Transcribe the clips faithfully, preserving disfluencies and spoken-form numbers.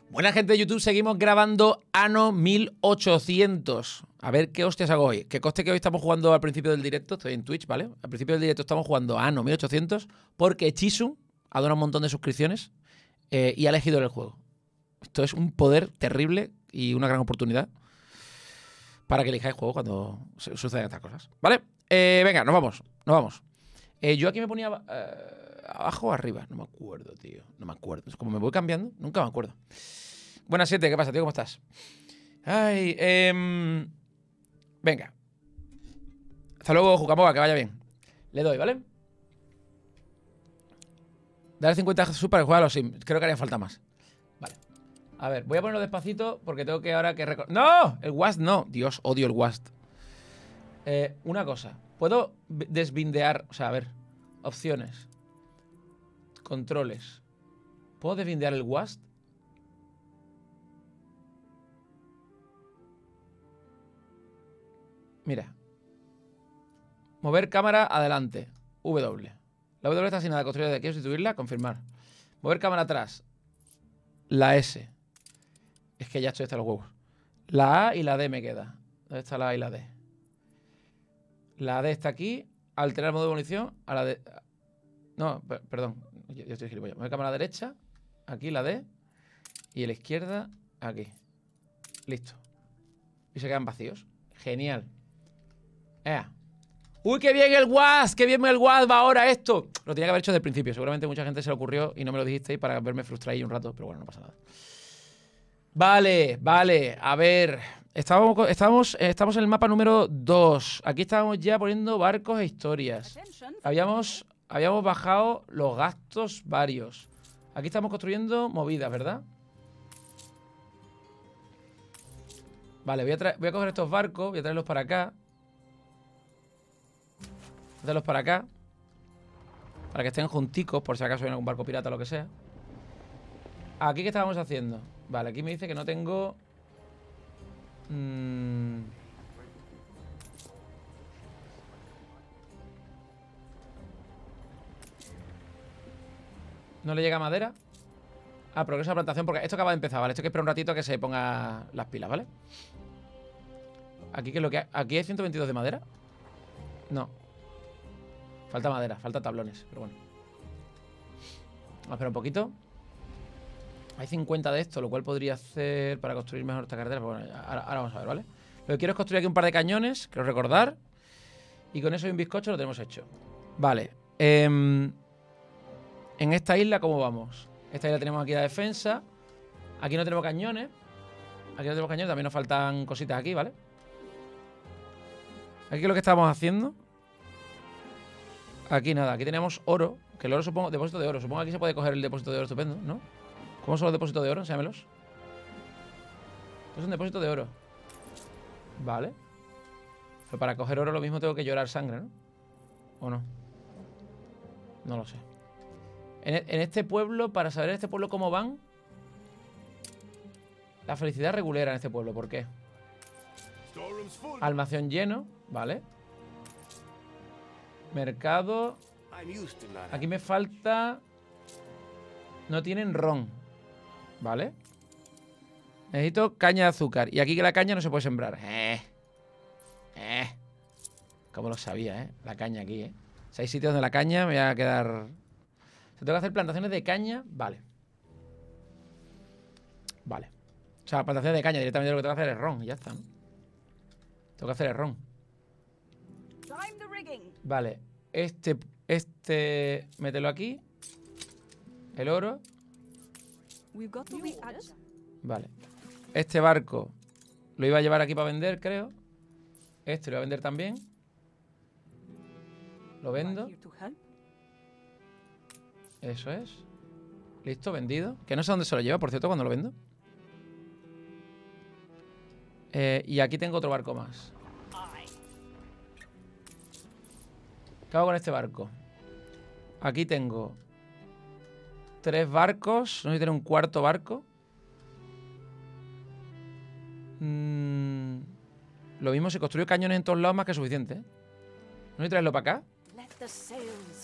Buena gente de YouTube, seguimos grabando Anno mil ochocientos. A ver qué hostias hago hoy. Que coste que hoy estamos jugando al principio del directo, estoy en Twitch, ¿vale? Al principio del directo estamos jugando Anno mil ochocientos porque Chisu ha donado un montón de suscripciones eh, y ha elegido el juego. Esto es un poder terrible y una gran oportunidad para que elijáis juego cuando suceden estas cosas, ¿vale? Eh, venga, nos vamos, nos vamos. Eh, yo aquí me ponía eh, abajo o arriba, no me acuerdo, tío. No me acuerdo. Es como me voy cambiando, nunca me acuerdo. Buenas siete, ¿qué pasa, tío? ¿Cómo estás? Ay, eh, venga. Hasta luego, Jucamoga, que vaya bien. Le doy, ¿vale? Dale cincuenta sub para que juegue a los Sims. Creo que haría falta más. Vale. A ver, voy a ponerlo despacito porque tengo que ahora que recordar. ¡No! El W A S D no. Dios, odio el W A S D. Eh, una cosa. ¿Puedo desbindear? O sea, a ver. Opciones. Controles. ¿Puedo desbindear el W A S D? Mira. Mover cámara adelante. W. La W está asignada a construir de aquí, sustituirla, confirmar. Mover cámara atrás. La S. Es que ya estoy hasta los huevos. La A y la D me queda. ¿Dónde está la A y la D? La D está aquí. Alterar el modo de munición a la D. No, per perdón. Yo, yo estoy gilipollas. Mover cámara derecha. Aquí la D. Y a la izquierda, aquí. Listo. Y se quedan vacíos. Genial. ¡Eh! ¡Uy, qué bien el W A S D! ¡Qué bien el W A S D va ahora esto! Lo tenía que haber hecho desde el principio. Seguramente mucha gente se le ocurrió y no me lo dijisteis para verme frustrar ahí un rato. Pero bueno, no pasa nada. Vale, vale. A ver. Estábamos, estamos, estamos en el mapa número dos. Aquí estábamos ya poniendo barcos e historias. Habíamos, habíamos bajado los gastos varios. Aquí estamos construyendo movidas, ¿verdad? Vale, voy a, voy a coger estos barcos. Voy a traerlos para acá. Voy a traerlos para acá. Para que estén junticos, por si acaso viene algún barco pirata o lo que sea. Aquí, ¿qué estábamos haciendo? Vale, aquí me dice que no tengo... Mmm... ¿No le llega madera? Ah, progreso de plantación, porque esto acaba de empezar, ¿vale? Esto hay que esperar un ratito a que se ponga las pilas, ¿vale? Aquí, ¿qué es lo que hay? ¿Aquí hay ciento veintidós de madera? No. Falta madera, falta tablones, pero bueno. Vamos a esperar un poquito. Hay cincuenta de esto, lo cual podría hacer para construir mejor esta carretera. Pero bueno, ahora, ahora vamos a ver, ¿vale? Lo que quiero es construir aquí un par de cañones, quiero recordar. Y con eso y un bizcocho lo tenemos hecho. Vale. Eh, en esta isla, ¿cómo vamos? Esta isla tenemos aquí la defensa. Aquí no tenemos cañones. Aquí no tenemos cañones, también nos faltan cositas aquí, ¿vale? Aquí es lo que estamos haciendo. Aquí nada, aquí tenemos oro. Que el oro supongo, depósito de oro. Supongo que aquí se puede coger el depósito de oro estupendo, ¿no? ¿Cómo son los depósitos de oro? Enséñamelos. Esto es un depósito de oro. Vale. Pero para coger oro lo mismo tengo que llorar sangre, ¿no? ¿O no? No lo sé. En, en este pueblo, para saber en este pueblo cómo van. La felicidad regulera en este pueblo, ¿por qué? Almacén lleno, vale. Mercado. Aquí me falta. No tienen ron. ¿Vale? Necesito caña de azúcar. Y aquí que la caña no se puede sembrar. Eh. Eh. Como lo sabía, ¿eh? La caña aquí, ¿eh? Si hay sitios donde la caña me va a quedar... ¿Se tengo que hacer plantaciones de caña? Vale. Vale. O sea, plantaciones de caña. Directamente lo que tengo que hacer es ron. Y ya está, ¿no? Tengo que hacer el ron. Vale. Este... Este... Mételo aquí. El oro. Vale. Este barco lo iba a llevar aquí para vender, creo. Este lo voy a vender también. Lo vendo. Eso es. Listo, vendido. Que no sé dónde se lo lleva, por cierto, cuando lo vendo. Eh, y aquí tengo otro barco más. ¿Qué hago con este barco? Aquí tengo tres barcos. No sé si tiene un cuarto barco. Mm, lo mismo, si construyo cañones en todos lados, más que suficiente, ¿eh? No sé si traerlo para acá.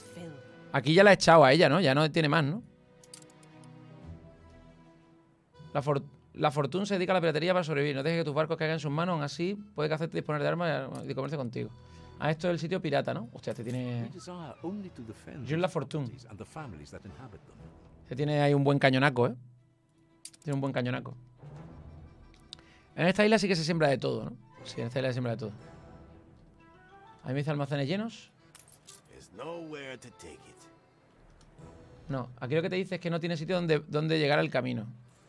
Aquí ya la he echado a ella, ¿no? Ya no tiene más, ¿no? La, for la Fortune se dedica a la piratería para sobrevivir. No dejes que tus barcos caigan en sus manos. Aún así, puede que hacerte disponer de armas y comerse contigo. Ah, esto es el sitio pirata, ¿no? Hostia, este tiene... Yo La Fortune. Este tiene ahí un buen cañonaco, ¿eh? Tiene un buen cañonaco. En esta isla sí que se siembra de todo, ¿no? Sí, en esta isla se siembra de todo. Ahí me dice almacenes llenos. No, aquí lo que te dice es que no tiene sitio donde, donde llegar al camino.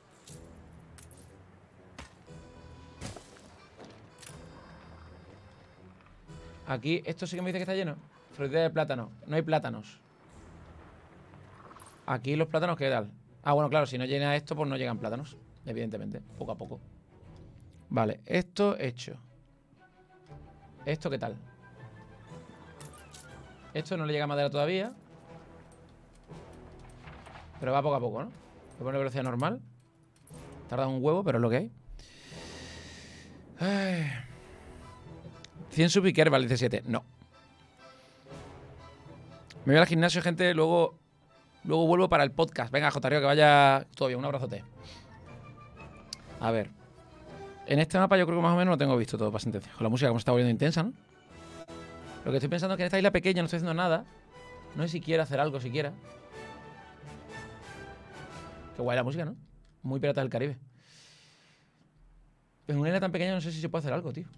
Aquí, esto sí que me dice que está lleno. Florida de plátano. No hay plátanos. Aquí los plátanos, ¿qué tal? Ah, bueno, claro, si no llena esto, pues no llegan plátanos. Evidentemente, poco a poco. Vale, esto hecho. ¿Esto qué tal? Esto no le llega madera todavía. Pero va poco a poco, ¿no? Le pone velocidad normal. Tarda un huevo, pero es lo que hay. Ay. cien sub y Kerbal, diecisiete. No. Me voy al gimnasio, gente. Luego luego vuelvo para el podcast. Venga, J. Río, que vaya todo bien. Un abrazote. A ver. En este mapa yo creo que más o menos lo tengo visto todo para sentencia. Con la música como se está volviendo intensa, ¿no? Lo que estoy pensando es que en esta isla pequeña no estoy haciendo nada. No sé si quiero hacer algo siquiera. Qué guay la música, ¿no? Muy pirata del Caribe. En una isla tan pequeña no sé si se puede hacer algo, tío.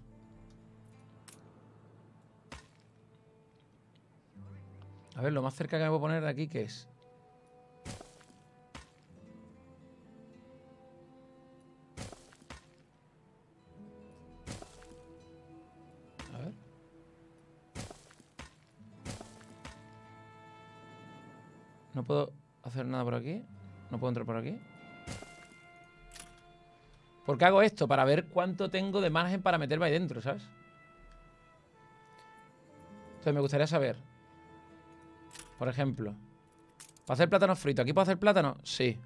A ver, lo más cerca que me puedo poner de aquí, ¿qué es? A ver. No puedo hacer nada por aquí. No puedo entrar por aquí. ¿Por qué hago esto? Para ver cuánto tengo de margen para meterme ahí dentro, ¿sabes? Entonces me gustaría saber. Por ejemplo, para hacer plátanos fritos. ¿Aquí puedo hacer plátano? Sí.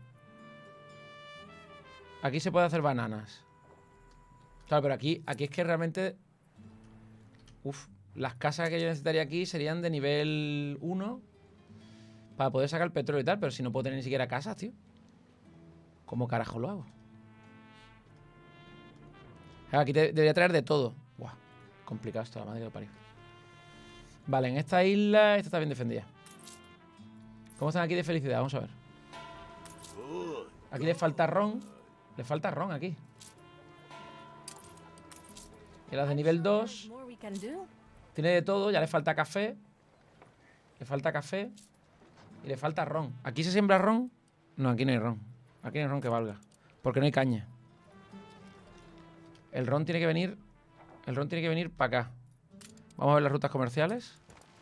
Aquí se puede hacer bananas. Claro, pero aquí, aquí es que realmente... Uf, las casas que yo necesitaría aquí serían de nivel uno para poder sacar el petróleo y tal. Pero si no puedo tener ni siquiera casas, tío. ¿Cómo carajo lo hago? Aquí te, debería traer de todo. Buah, complicado esto, la madre que lo parió. Vale, en esta isla... Esta está bien defendida. ¿Cómo están aquí de felicidad? Vamos a ver. Aquí le falta ron. Le falta ron aquí. Y las de nivel dos. Tiene de todo. Ya le falta café. Le falta café. Y le falta ron. ¿Aquí se siembra ron? No, aquí no hay ron. Aquí no hay ron que valga. Porque no hay caña. El ron tiene que venir... El ron tiene que venir para acá. Vamos a ver las rutas comerciales.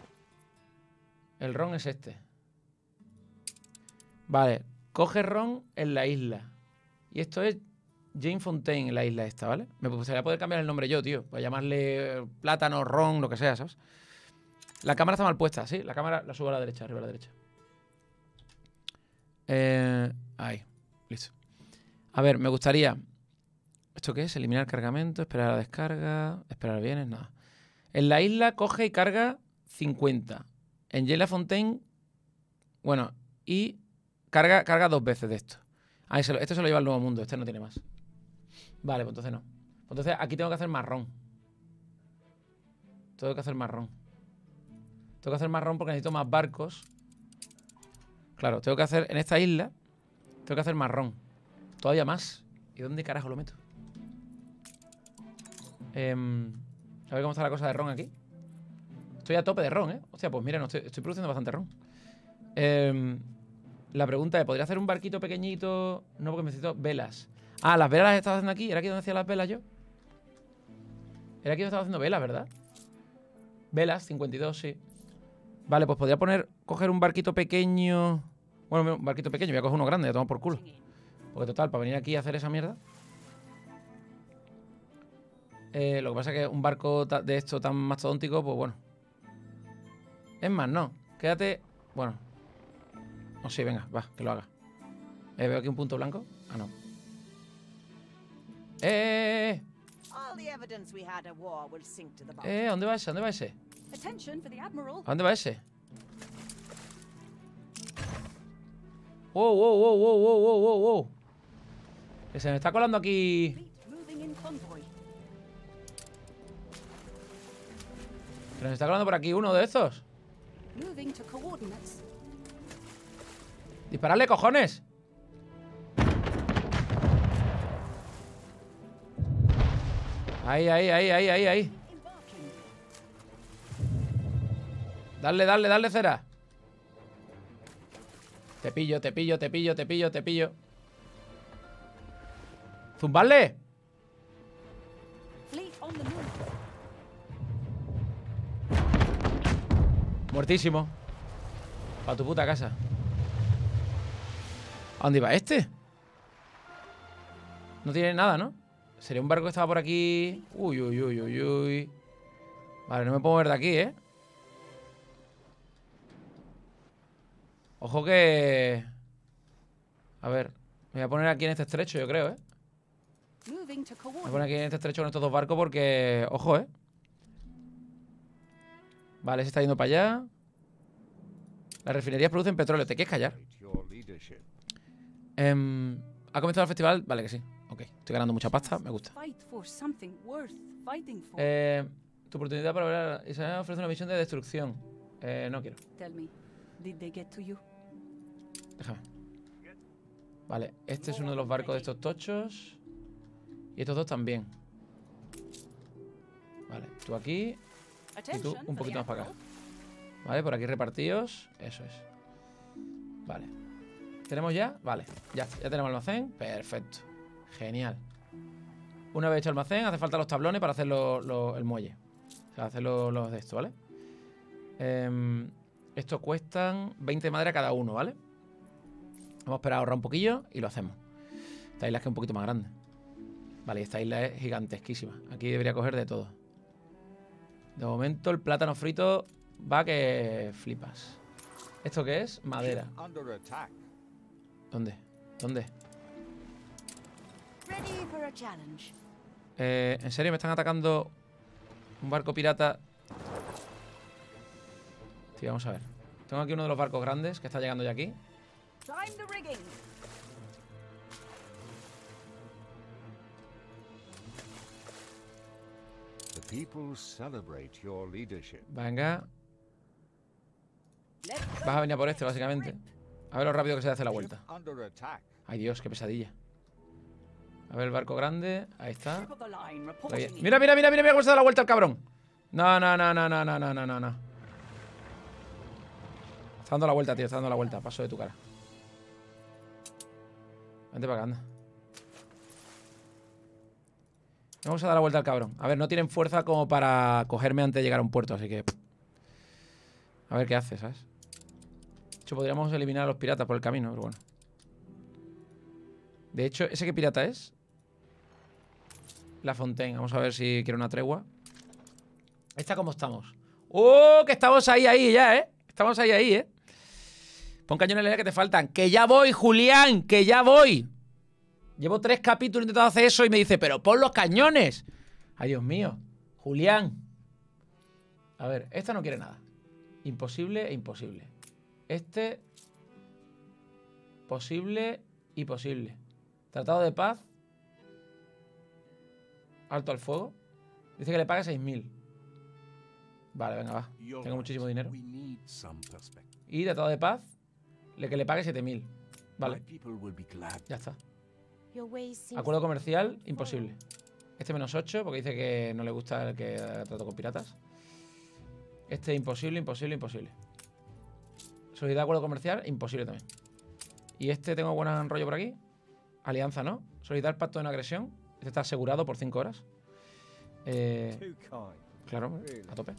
El ron es este. Vale. Coge ron en la isla. Y esto es Jane Fontaine en la isla esta, ¿vale? Me gustaría poder cambiar el nombre yo, tío. Para llamarle plátano, ron, lo que sea, ¿sabes? La cámara está mal puesta, ¿sí? La cámara la subo a la derecha, arriba a la derecha. Eh, ahí. Listo. A ver, me gustaría... ¿Esto qué es? Eliminar cargamento, esperar a la descarga, esperar bienes, nada. En la isla coge y carga cincuenta. En Jane Fontaine, bueno, y carga, carga dos veces de esto. Ah, se lo, esto se lo lleva al Nuevo Mundo, este no tiene más. Vale, pues entonces no. Pues entonces aquí tengo que hacer marrón. Tengo que hacer marrón. Tengo que hacer marrón porque necesito más barcos. Claro, tengo que hacer, en esta isla, tengo que hacer marrón. Todavía más. ¿Y dónde carajo lo meto? Eh, a ver cómo está la cosa de ron aquí. Estoy a tope de ron, ¿eh? Hostia, pues mira, no estoy, estoy produciendo bastante ron. Eh, la pregunta es, ¿podría hacer un barquito pequeñito? No, porque necesito velas. Ah, las velas las estaba haciendo aquí. ¿Era aquí donde hacía las velas yo? Era aquí donde estaba haciendo velas, ¿verdad? Velas, cincuenta y dos, sí. Vale, pues podría poner, coger un barquito pequeño. Bueno, un barquito pequeño, voy a coger uno grande, ya tomo por culo. Porque total, para venir aquí a hacer esa mierda. Eh, lo que pasa es que un barco de esto tan mastodóntico, pues bueno. Es más, no. Quédate. Bueno. No, sí, venga, va, que lo haga. Eh, veo aquí un punto blanco. Ah, no. ¡Eh! ¡Eh! Eh, ¿dónde va ese? ¿Dónde va ese? ¿A dónde va ese? ¡Wow, wow, wow, wow, wow, wow, wow! Que se me está colando aquí. Se nos está colando por aquí uno de estos. ¡Disparadle, cojones! Ahí, ahí, ahí, ahí, ahí, ahí. Dale, dale, dale, cera. Te pillo, te pillo, te pillo, te pillo, te pillo. ¡Zumbarle! Muertísimo. Pa' tu puta casa. ¿A dónde iba este? No tiene nada, ¿no? Sería un barco que estaba por aquí. Uy, uy, uy, uy, uy. Vale, no me puedo mover de aquí, ¿eh? Ojo que... A ver, me voy a poner aquí en este estrecho, yo creo, ¿eh? Me voy a poner aquí en este estrecho con estos dos barcos porque... Ojo, ¿eh? Vale, se está yendo para allá. Las refinerías producen petróleo. ¿Te quieres callar? Eh, ¿Ha comenzado el festival? Vale, que sí. Ok, estoy ganando mucha pasta, me gusta. Eh, tu oportunidad para ver... Isabel ofrece una misión de destrucción. Eh, no quiero. Déjame. Vale, este es uno de los barcos de estos tochos. Y estos dos también. Vale, tú aquí. Y tú un poquito más para acá. Vale, por aquí repartidos. Eso es. Vale. ¿Tenemos ya? Vale, ya, ya tenemos almacén. Perfecto. Genial. Una vez hecho almacén, hace falta los tablones para hacer lo, lo, el muelle. O sea, hacer los lo de esto, ¿vale? Eh, estos cuestan veinte de madera cada uno, ¿vale? Vamos a esperar a ahorrar un poquillo y lo hacemos. Esta isla es que es un poquito más grande. Vale, y esta isla es gigantesquísima. Aquí debería coger de todo. De momento el plátano frito va que flipas. ¿Esto qué es? Madera. ¿Dónde? ¿Dónde? Eh, ¿En serio me están atacando un barco pirata? Sí, vamos a ver. Tengo aquí uno de los barcos grandes que está llegando ya aquí. Venga. Vas a venir a por este, básicamente. A ver lo rápido que se hace la vuelta. Ay, Dios, qué pesadilla. A ver el barco grande. Ahí está. Mira, mira, mira, mira, mira cómo se da la vuelta el cabrón. No, no, no, no, no, no, no, no, no. Está dando la vuelta, tío, está dando la vuelta. Paso de tu cara. Vente para acá, anda. Vamos a dar la vuelta al cabrón. A ver, no tienen fuerza como para cogerme antes de llegar a un puerto, así que... A ver qué hace, ¿sabes? De hecho, podríamos eliminar a los piratas por el camino, pero bueno. De hecho, ¿ese qué pirata es? La Fontaine. Vamos a ver si quiere una tregua. ¿Esta cómo estamos? ¡Oh! Que estamos ahí, ahí ya, ¿eh? Estamos ahí, ahí, ¿eh? Pon cañones en la que te faltan. ¡Que ya voy, Julián! ¡Que ya voy! Llevo tres capítulos intentando hacer eso y me dice, pero pon los cañones. Ay, Dios mío. Julián. A ver, esta no quiere nada. Imposible e imposible. Este... Posible y posible. Tratado de paz. Alto al fuego. Dice que le pague seis mil. Vale, venga, va. Tengo muchísimo dinero. Y tratado de paz. Le que le pague siete mil. Vale. Ya está. Acuerdo comercial, imposible. Este menos ocho, porque dice que no le gusta el que trato con piratas. Este imposible, imposible, imposible. Solidaridad, acuerdo comercial, imposible también. Y este tengo buen rollo por aquí. Alianza, ¿no? Solidaridad, pacto de no agresión. Este está asegurado por cinco horas. Eh, claro, a tope.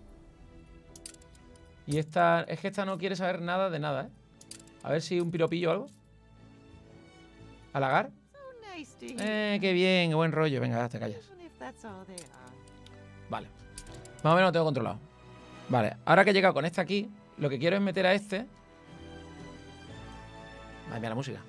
Y esta... Es que esta no quiere saber nada de nada, ¿eh? A ver si un piropillo o algo. Halagar. Eh, qué bien, qué buen rollo. Venga, te callas. Vale. Más o menos lo tengo controlado. Vale, ahora que he llegado con este aquí, lo que quiero es meter a este. Madre mía, la música.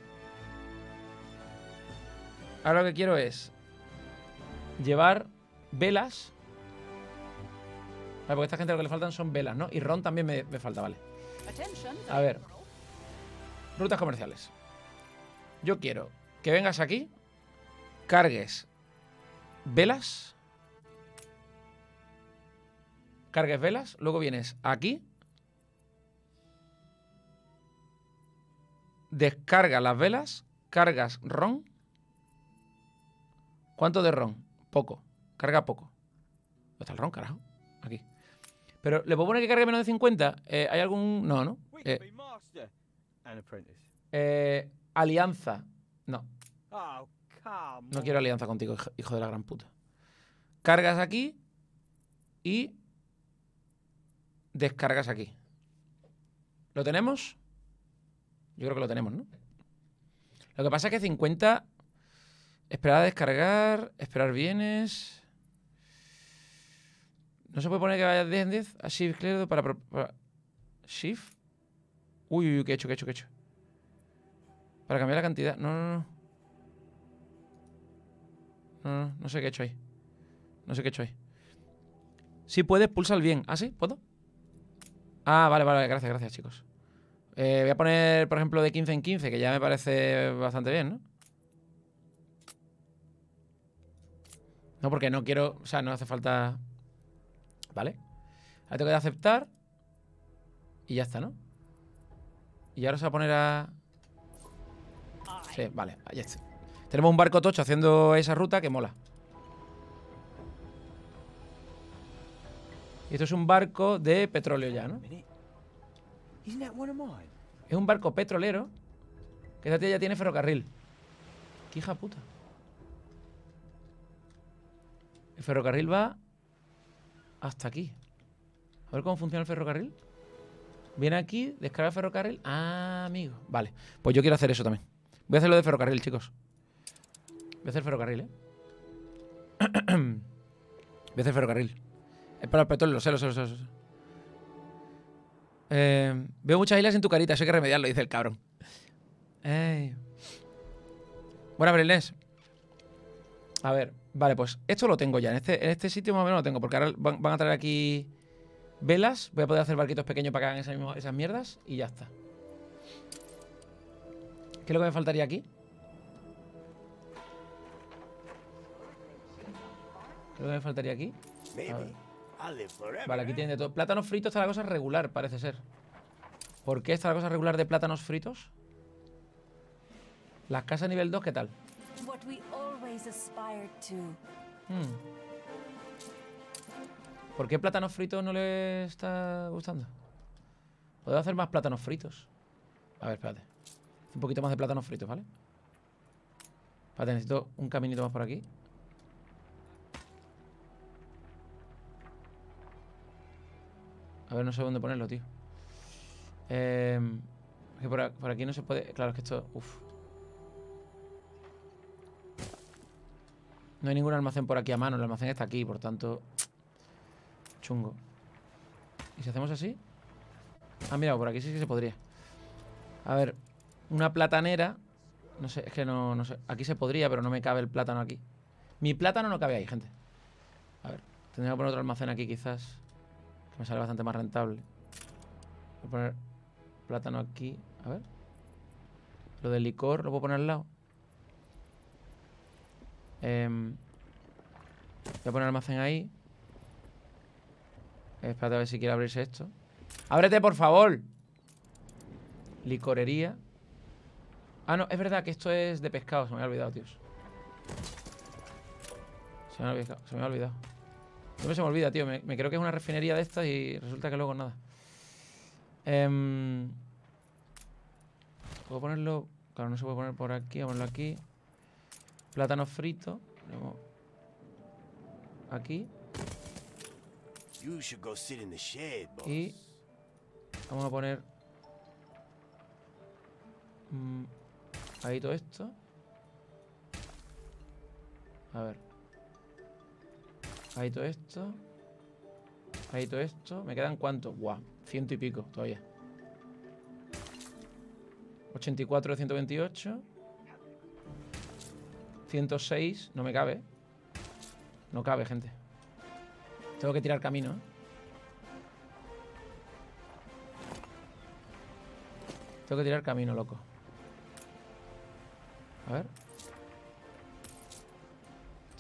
Ahora lo que quiero es llevar velas. Vale, porque a esta gente lo que le faltan son velas, ¿no? Y ron también me, me falta, vale. A ver. Rutas comerciales. Yo quiero que vengas aquí cargues velas. Cargues velas. Luego vienes aquí. Descargas las velas. Cargas ron. ¿Cuánto de ron? Poco. Carga poco. ¿Dónde está el ron, carajo? Aquí. Pero, ¿le puedo poner que cargue menos de cincuenta? Eh, ¿Hay algún...? No, ¿no? Eh, eh, alianza. No. No quiero alianza contigo, hijo de la gran puta. Cargas aquí. Y... descargas aquí. ¿Lo tenemos? Yo creo que lo tenemos, ¿no? Lo que pasa es que cincuenta... Esperar a descargar. Esperar bienes... ¿No se puede poner que vaya diez en diez? A Shift clear para, para... Shift. Uy, uy, uy, ¿qué he hecho? ¿Qué he hecho? ¿Qué he hecho? Para cambiar la cantidad. No, no, no. No, no, no sé qué he hecho ahí. No sé qué he hecho ahí. Si puedes, pulsa el bien. ¿Ah, sí? ¿Puedo? Ah, vale, vale. Gracias, gracias, chicos. Eh, voy a poner, por ejemplo, de quince en quince, que ya me parece bastante bien, ¿no? No, porque no quiero... O sea, no hace falta... Vale. Ahora tengo que aceptar. Y ya está, ¿no? Y ahora se va a poner a... Sí, vale, ahí está. Tenemos un barco tocho haciendo esa ruta que mola. Y esto es un barco de petróleo ya, ¿no? Es un barco petrolero. Que esta tía ya tiene ferrocarril. Qué hija puta. El ferrocarril va hasta aquí. A ver cómo funciona el ferrocarril. Viene aquí, descarga el ferrocarril. Ah, amigo. Vale, pues yo quiero hacer eso también. Voy a hacerlo de ferrocarril, chicos. Voy a hacer ferrocarril, ¿eh? Voy a hacer ferrocarril. Es para el petróleo, lo sé, lo sé, lo sé, lo sé. Eh, veo muchas islas en tu carita, eso hay que remediarlo, dice el cabrón. Ey. Buena, Brilnes. A ver, vale, pues esto lo tengo ya. En este, en este sitio más o menos lo tengo, porque ahora van, van a traer aquí velas. Voy a poder hacer barquitos pequeños para que hagan esas, mismas, esas mierdas y ya está. ¿Qué es lo que me faltaría aquí? ¿Qué es lo que me faltaría aquí? Vale, aquí tiene de todo. Plátanos fritos está la cosa regular, parece ser. ¿Por qué está la cosa regular de plátanos fritos? Las casas nivel dos, ¿qué tal? Hmm. ¿Por qué plátanos fritos no le está gustando? Puedo hacer más plátanos fritos. A ver, espérate. Un poquito más de plátanos fritos, ¿vale? Espérate, necesito un caminito más por aquí. A ver, no sé dónde ponerlo, tío. Eh, que por, por aquí no se puede... Claro, es que esto... Uf. No hay ningún almacén por aquí a mano. El almacén está aquí, por tanto... Chungo. ¿Y si hacemos así? Ah, mira, por aquí sí que se podría. A ver, una platanera. No sé, es que no, no sé. Aquí se podría, pero no me cabe el plátano aquí. Mi plátano no cabe ahí, gente. A ver, tendría que poner otro almacén aquí quizás. Que me sale bastante más rentable. Voy a poner plátano aquí. A ver. Lo del licor lo puedo poner al lado. Eh, voy a poner almacén ahí. Espérate a ver si quiere abrirse esto. ¡Ábrete, por favor! Licorería. Ah, no, es verdad que esto es de pescado. Se me había olvidado, tíos. Se me ha olvidado. Se me ha olvidado. Siempre se me olvida, tío. Me, me creo que es una refinería de estas y resulta que luego nada. Eh, ¿Puedo ponerlo? Claro, no se puede poner por aquí. Vamos a ponerlo aquí. Plátano frito. Aquí. Y vamos a poner mmm, ahí todo esto. A ver. Ahí todo esto. Ahí todo esto. ¿Me quedan cuántos? Guau, ciento y pico todavía. ochenta y cuatro de ciento veintiocho. ciento seis. No me cabe. No cabe, gente. Tengo que tirar camino, ¿eh? Tengo que tirar camino, loco. A ver.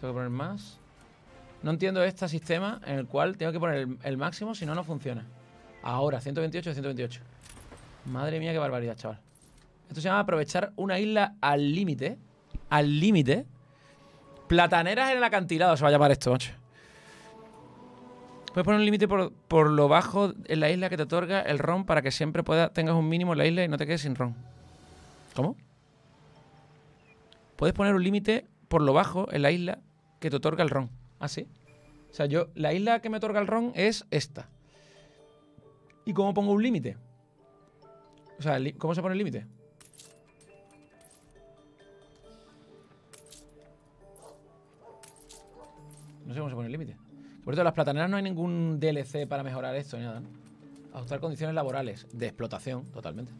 Tengo que poner más. No entiendo este sistema en el cual tengo que poner el, el máximo, si no, no funciona. Ahora, ciento veintiocho de ciento veintiocho. Madre mía, qué barbaridad, chaval. Esto se llama aprovechar una isla al límite. Al límite. Plataneras en el acantilado se va a llamar esto, macho. Puedes poner un límite por, por lo bajo en la isla que te otorga el ron para que siempre pueda, tengas un mínimo en la isla y no te quedes sin ron. ¿Cómo? Puedes poner un límite por lo bajo en la isla que te otorga el ron. ¿Ah, sí? O sea, yo, la isla que me otorga el ron es esta. ¿Y cómo pongo un límite? O sea, ¿cómo se pone el límite? No sé cómo se pone el límite. Por cierto, las plataneras no hay ningún D L C para mejorar esto ni nada, ¿no? Ajustar condiciones laborales de explotación, totalmente.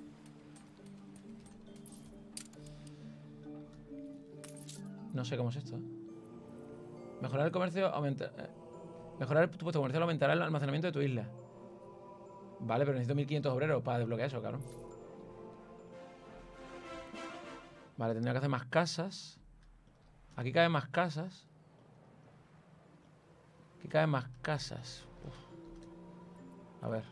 No sé cómo es esto, ¿eh? Mejorar el comercio, aumentar... Eh, mejorar tu puesto comercial aumentará el almacenamiento de tu isla. Vale, pero necesito mil quinientos obreros para desbloquear eso, cabrón. Vale, tendría que hacer más casas. Aquí caben más casas. Aquí caben más casas. Uf. A ver.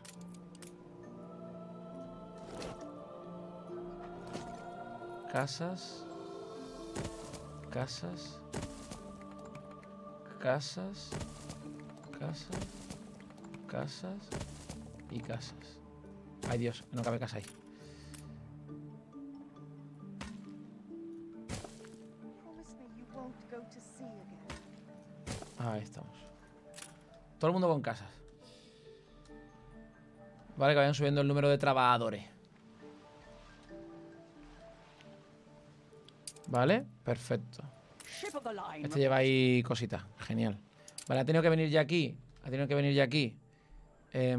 Casas. Casas. Casas. Casas. Casas. Y casas. Ay, Dios, no cabe casa ahí. Ahí estamos. Todo el mundo con casas. Vale, que vayan subiendo el número de trabajadores. Vale, perfecto. Este lleva ahí cositas. Genial. Vale, ha tenido que venir ya aquí. Ha tenido que venir ya aquí. Eh,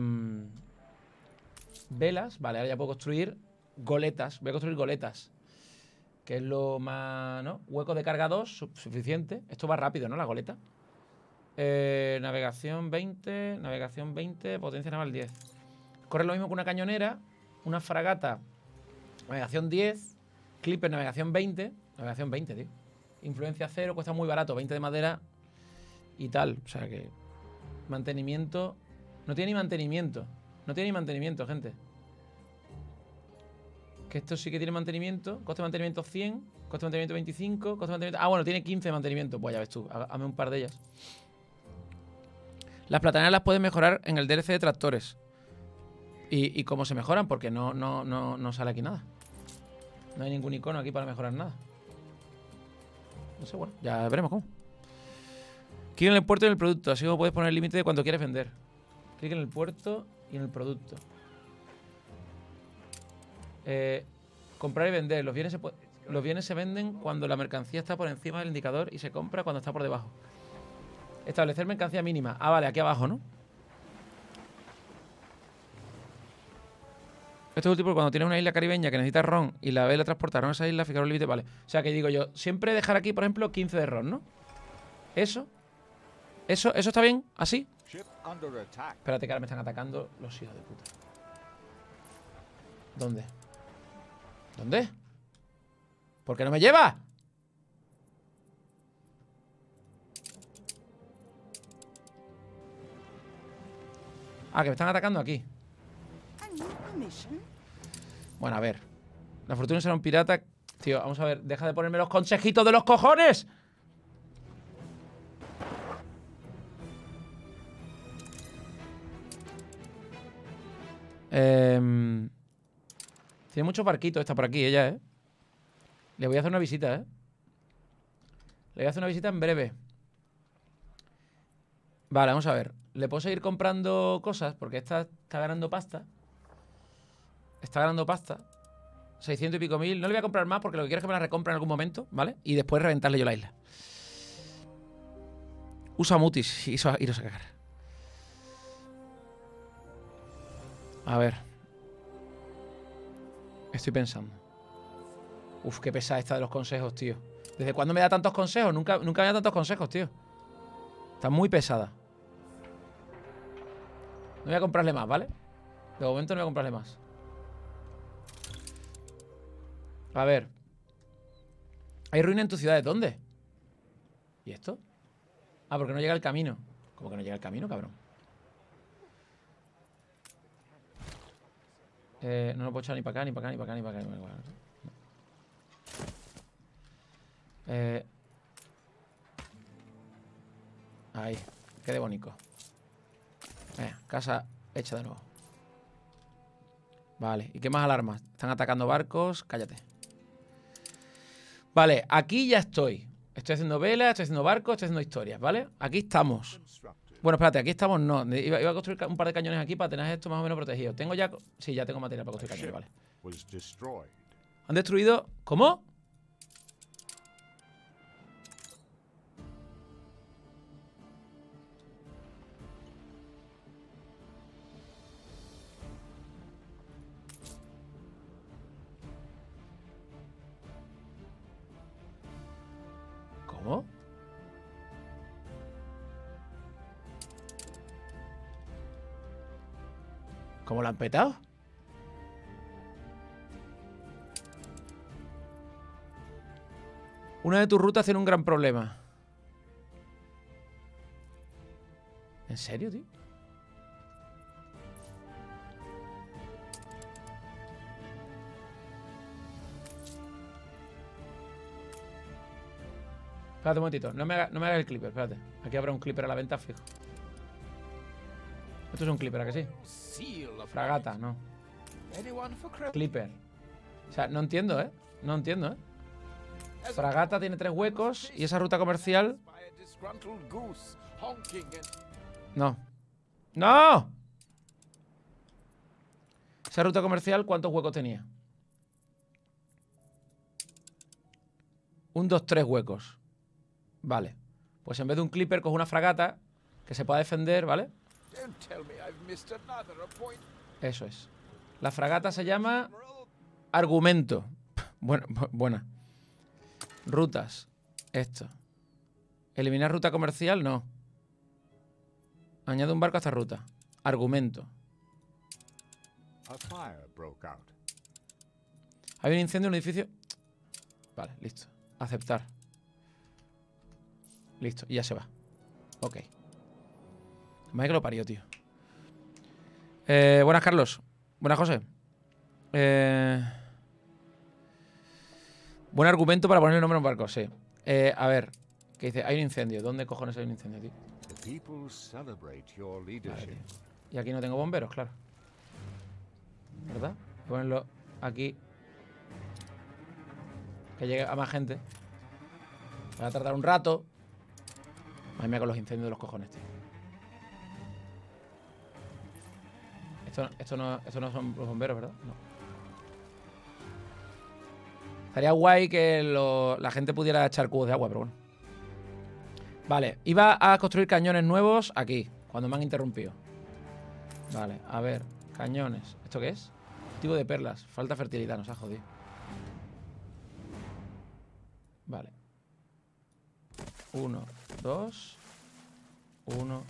velas. Vale, ahora ya puedo construir goletas. Voy a construir goletas. Que es lo más... ¿no? Hueco de carga dos, suficiente. Esto va rápido, ¿no? La goleta. Eh, navegación veinte. Navegación veinte. Potencia naval diez. Corre lo mismo que una cañonera. Una fragata. Navegación diez. Clipper, navegación veinte. Navegación veinte, tío. Influencia cero. Cuesta muy barato. veinte de madera. Y tal. O sea que... Mantenimiento... No tiene ni mantenimiento. No tiene ni mantenimiento, gente. Que esto sí que tiene mantenimiento. Coste de mantenimiento cien. Coste de mantenimiento veinticinco. Coste de mantenimiento... Ah, bueno, tiene quince de mantenimiento. Pues ya ves tú. Hazme un par de ellas. Las plataneras las puedes mejorar en el D L C de tractores. ¿Y, y cómo se mejoran? Porque no, no, no, no sale aquí nada. No hay ningún icono aquí para mejorar nada. No sé, bueno, ya veremos cómo. Clic en el puerto y en el producto. Así como puedes poner el límite de cuánto quieres vender. Clic en el puerto y en el producto. Eh, comprar y vender. Los bienes, se los bienes se venden cuando la mercancía está por encima del indicador y se compra cuando está por debajo. Establecer mercancía mínima. Ah, vale, aquí abajo, ¿no? Esto es útil porque cuando tienes una isla caribeña que necesita ron y la vela transportaron a esa isla, fijar un límite, vale. O sea, que digo yo, siempre dejar aquí, por ejemplo, quince de ron, ¿no? Eso. Eso, eso está bien, así. Espérate que ahora me están atacando los hijos de puta. ¿Dónde? ¿Dónde? ¿Por qué no me lleva? Ah, que me están atacando aquí. Bueno, a ver. La fortuna será un pirata. Tío, vamos a ver. Deja de ponerme los consejitos de los cojones. Eh, tiene muchos barquitos esta por aquí, ella, ¿eh? Le voy a hacer una visita, ¿eh? Le voy a hacer una visita en breve. Vale, vamos a ver. Le puedo seguir comprando cosas porque esta está ganando pasta. Está ganando pasta. seiscientos y pico mil. No le voy a comprar más porque lo que quiero es que me la recompre en algún momento, ¿vale? Y después reventarle yo la isla. Usa mutis y iros a cagar. A ver. Estoy pensando. Uf, qué pesada esta de los consejos, tío. ¿Desde cuándo me da tantos consejos? Nunca, nunca me da tantos consejos, tío. Está muy pesada. No voy a comprarle más, ¿vale? De momento no voy a comprarle más. A ver. Hay ruina en tu ciudad. ¿Dónde? ¿Y esto? Ah, porque no llega el camino. ¿Cómo que no llega el camino, cabrón? Eh, no lo puedo echar ni para acá, ni para acá, ni para acá, ni para acá. Ni para acá. No. Eh... Ahí. Quede bonito. Eh, casa hecha de nuevo. Vale. ¿Y qué más alarmas? Están atacando barcos. Cállate. Vale, aquí ya estoy. Estoy haciendo velas, estoy haciendo barcos, estoy haciendo historias, ¿vale? Aquí estamos. Bueno, espérate, aquí estamos no. Iba, iba a construir un par de cañones aquí para tener esto más o menos protegido. Tengo ya... Sí, ya tengo material para construir cañones, vale. Han destruido... ¿Cómo? ¿Cómo? ¿Cómo lo han petado? Una de tus rutas tiene un gran problema. ¿En serio, tío? Espérate un momentito. No me hagas no me haga el clipper, espérate. Aquí habrá un clipper a la venta fijo. Esto es un clipper, ¿a que sí? Fragata, no. Clipper. O sea, no entiendo, ¿eh? No entiendo, ¿eh? Fragata tiene tres huecos y esa ruta comercial... No. ¡No! Esa ruta comercial, ¿cuántos huecos tenía? Un, dos, tres huecos. Vale. Pues en vez de un clipper, cojo una fragata que se pueda defender, ¿vale? Eso es. La fragata se llama Argumento. Bueno, buena. Rutas. Esto. Eliminar ruta comercial, no. Añade un barco a esta ruta. Argumento. Hay un incendio en un edificio. Vale, listo. Aceptar. Listo, y ya se va. Ok. Más que lo parió, tío. Eh, buenas, Carlos. Buenas, José. Eh... Buen argumento para poner el nombre en un barco, sí. Eh, a ver, ¿qué dice? Hay un incendio. ¿Dónde cojones hay un incendio, tío? Vale, tío. Y aquí no tengo bomberos, claro. ¿Verdad? Voy a ponerlo aquí. Que llegue a más gente. Va a tardar un rato. Madre mía, con los incendios de los cojones, tío. Esto, esto, no, esto no son los bomberos, ¿verdad? No. Estaría guay que lo, la gente pudiera echar cubos de agua, pero bueno. Vale, iba a construir cañones nuevos aquí, cuando me han interrumpido. Vale, a ver, cañones. ¿Esto qué es? Cultivo de perlas. Falta fertilidad, nos ha jodido. Vale. Uno, dos. Uno,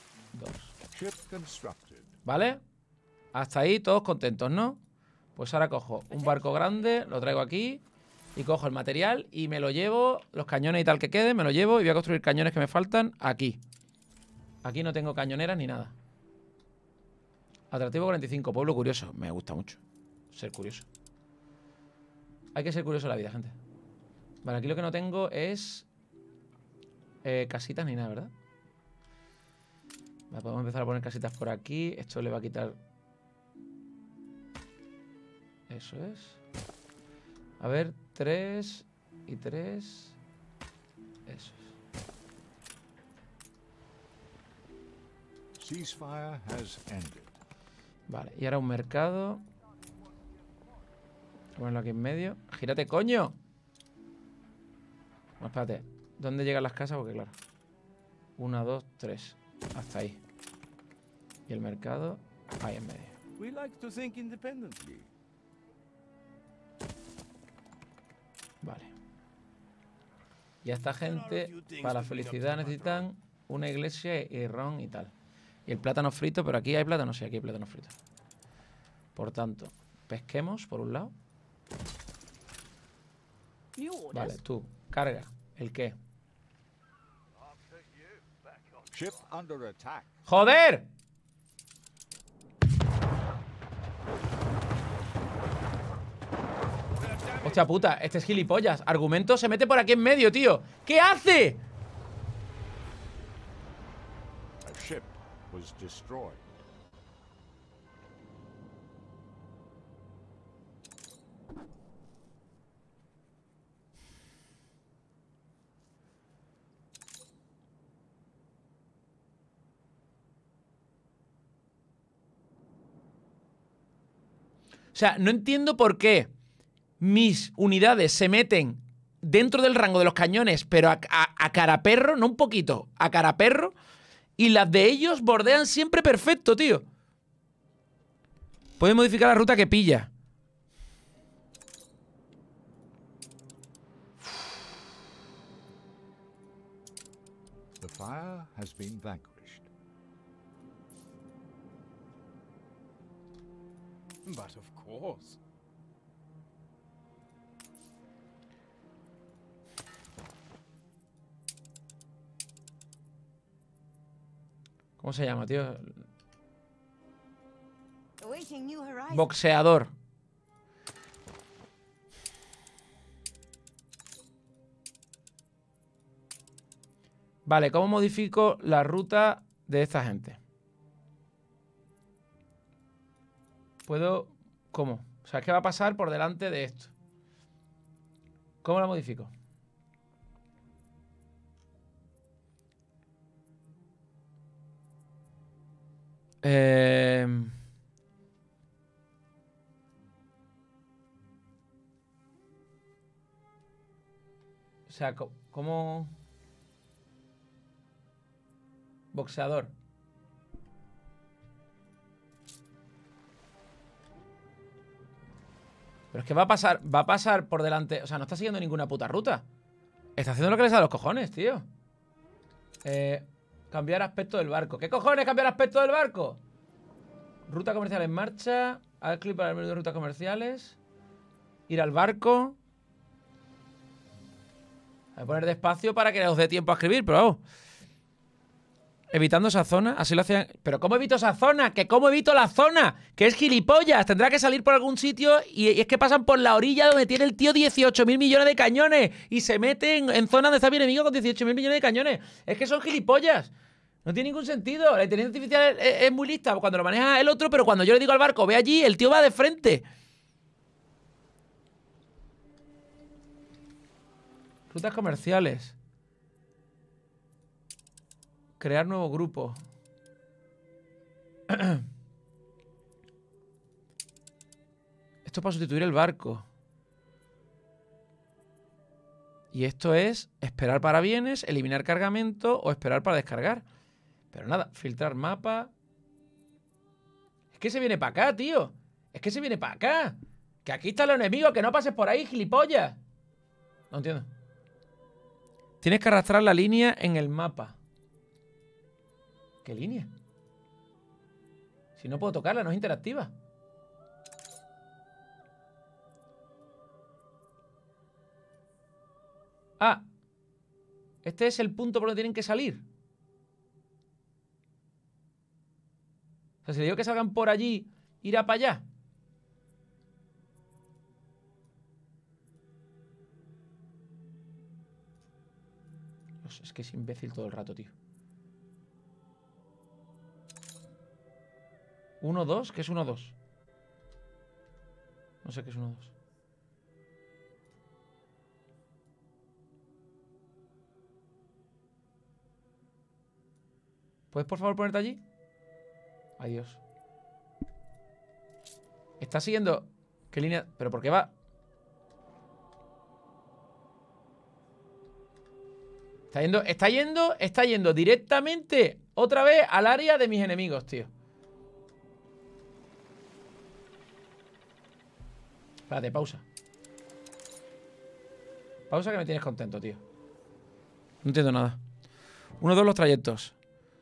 dos. ¿Vale? Hasta ahí todos contentos, ¿no? Pues ahora cojo un barco grande, lo traigo aquí y cojo el material y me lo llevo, los cañones y tal que queden, me lo llevo y voy a construir cañones que me faltan aquí. Aquí no tengo cañoneras ni nada. Atractivo cuarenta y cinco, pueblo curioso. Me gusta mucho ser curioso. Hay que ser curioso en la vida, gente. Vale, aquí lo que no tengo es eh, casitas ni nada, ¿verdad? Vale, podemos empezar a poner casitas por aquí. Esto le va a quitar... Eso es. A ver, tres y tres. Eso es. Ceasefire has ended. Vale, y ahora un mercado. Voy a ponerlo aquí en medio. ¡Gírate, coño! Bueno, espérate. ¿Dónde llegan las casas? Porque claro. Una, dos, tres. Hasta ahí. Y el mercado ahí en medio. We like to think independently. Vale. Y a esta gente, para la felicidad, necesitan una iglesia y ron y tal. Y el plátano frito, pero aquí hay plátano, sí, aquí hay plátano frito. Por tanto, pesquemos por un lado. Vale, tú, carga. ¿El qué? Ship under attack. ¡Joder! Hostia puta, este es gilipollas. Argumento se mete por aquí en medio, tío. ¿Qué hace? A ship was destroyed. O sea, no entiendo por qué mis unidades se meten dentro del rango de los cañones, pero a, a, a cara perro, no un poquito, a cara perro, y las de ellos bordean siempre perfecto, tío. Puede modificar la ruta que pilla. The fire has been vanquished. But of course. ¿Cómo se llama, tío? Awaiting new horizons. Boxeador. Vale, ¿cómo modifico la ruta de esta gente? Puedo... ¿Cómo? O sea, ¿qué va a pasar por delante de esto? ¿Cómo la modifico? Eh... O sea, co- ¿cómo...? Boxeador. Pero es que va a pasar, va a pasar por delante. O sea, no está siguiendo ninguna puta ruta. Está haciendo lo que le sale a los cojones, tío. Eh, cambiar aspecto del barco. ¿Qué cojones cambiar aspecto del barco? Ruta comercial en marcha. Haz clic para el menú de rutas comerciales. Ir al barco. Voy a poner despacio para que os dé tiempo a escribir, pero vamos. Evitando esa zona, así lo hacían. ¿Pero cómo evito esa zona? ¿Que cómo evito la zona? Que es gilipollas. Tendrá que salir por algún sitio y, y es que pasan por la orilla donde tiene el tío dieciocho mil millones de cañones y se meten en, en zonas donde está mi enemigo con dieciocho mil millones de cañones. Es que son gilipollas. No tiene ningún sentido. La inteligencia artificial es, es, es muy lista cuando lo maneja el otro, pero cuando yo le digo al barco, ve allí, el tío va de frente. Rutas comerciales. Crear nuevo grupo. Esto es para sustituir el barco. Y esto es esperar para bienes, eliminar cargamento o esperar para descargar. Pero nada, filtrar mapa. Es que se viene para acá, tío. Es que se viene para acá. Que aquí está el enemigo, que no pases por ahí, gilipollas. No entiendo. Tienes que arrastrar la línea en el mapa. ¿Qué línea? Si no puedo tocarla, no es interactiva. Ah. Este es el punto por donde tienen que salir. O sea, si le digo que salgan por allí, irá para allá. Dios, es que es imbécil todo el rato, tío. uno dos, ¿qué es uno dos? No sé qué es uno dos. ¿Puedes por favor ponerte allí? Adiós. Está siguiendo... ¿Qué línea? ¿Pero por qué va? Está yendo... Está yendo... Está yendo directamente otra vez al área de mis enemigos, tío. Espérate, pausa. Pausa que me tienes contento, tío. No entiendo nada. Uno, dos, los trayectos.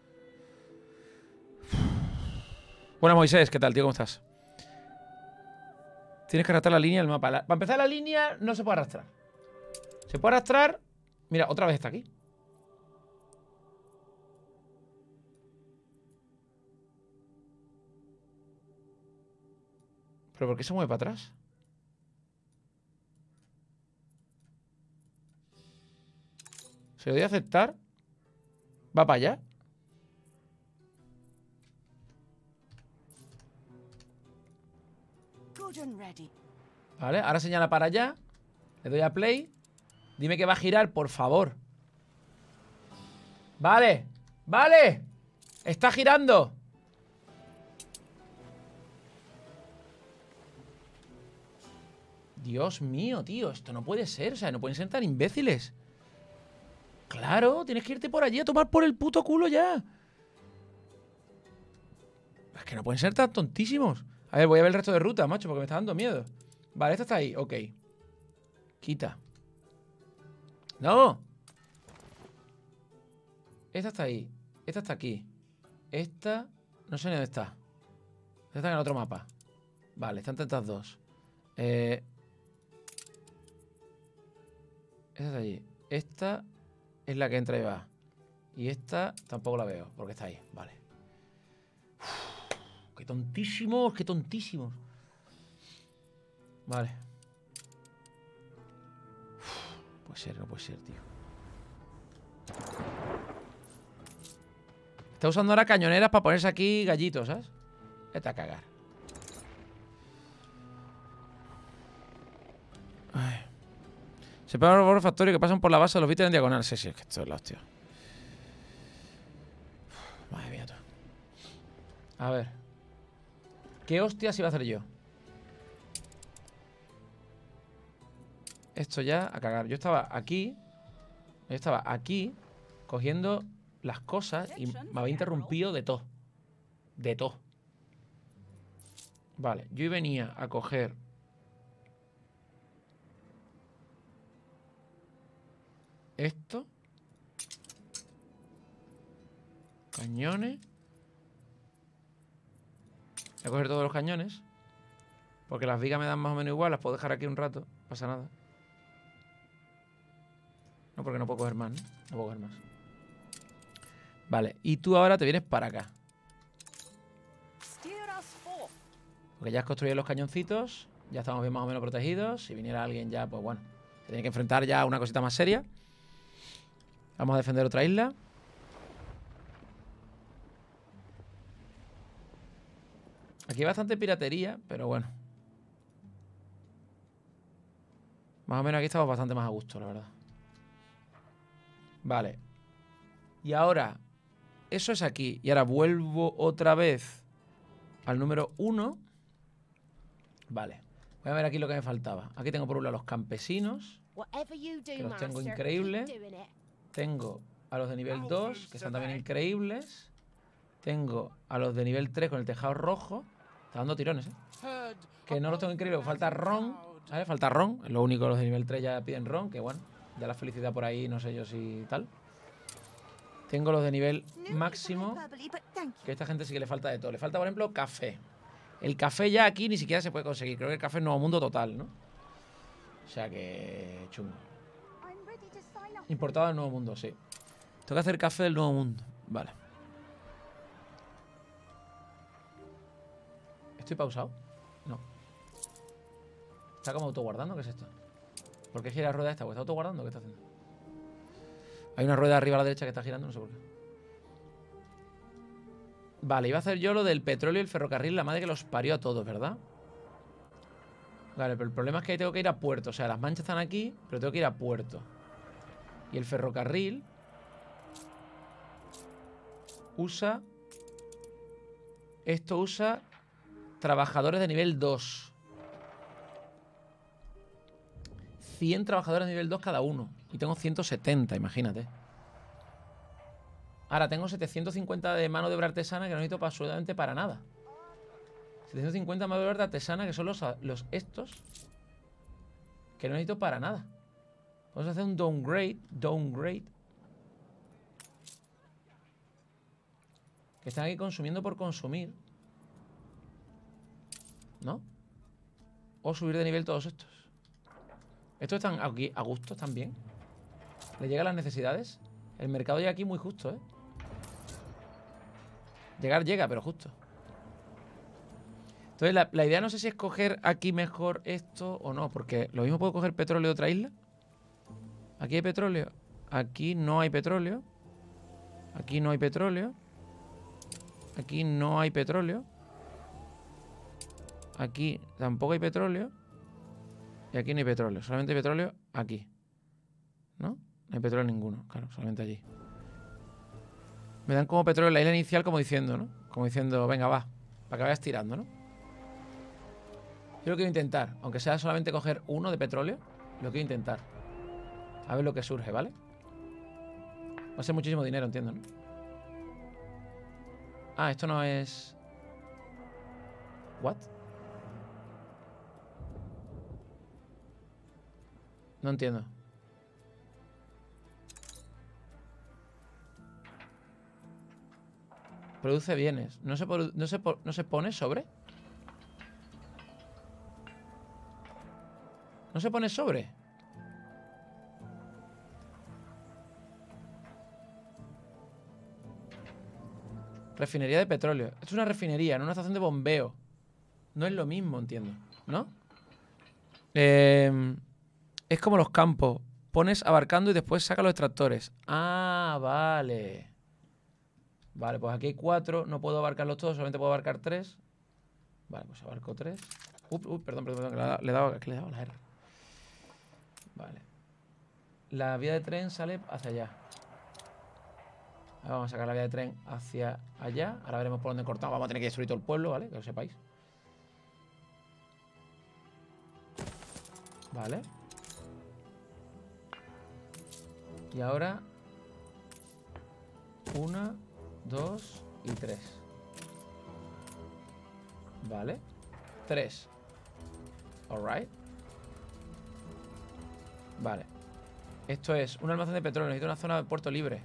Bueno, Moisés, ¿qué tal, tío? ¿Cómo estás? Tienes que arrastrar la línea del mapa. La... Para empezar, la línea no se puede arrastrar. Se puede arrastrar... Mira, otra vez está aquí. ¿Pero por qué se mueve para atrás? ¿Se lo doy a aceptar? ¿Va para allá? Vale, ahora señala para allá. Le doy a play. Dime que va a girar, por favor. Vale, vale. Está girando. Dios mío, tío. Esto no puede ser. O sea, no pueden ser tan imbéciles. Claro, tienes que irte por allí a tomar por el puto culo ya. Es que no pueden ser tan tontísimos. A ver, voy a ver el resto de ruta, macho, porque me está dando miedo. Vale, esta está ahí, ok. Quita. ¡No! Esta está ahí. Esta está aquí. Esta... No sé ni dónde está. Esta está en el otro mapa. Vale, están estas dos. Eh... Esta está allí. Esta es la que entra y va. Y esta tampoco la veo, porque está ahí. Vale. Uf, qué tontísimos, qué tontísimos. Vale. Uf, puede ser, no puede ser, tío. Está usando ahora cañoneras para ponerse aquí gallitos, ¿sabes? Vete a cagar. Ay. Se pegan los factorios que pasan por la base de los bits en diagonal. Sí, sí, es que esto es la hostia. Uf, madre mía, tú. A ver. ¿Qué hostias iba a hacer yo? Esto ya a cagar. Yo estaba aquí. Yo estaba aquí cogiendo las cosas y me había interrumpido de todo. De todo. Vale, yo venía a coger esto. Cañones. Voy a coger todos los cañones. Porque las vigas me dan más o menos igual. Las puedo dejar aquí un rato. No pasa nada. No, porque no puedo coger más, ¿no? No puedo coger más. Vale, y tú ahora te vienes para acá. Porque ya has construido los cañoncitos. Ya estamos bien más o menos protegidos. Si viniera alguien ya, pues bueno, se tiene que enfrentar ya a una cosita más seria. Vamos a defender otra isla. Aquí hay bastante piratería, pero bueno. Más o menos aquí estamos bastante más a gusto, la verdad. Vale. Y ahora, eso es aquí. Y ahora vuelvo otra vez al número uno. Vale. Voy a ver aquí lo que me faltaba. Aquí tengo por un lado los campesinos, que los tengo increíbles. Tengo a los de nivel dos, que están también increíbles. Tengo a los de nivel tres con el tejado rojo. Está dando tirones, ¿eh? Que no los tengo increíbles, falta ron. ¿Sabes? Falta ron. Es lo único, los de nivel tres ya piden ron, que bueno, ya la felicidad por ahí, no sé yo si tal. Tengo los de nivel máximo, que a esta gente sí que le falta de todo. Le falta, por ejemplo, café. El café ya aquí ni siquiera se puede conseguir. Creo que el café es nuevo mundo total, ¿no? O sea que... chungo. Importado del nuevo mundo, sí. Tengo que hacer café del nuevo mundo. Vale. ¿Estoy pausado? No. Está como autoguardando. ¿Qué es esto? ¿Por qué gira la rueda esta? ¿Está autoguardando? ¿Qué está haciendo? Hay una rueda arriba a la derecha que está girando, no sé por qué. Vale, iba a hacer yo lo del petróleo y el ferrocarril, la madre que los parió a todos, ¿verdad? Vale, pero el problema es que ahí tengo que ir a puerto. O sea, las manchas están aquí, pero tengo que ir a puerto. Y el ferrocarril usa... Esto usa trabajadores de nivel dos. cien trabajadores de nivel dos cada uno. Y tengo ciento setenta, imagínate. Ahora tengo setecientos cincuenta de mano de obra artesana que no necesito absolutamente para nada. setecientos cincuenta de mano de obra artesana que son los, los estos. Que no necesito para nada. Vamos a hacer un downgrade. Downgrade. Que están aquí consumiendo por consumir. ¿No? O subir de nivel todos estos. Estos están aquí a gusto también. Le llegan las necesidades. El mercado llega aquí muy justo, ¿eh? Llegar llega, pero justo. Entonces, la, la idea no sé si es coger aquí mejor esto o no, porque lo mismo puedo coger petróleo de otra isla. Aquí hay petróleo. Aquí no hay petróleo. Aquí no hay petróleo. Aquí no hay petróleo. Aquí tampoco hay petróleo. Y aquí no hay petróleo. Solamente hay petróleo aquí. ¿No? No hay petróleo ninguno. Claro, solamente allí. Me dan como petróleo en la isla inicial como diciendo, ¿no? Como diciendo, venga, va. Para que vayas tirando, ¿no? Yo lo quiero intentar. Aunque sea solamente coger uno de petróleo, lo quiero intentar. A ver lo que surge, ¿vale? Va a ser muchísimo dinero, entiendo, ¿no? Ah, esto no es... ¿What? No entiendo. Produce bienes. ¿No se, no se, no se pone sobre? ¿No se pone sobre? Refinería de petróleo. Esto es una refinería, no una estación de bombeo. No es lo mismo, entiendo. ¿No? Eh, es como los campos. Pones abarcando y después saca los extractores. Ah, vale. Vale, pues aquí hay cuatro. No puedo abarcarlos todos, solamente puedo abarcar tres. Vale, pues abarco tres. Ups, ups, perdón, perdón, perdón. Le he dado, le he dado la R. Vale. La vía de tren sale hacia allá. Ahora vamos a sacar la vía de tren hacia allá. Ahora veremos por dónde cortamos. Vamos a tener que destruir todo el pueblo, ¿vale? Que lo sepáis. Vale. Y ahora... Una, dos y tres. Vale. Tres. Alright. Vale. Esto es un almacén de petróleo. Necesito una zona de puerto libre.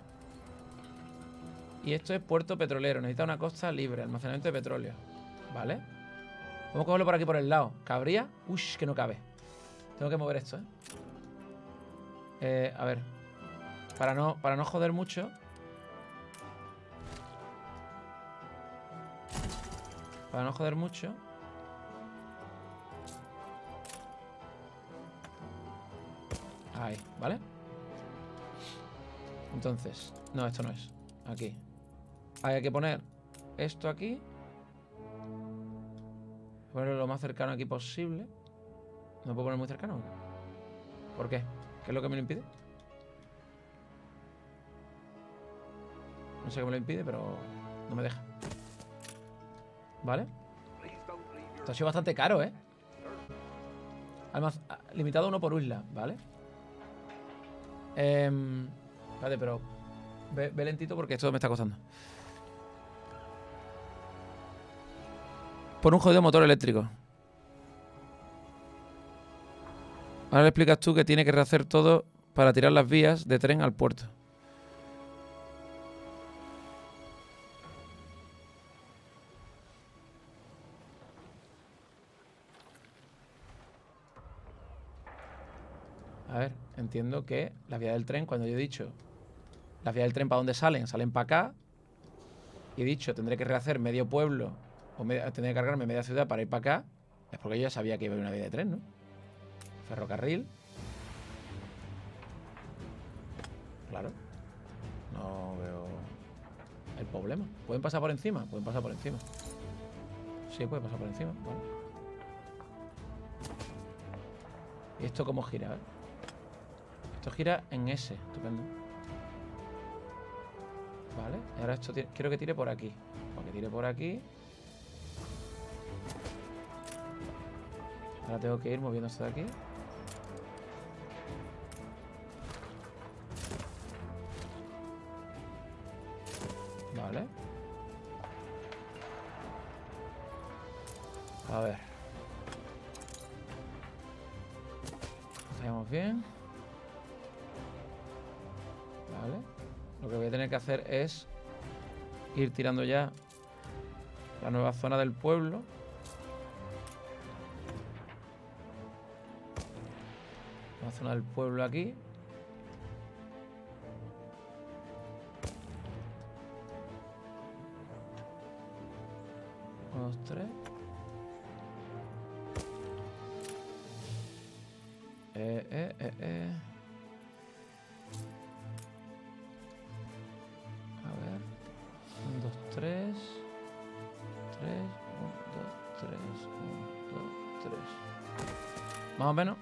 Y esto es puerto petrolero. Necesita una costa libre. Almacenamiento de petróleo. Vale. Vamos a cogerlo por aquí por el lado. ¿Cabría? Uy, que no cabe. Tengo que mover esto, ¿eh? Eh, a ver. Para no, para no joder mucho. Para no joder mucho. Ahí, ¿vale? Entonces, no, esto no es. Aquí. Ahí hay que poner esto aquí. Ponerlo lo más cercano aquí posible. ¿No puedo poner muy cercano? ¿Por qué? ¿Qué es lo que me lo impide? No sé qué me lo impide, pero no me deja. ¿Vale? Esto ha sido bastante caro, ¿eh? Almaz limitado uno por isla, ¿vale? Eh, vale, pero ve, ve lentito porque esto me está costando. Por un jodido motor eléctrico. Ahora le explicas tú que tiene que rehacer todo para tirar las vías de tren al puerto. A ver, entiendo que las vías del tren, cuando yo he dicho las vías del tren para dónde salen, salen para acá. Y he dicho, tendré que rehacer medio pueblo o medio, tendré que cargarme media ciudad para ir para acá. Es porque yo ya sabía que iba a haber una vía de tren, ¿no? Ferrocarril. Claro. No veo el problema. ¿Pueden pasar por encima? Pueden pasar por encima. Sí, puede pasar por encima. Vale. ¿Y esto cómo gira? A ver. Esto gira en S. Estupendo. Vale. Y ahora esto quiero que tire por aquí. Para que tire por aquí. Ahora tengo que ir moviendo esto de aquí. Vale. A ver. Estamos bien. Vale. Lo que voy a tener que hacer es ir tirando ya la nueva zona del pueblo. La zona del pueblo aquí. Dos, tres. Eh, eh, eh, eh. A ver. Un, dos, tres. Tres. Un, dos, tres. Un, dos, tres. Más o menos.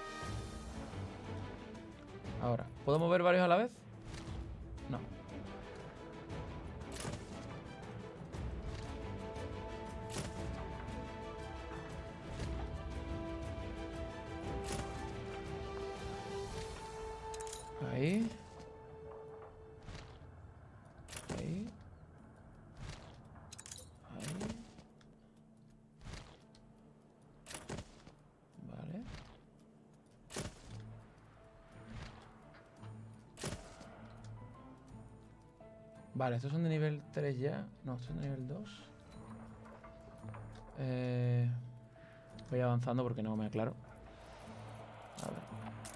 Ahora, ¿puedo mover varios a la vez? No. Ahí. Ahí. Ahí. Vale. Vale, estos son de nivel tres ya. No, estos son de nivel dos. Eh, voy avanzando porque no me aclaro. A ver.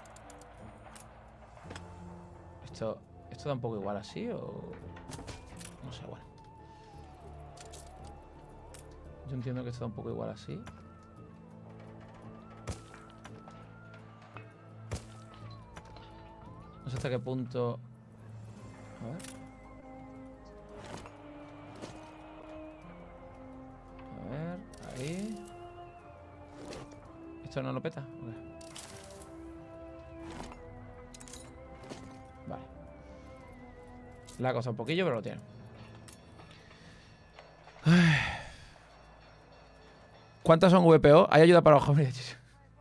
Esto, esto da un poco igual así o... No sé, bueno. Yo entiendo que esto da un poco igual así. No sé hasta qué punto... A ver. A ver, ahí. ¿Esto no lo peta? Okay. Vale. La cosa un poquillo, pero lo tiene. ¿Cuántas son V P O? Hay ayuda para los jóvenes.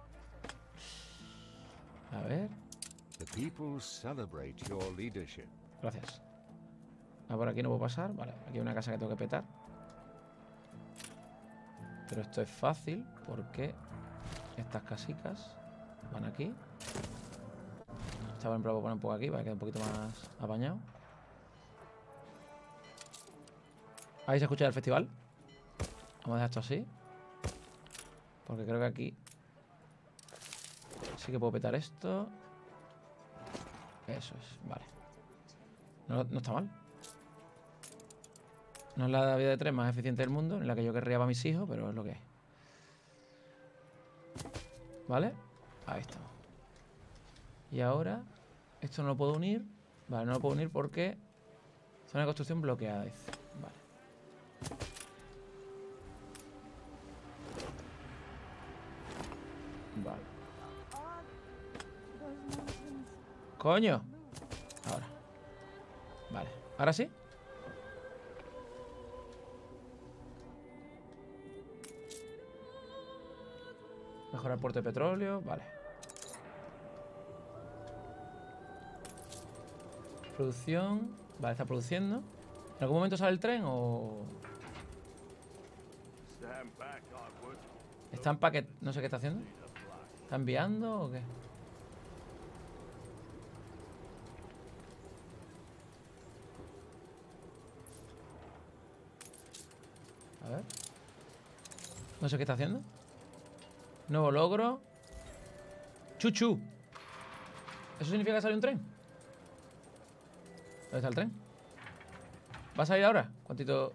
A ver. The people celebrate your leadership. Gracias. Ah, por aquí no puedo pasar. Vale, aquí hay una casa que tengo que petar. Pero esto es fácil porque estas casicas van aquí. Esta por ejemplo, lo voy a poner un poco aquí para que quede un poquito más apañado. Ahí se escucha el festival. Vamos a dejar esto así. Porque creo que aquí sí que puedo petar esto. Eso es, vale. No, no está mal. No es la vida de tren más eficiente del mundo, en la que yo querría para mis hijos, pero es lo que es. ¿Vale? Ahí estamos. Y ahora, esto no lo puedo unir. Vale, no lo puedo unir porque zona de construcción bloqueada, dice. Vale. Vale. ¡Coño! Ahora. Vale. ¿Ahora sí? Mejorar puerto de petróleo. Vale. Producción. Vale, está produciendo. ¿En algún momento sale el tren o...? Está en paquete. No sé qué está haciendo. ¿Está enviando o qué? A ver. No sé qué está haciendo. Nuevo logro. Chuchu. ¿Eso significa que sale un tren? ¿Dónde está el tren? ¿Va a salir ahora? ¿Cuántito?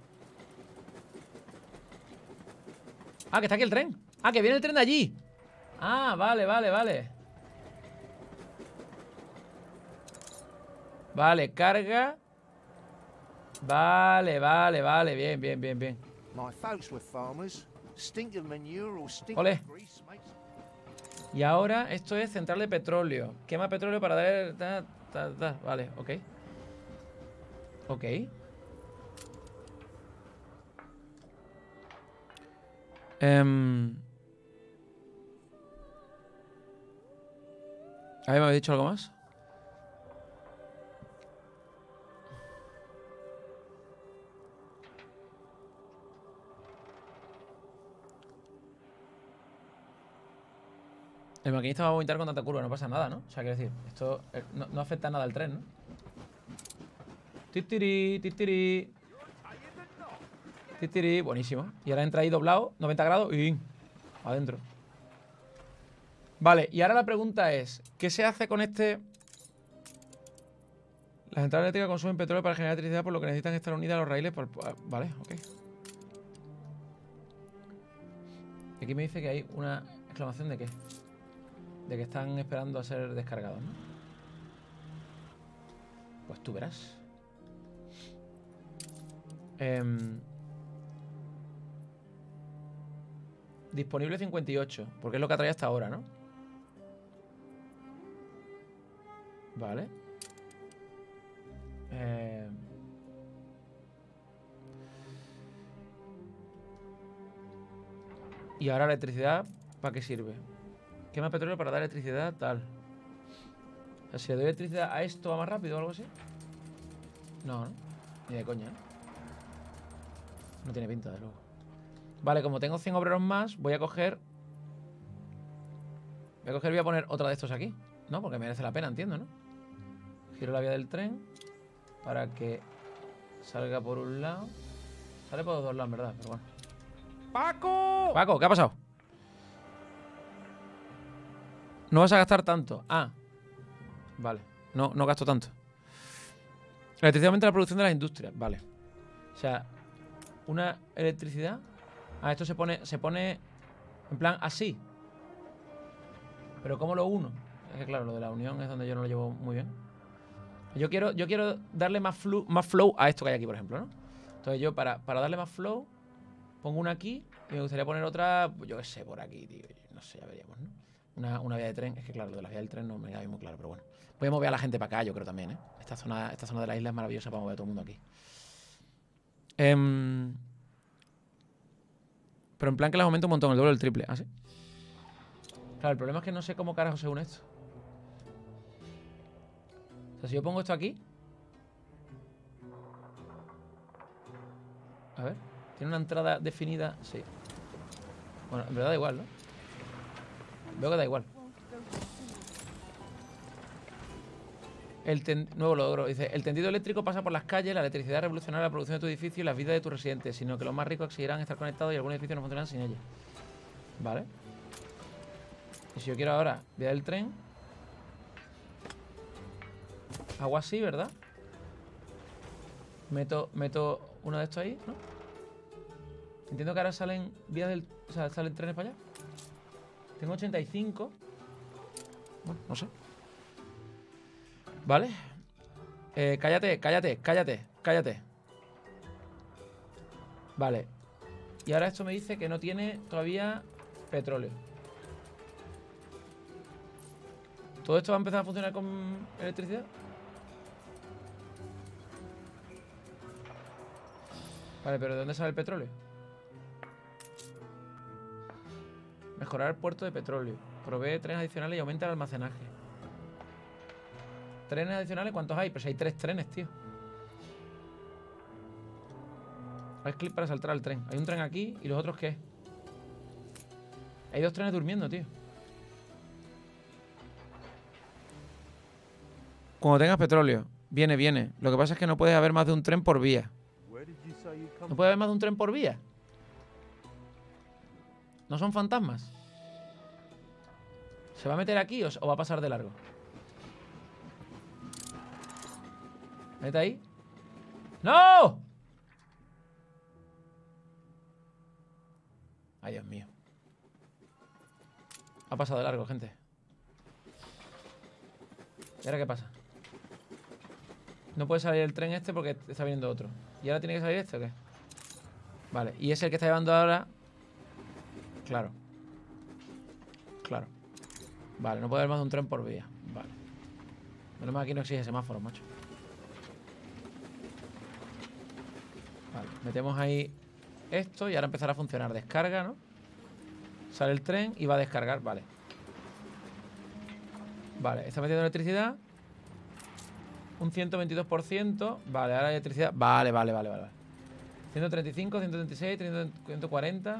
Ah, que está aquí el tren. Ah, que viene el tren de allí. Ah, vale, vale, vale. Vale, carga. Vale, vale, vale. Bien, bien, bien, bien. My folks were farmers. Stinking manure or stinking Ole. grease makes... Y ahora esto es central de petróleo. Quema petróleo para dar... Ta, ta, ta. Vale, ok. Ok. Um, ¿A mí me habéis dicho algo más? El maquinista va a vomitar con tanta curva, no pasa nada, ¿no? O sea, quiero decir, esto eh, no, no afecta nada al tren, ¿no? Titiri, titiri. Titiri, buenísimo. Y ahora entra ahí doblado, noventa grados y adentro. Vale, y ahora la pregunta es, ¿qué se hace con este? Las centrales eléctricas consumen petróleo para generar electricidad, por lo que necesitan estar unidas a los raíles. Por... Vale, ok. Aquí me dice que hay una exclamación de qué. De que están esperando a ser descargados, ¿no? Pues tú verás. Eh, disponible cincuenta y ocho, porque es lo que ha traído hasta ahora, ¿no? Vale. Eh... Y ahora la electricidad, ¿para qué sirve? Quema petróleo para dar electricidad, tal. O sea, si le doy electricidad a esto, ¿va más rápido o algo así? No, ¿no? Ni de coña, ¿eh? No tiene pinta, de luego. Vale, como tengo cien obreros más, voy a coger... Voy a coger y voy a poner otra de estos aquí, ¿no? Porque merece la pena, entiendo, ¿no? Giro la vía del tren para que salga por un lado. Sale por los dos lados, en verdad, pero bueno. ¡Paco! Paco, ¿qué ha pasado? No vas a gastar tanto. Ah, vale. No, no gasto tanto. La electricidad aumenta la producción de las industrias. Vale. O sea, una electricidad. Ah, esto se pone, se pone en plan así. Pero ¿cómo lo uno? Es que claro, lo de la unión es donde yo no lo llevo muy bien. Yo quiero, yo quiero darle más flow, más flow a esto que hay aquí, por ejemplo, ¿no? Entonces yo, para, para darle más flow, pongo una aquí y me gustaría poner otra, yo qué sé, por aquí, tío. No sé, ya veríamos, ¿no? Una, una vía de tren. Es que claro, lo de la vía del tren no me queda muy claro, pero bueno. Voy a mover a la gente para acá, yo creo también, ¿eh? Esta zona, esta zona de la isla es maravillosa para mover a todo el mundo aquí. Eh, pero en plan que les aumenta un montón, el doble o el triple. ¿Ah, sí? Claro, el problema es que no sé cómo carajo se une esto. O sea, si yo pongo esto aquí... A ver, ¿tiene una entrada definida? Sí. Bueno, en verdad da igual, ¿no? Veo que da igual. El ten... Nuevo logro. Dice, el tendido eléctrico pasa por las calles, la electricidad revolucionará la producción de tu edificio y las vidas de tus residentes, sino que los más ricos exigirán estar conectados y algunos edificios no funcionarán sin ella. Vale. Y si yo quiero ahora vía del tren, hago así, ¿verdad? Meto, meto uno de estos ahí, ¿no? Entiendo que ahora salen vías del... O sea, salen trenes para allá. Tengo ochenta y cinco. Bueno, no sé. Vale. Eh, cállate, cállate, cállate, cállate. Vale. Y ahora esto me dice que no tiene todavía petróleo. ¿Todo esto va a empezar a funcionar con electricidad? Vale, pero ¿de dónde sale el petróleo? Mejorar el puerto de petróleo. Provee trenes adicionales y aumenta el almacenaje. ¿Trenes adicionales? ¿Cuántos hay? Pues hay tres trenes, tío. Haz clic para saltar al tren. Hay un tren aquí y los otros, ¿qué? Hay dos trenes durmiendo, tío. Cuando tengas petróleo. Viene, viene. Lo que pasa es que no puedes haber más de un tren por vía. ¿No puede haber más de un tren por vía? ¿No son fantasmas? ¿Se va a meter aquí o, o va a pasar de largo? ¿Mete ahí? ¡No! Ay, Dios mío. Ha pasado de largo, gente. ¿Y ahora qué pasa? No puede salir el tren este porque está viniendo otro. ¿Y ahora tiene que salir este o qué? Vale, y es el que está llevando ahora. Claro. Claro. Vale, no puede haber más de un tren por vía. Vale. Menos mal aquí no exige semáforos, macho. Vale, metemos ahí esto y ahora empezará a funcionar. Descarga, ¿no? Sale el tren y va a descargar, vale. Vale, está metiendo electricidad. Un ciento veintidós por ciento. Vale, ahora hay electricidad. Vale, vale, vale, vale. ciento treinta y cinco, ciento treinta y seis, ciento cuarenta.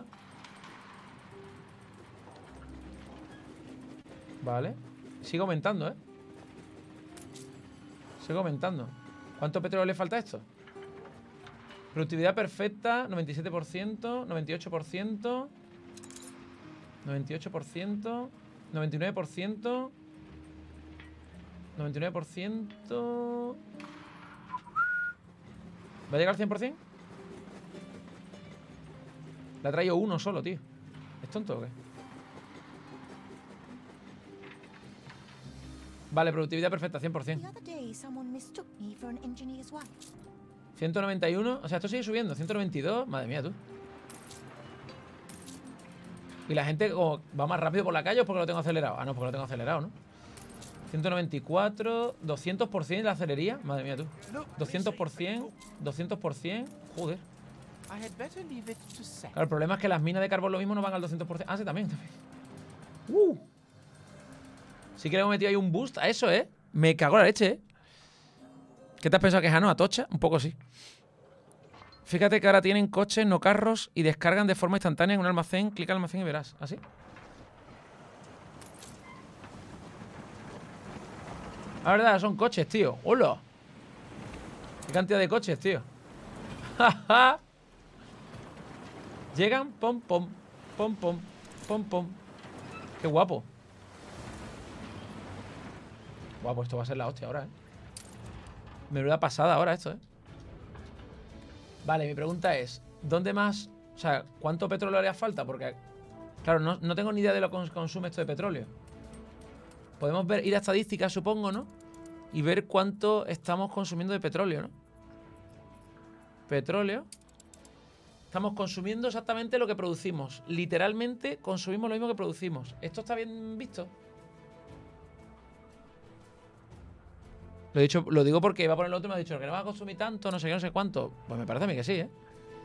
Vale. Sigue aumentando, ¿eh? Sigue aumentando. ¿Cuánto petróleo le falta a esto? Productividad perfecta, noventa y siete por ciento, noventa y ocho por ciento, noventa y ocho por ciento, noventa y nueve por ciento, noventa y nueve por ciento. ¿Va a llegar al cien por cien? Le ha traído uno solo, tío. ¿Es tonto o qué? Vale, productividad perfecta, cien por The cien. other day, someone mistook me for an engineer's wife. ciento noventa y uno. O sea, esto sigue subiendo. ciento noventa y dos. Madre mía, tú. Y la gente como va más rápido por la calle o porque lo tengo acelerado. Ah, no, porque lo tengo acelerado, ¿no? ciento noventa y cuatro. doscientos por cien la acelería. Madre mía, tú. doscientos por cien. doscientos por cien. Joder. I had better leave it to set. Claro, el problema es que las minas de carbón lo mismo no van al doscientos por cien. Ah, sí, también. también. Uh. Sí que le hemos metido ahí un boost a eso, ¿eh? Me cago en la leche, ¿eh? ¿Qué te has pensado que es Ano? ¿A tocha? Un poco sí. Fíjate que ahora tienen coches, no carros, y descargan de forma instantánea en un almacén. Clica al almacén y verás. ¿Así? La verdad, son coches, tío. ¡Hola! ¿Qué cantidad de coches, tío? ¡Ja, Llegan, pom, pom, pom, pom, pom, pom. Qué guapo. Guapo, esto va a ser la hostia ahora, ¿eh? Menuda pasada ahora esto, ¿eh? Vale, mi pregunta es, ¿dónde más? O sea, ¿cuánto petróleo haría falta? Porque, claro, no, no tengo ni idea de lo que consume esto de petróleo. Podemos ver, ir a estadísticas, supongo, ¿no? Y ver cuánto estamos consumiendo de petróleo, ¿no? Petróleo. Estamos consumiendo exactamente lo que producimos. Literalmente consumimos lo mismo que producimos. ¿Esto está bien visto? Lo he dicho, lo digo porque iba a poner el otro y me ha dicho que no va a consumir tanto, no sé qué, no sé cuánto. Pues me parece a mí que sí, ¿eh?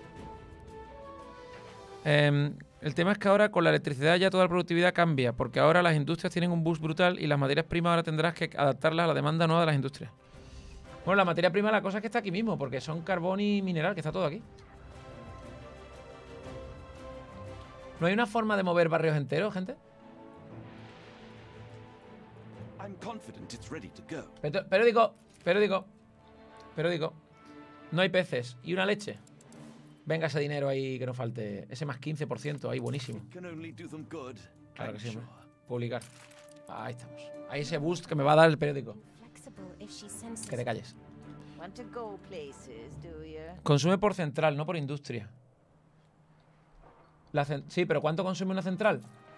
Eh, el tema es que ahora con la electricidad ya toda la productividad cambia, porque ahora las industrias tienen un boost brutal y las materias primas ahora tendrás que adaptarlas a la demanda nueva de las industrias. Bueno, la materia prima, la cosa es que está aquí mismo, porque son carbón y mineral, que está todo aquí. ¿No hay una forma de mover barrios enteros, gente? I'm confident it's ready to go. Petro- Periódico, periódico, periódico. No hay peces. ¿Y una leche? Venga ese dinero ahí que no falte. Ese más quince por ciento ahí, buenísimo. Can only do them good. Claro que I'm sí, hombre. sure. Publicar. Ahí estamos. Ahí ese boost que me va a dar el periódico. Flexible if she senses. Que te calles. Want to go places, do you? Consume por central, no por industria. La cen- sí, pero ¿cuánto consume una central?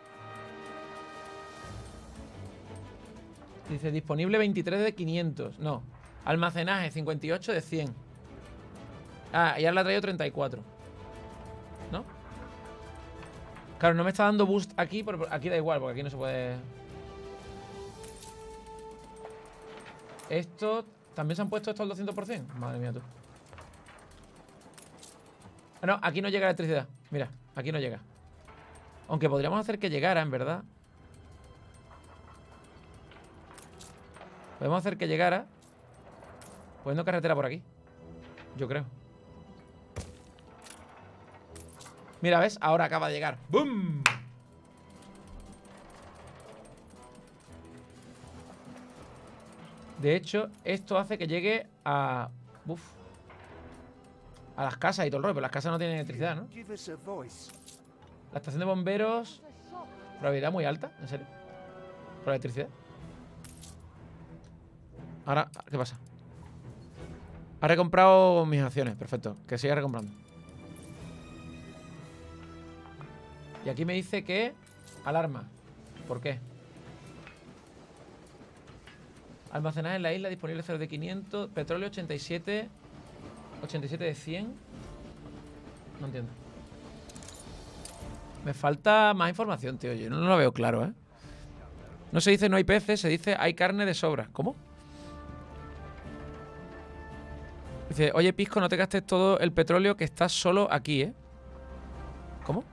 Dice disponible veintitrés de quinientos. No. Almacenaje cincuenta y ocho de cien. Ah, y ahora le ha traído treinta y cuatro. ¿No? Claro, no me está dando boost aquí, pero aquí da igual, porque aquí no se puede. Esto. ¿También se han puesto esto al doscientos por cien? Madre mía, tú. Ah, no, aquí no llega la electricidad. Mira, aquí no llega. Aunque podríamos hacer que llegara, en verdad. Podemos hacer que llegara poniendo carretera por aquí. Yo creo. Mira, ¿ves? Ahora acaba de llegar. ¡Bum! De hecho, esto hace que llegue a... Uf. A las casas y todo el rollo. Pero las casas no tienen electricidad, ¿no? Give us a voice. La estación de bomberos... Probabilidad muy alta, ¿en serio? ¿Por la electricidad? Ahora, ¿qué pasa? Ha recomprado mis acciones, perfecto. Que siga recomprando. Y aquí me dice que... Alarma. ¿Por qué? Almacenaje en la isla, disponible cero de quinientos. Petróleo ochenta y siete. ochenta y siete de cien. No entiendo. Me falta más información, tío. Yo no lo veo claro, ¿eh? No se dice no hay peces, se dice hay carne de sobra. ¿Cómo? Dice, oye, Pisco, no te gastes todo el petróleo que está solo aquí, ¿eh? ¿Cómo?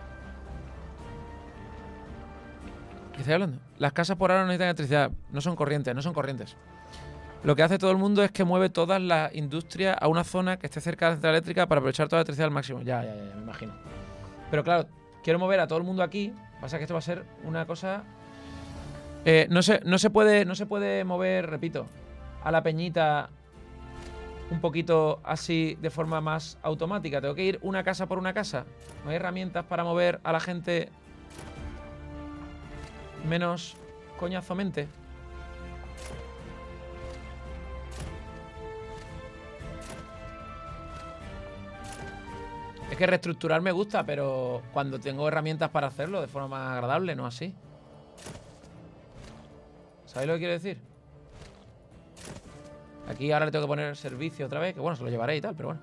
¿Qué estoy hablando? Las casas por ahora no necesitan electricidad. No son corrientes, no son corrientes. Lo que hace todo el mundo es que mueve todas las industrias a una zona que esté cerca de la central eléctrica para aprovechar toda la electricidad al máximo. Ya, ya, ya, ya, me imagino. Pero claro, quiero mover a todo el mundo aquí. Pasa que esto va a ser una cosa... Eh, no se, no se puede, no se puede mover, repito, a la peñita un poquito así de forma más automática. Tengo que ir una casa por una casa. No hay herramientas para mover a la gente menos coñazamente. Es que reestructurar me gusta, pero cuando tengo herramientas para hacerlo de forma más agradable, no así. ¿Sabéis lo que quiero decir? Aquí ahora le tengo que poner servicio otra vez, que bueno, se lo llevaré y tal, pero bueno.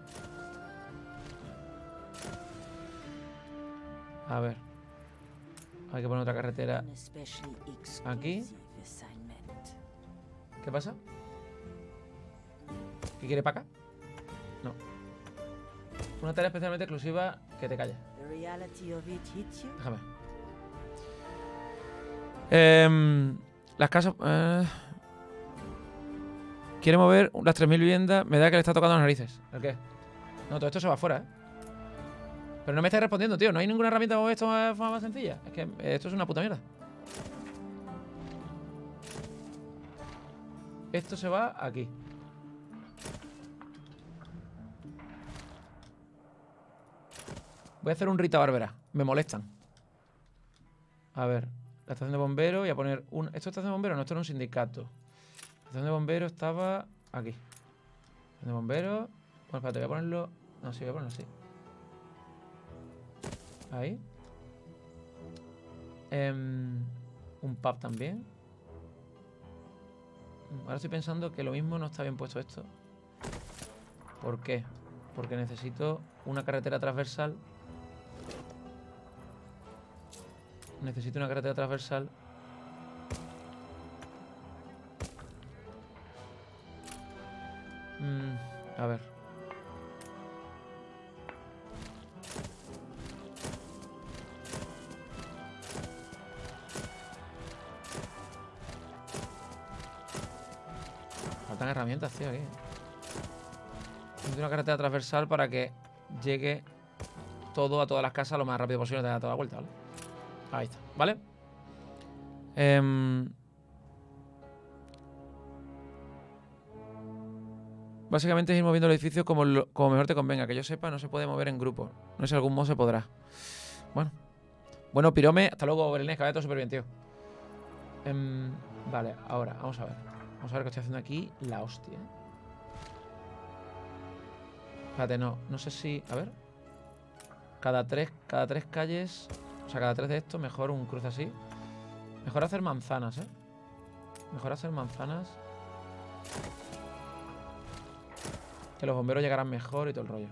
A ver. Hay que poner otra carretera aquí. ¿Qué pasa? ¿Qué quiere para acá? No. Una tarea especialmente exclusiva que te calles. Déjame. Eh, las casas... Eh, quiere mover las tres mil viviendas. Me da que le está tocando las narices. ¿El qué? No, todo esto se va afuera, ¿eh? Pero no me estáis respondiendo, tío. No hay ninguna herramienta para mover esto de forma más sencilla. Es que esto es una puta mierda. Esto se va aquí. Voy a hacer un Rita Barbera. Me molestan. A ver. La estación de bomberos. Voy a poner un... ¿Esto es estación de bomberos? No, esto era un sindicato. La estación de bomberos estaba aquí. Estación de bomberos. Bueno, espérate, voy a ponerlo... No, sí, voy a ponerlo así. Ahí. Um, un pub también. Ahora estoy pensando que lo mismo no está bien puesto esto. ¿Por qué? Porque necesito una carretera transversal. Necesito una carretera transversal. Mm, a ver. Faltan herramientas, tío, aquí. Necesito una carretera transversal para que llegue todo a todas las casas lo más rápido posible y te da toda la vuelta, ¿vale? Ahí está, ¿vale? Eh, básicamente es ir moviendo el edificio como, lo, como mejor te convenga. Que yo sepa, no se puede mover en grupo. No sé si algún modo se podrá. Bueno. Bueno, Pirome, hasta luego, Berenés, que vaya todo súper bien, tío. Eh, vale, ahora, vamos a ver. Vamos a ver qué estoy haciendo aquí. La hostia. Espérate, no. No sé si... A ver. Cada tres, cada tres calles... O sea, cada tres de estos, mejor un cruce así. Mejor hacer manzanas, ¿eh? Mejor hacer manzanas. Que los bomberos llegarán mejor y todo el rollo.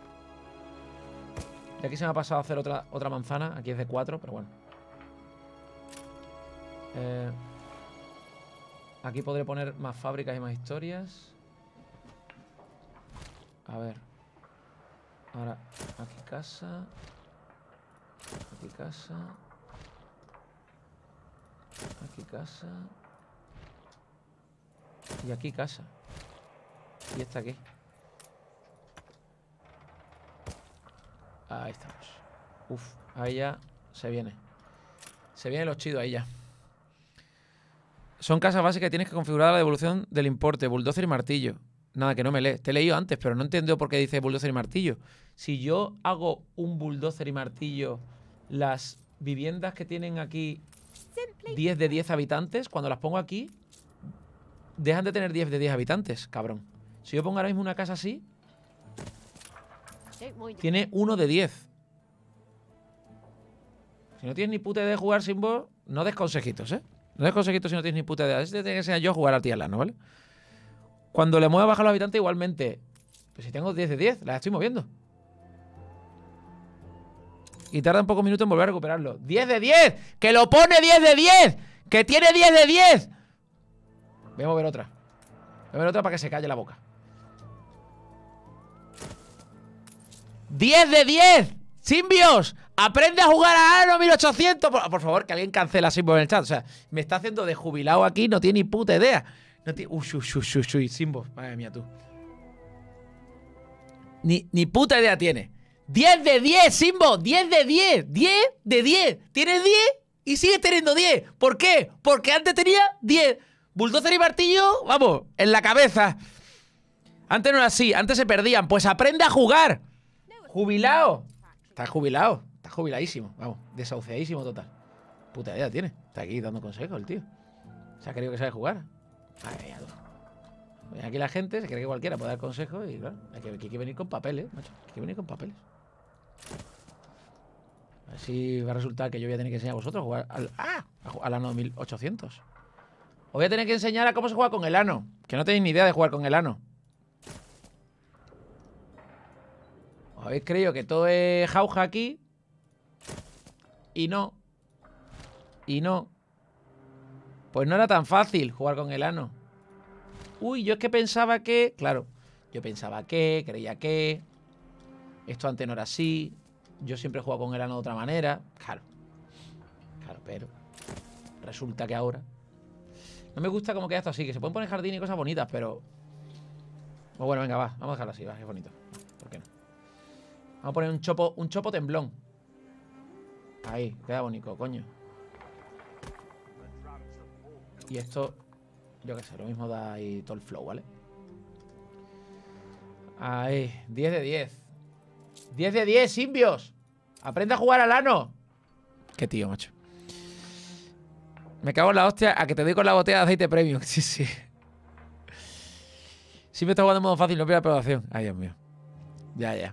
Y aquí se me ha pasado a hacer otra, otra manzana. Aquí es de cuatro, pero bueno. Eh, aquí podré poner más fábricas y más historias. A ver. Ahora, aquí casa. Aquí casa. Aquí casa. Y aquí casa. Y esta aquí. Ahí estamos. Uf, ahí ya se viene. Se viene lo chido ahí ya. Son casas básicas que tienes que configurar la devolución del importe. Bulldozer y martillo. Nada, que no me lee. Te he leído antes, pero no entiendo por qué dice bulldozer y martillo. Si yo hago un bulldozer y martillo, las viviendas que tienen aquí diez de diez habitantes, cuando las pongo aquí, dejan de tener diez de diez habitantes, cabrón. Si yo pongo ahora mismo una casa así, tiene uno de diez. Si no tienes ni puta idea de jugar sin vos, no des consejitos, ¿eh? No des consejitos si no tienes ni puta idea. Este tiene que enseñar yo a jugar a ti al lano, ¿vale? Cuando le mueva a bajar los habitantes, igualmente. Pues si tengo diez de diez, las estoy moviendo. Y tarda un pocos minutos en volver a recuperarlo. ¡diez de diez! ¡Que lo pone diez de diez! ¡Que tiene diez de diez! Voy a mover otra. Voy a mover otra para que se calle la boca. ¡diez de diez! ¡Simbios! ¡Aprende a jugar a Anno mil ochocientos! Por, por favor, que alguien cancela a Simbo en el chat. O sea, me está haciendo de jubilado aquí, no tiene ni puta idea. No tiene... Uy, uy, uy, uy, uy, Simbo. Madre mía, tú. Ni, ni puta idea tiene. ¡diez de diez, Simbo! ¡diez de diez! ¡diez de diez! Tienes diez y sigues teniendo diez. ¿Por qué? Porque antes tenía diez. Bulldozer y martillo, vamos, en la cabeza. Antes no era así, antes se perdían. Pues aprende a jugar. Jubilado. Está jubilado. Está jubiladísimo. Vamos, desahuciadísimo total. Puta idea tiene. Está aquí dando consejos el tío. Se ha creído que sabe jugar. Ay, aquí la gente se cree que cualquiera puede dar consejos y claro, hay que, hay que venir con papeles, macho. Hay que venir con papeles. A ver si va a resultar que yo voy a tener que enseñar a vosotros a jugar al, ¡ah! al Anno mil ochocientos. Os voy a tener que enseñar a cómo se juega con el Anno. Que no tenéis ni idea de jugar con el ano. ¿Os habéis creído que todo es jauja aquí? Y no. Y no. Pues no era tan fácil jugar con el ano. Uy, yo es que pensaba que... Claro, yo pensaba que, creía que... Esto antes no era así. Yo siempre he jugado con el ano de otra manera. Claro. Claro, pero... Resulta que ahora... No me gusta cómo queda esto así. Que se pueden poner jardín y cosas bonitas, pero... Pues bueno, venga, va. Vamos a dejarlo así, va. Es bonito. ¿Por qué no? Vamos a poner un chopo, un chopo temblón. Ahí, queda bonito, coño. Y esto... Yo qué sé, lo mismo da ahí todo el flow, ¿vale? Ahí, diez de diez. diez de diez, simbios. Aprende a jugar al ano. Qué tío, macho. Me cago en la hostia a que te doy con la botella de aceite premium. Sí, sí. Siempre está jugando en modo fácil, no pide aprobación. Ay, Dios mío. Ya, ya.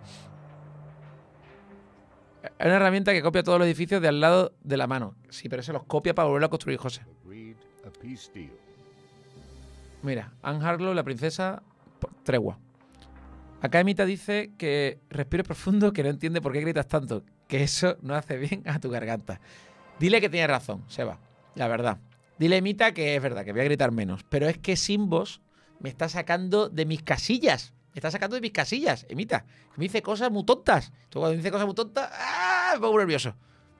Es una herramienta que copia todos los edificios de al lado de la mano. Sí, pero se los copia para volverlo a construir, José. Agreed a peace deal. Mira, Anne Harlow, la princesa, tregua. Acá Emita dice que respires profundo, que no entiende por qué gritas tanto. Que eso no hace bien a tu garganta. Dile que tiene razón, Seba. La verdad. Dile, Emita, que es verdad, que voy a gritar menos. Pero es que Simbos me está sacando de mis casillas. Me está sacando de mis casillas, Emita. Me dice cosas muy tontas. Tú cuando me dice cosas muy tontas, ¡ah! Me pongo nervioso.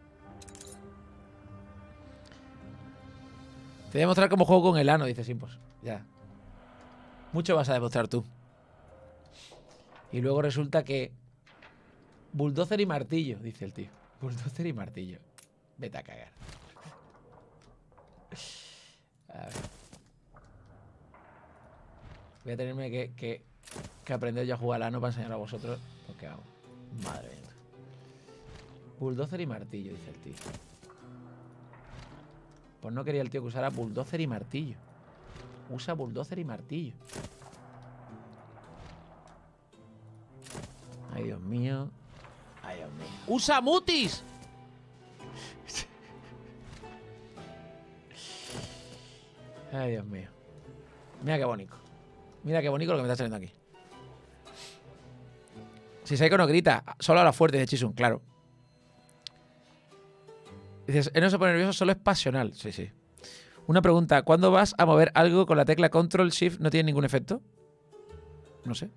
Te voy a mostrar cómo juego con el ano, dice Simbos. Ya. Mucho vas a demostrar tú. Y luego resulta que... Bulldozer y martillo, dice el tío. Bulldozer y martillo. Vete a cagar. A ver. Voy a tenerme que, que, que aprender yo a jugar al ano para enseñar a vosotros. Porque vamos. Madre mía. Bulldozer y martillo, dice el tío. Pues no quería el tío que usara bulldozer y martillo. Usa bulldozer y martillo. Ay, Dios mío. Ay, Dios mío. ¡Usa mutis! Ay, Dios mío. Mira qué bonito. Mira qué bonito lo que me está saliendo aquí. Si Saiko no grita, solo a la fuerte de Chisun, claro. Dices, él no se pone nervioso, solo es pasional. Sí, sí. Una pregunta, ¿cuándo vas a mover algo con la tecla Control Shift no tiene ningún efecto? No sé.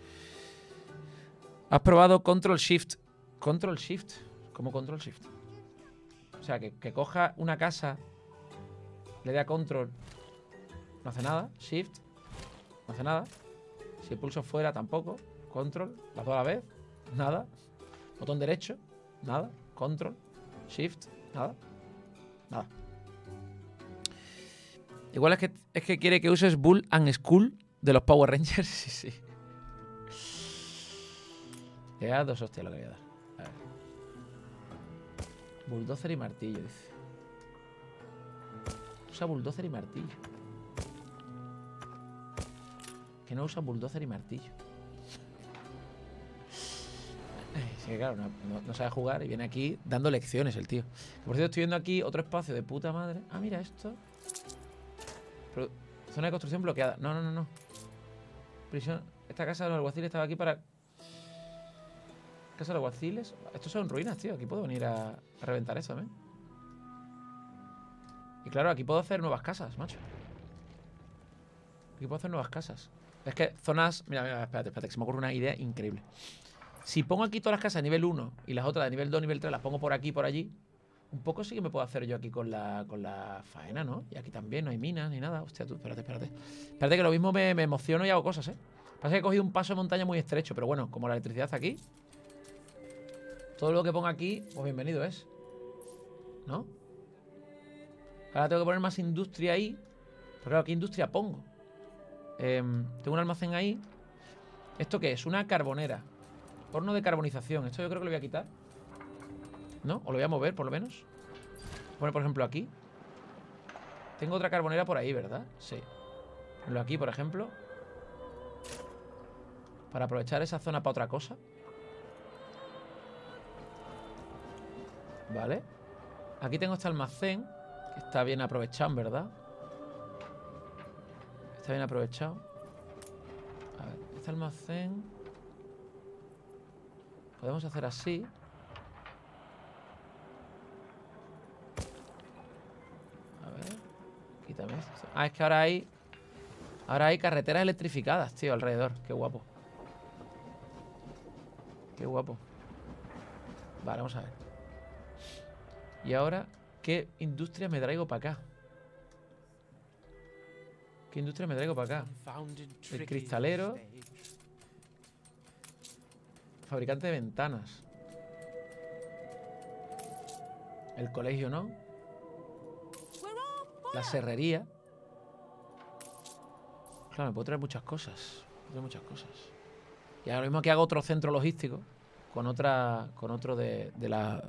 ¿Has probado Control Shift? Control Shift. ¿Cómo Control Shift? O sea, que, que coja una casa, le dé a Control, no hace nada. Shift, no hace nada. Si pulso fuera, tampoco. Control, las dos a la vez, nada. Botón derecho, nada. Control, Shift, nada. Nada. Igual es que, es que quiere que uses Bull and Skull de los Power Rangers. Sí, sí. Le voy a dar dos hostias lo que voy a dar. A ver. Bulldozer y martillo, dice. Usa bulldozer y martillo. Que no usa bulldozer y martillo. Sí, que claro, no, no, no sabe jugar y viene aquí dando lecciones el tío. Por cierto, estoy viendo aquí otro espacio de puta madre. Ah, mira esto. Pero, zona de construcción bloqueada. No, no, no, no. Prisión. Esta casa de los alguaciles estaba aquí para... Casa de los alguaciles. Estos son ruinas, tío. Aquí puedo venir a, a reventar eso, ¿eh? Y claro, aquí puedo hacer nuevas casas, macho. Aquí puedo hacer nuevas casas. Es que zonas... Mira, mira, espérate, espérate, que se me ocurre una idea increíble. Si pongo aquí todas las casas de nivel uno y las otras de nivel dos, nivel tres, las pongo por aquí y por allí, un poco sí que me puedo hacer yo aquí con la, con la faena, ¿no? Y aquí también no hay minas ni nada. Hostia, tú, espérate, espérate. Espérate que lo mismo me, me emociono y hago cosas, ¿eh? Pasa que he cogido un paso de montaña muy estrecho, pero bueno, como la electricidad está aquí, todo lo que ponga aquí, pues bienvenido es. ¿No? Ahora tengo que poner más industria ahí. Pero claro, ¿qué industria pongo? Eh, tengo un almacén ahí. ¿Esto qué es? Una carbonera. Horno de carbonización. Esto yo creo que lo voy a quitar. ¿No? O lo voy a mover, por lo menos. Poner, por ejemplo, aquí. Tengo otra carbonera por ahí, ¿verdad? Sí. Ponerlo aquí, por ejemplo. Para aprovechar esa zona para otra cosa. Vale. Aquí tengo este almacén. Que está bien aprovechado, ¿verdad? Está bien aprovechado. A ver, este almacén. Podemos hacer así. A ver. Quítame esto. Ah, es que ahora hay. Ahora hay carreteras electrificadas, tío, alrededor. Qué guapo. Qué guapo. Vale, vamos a ver. Y ahora, ¿qué industria me traigo para acá? ¿Qué industria me traigo para acá? El cristalero. Fabricante de ventanas. El colegio, ¿no? La serrería. Claro, me puedo traer muchas cosas. Puedo traer muchas cosas. Y ahora mismo que hago otro centro logístico. Con otra. Con otro de, de la.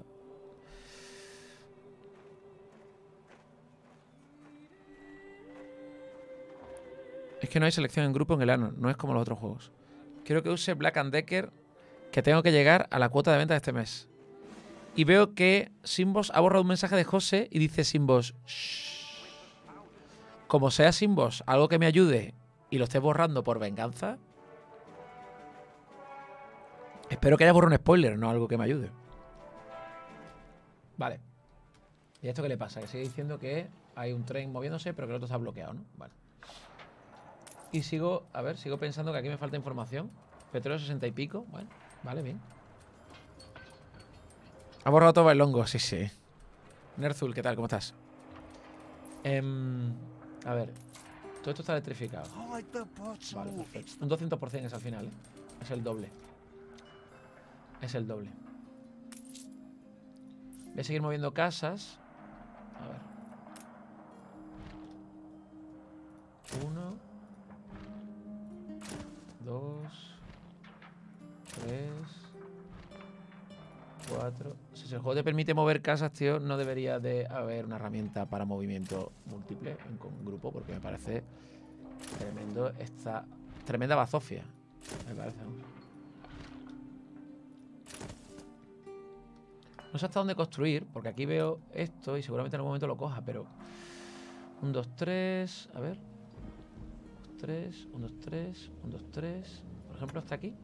Es que no hay selección en grupo en el ano. No es como los otros juegos. Quiero que use Black and Decker. Que tengo que llegar a la cuota de venta de este mes. Y veo que Simbos ha borrado un mensaje de José y dice Simbos, shh. Como sea Simbos algo que me ayude y lo estés borrando por venganza, espero que haya borrado un spoiler, no algo que me ayude. Vale. ¿Y esto qué le pasa? Que sigue diciendo que hay un tren moviéndose, pero que el otro está bloqueado, ¿no? Vale. Y sigo, a ver, sigo pensando que aquí me falta información. Petróleo sesenta y pico, bueno. Vale, bien. Ha borrado todo el hongo, sí, sí. Nerzul, ¿qué tal? ¿Cómo estás? Eh, a ver. Todo esto está electrificado. Vale, perfecto. Un doscientos por ciento es al final, ¿eh? Es el doble. Es el doble. Voy a seguir moviendo casas. A ver. Uno. Dos. Tres. Cuatro. Si el juego te permite mover casas, tío, no debería de haber una herramienta para movimiento múltiple en un grupo, porque me parece tremendo esta tremenda bazofia. Me parece. No sé hasta dónde construir, porque aquí veo esto y seguramente en algún momento lo coja, pero un, dos, tres. A ver. dos, tres. Un, dos, tres. Un, dos, tres. Por ejemplo, hasta aquí.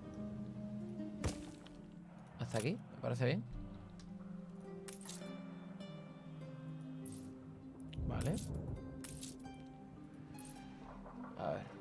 Hasta aquí, me parece bien. Vale. A ver.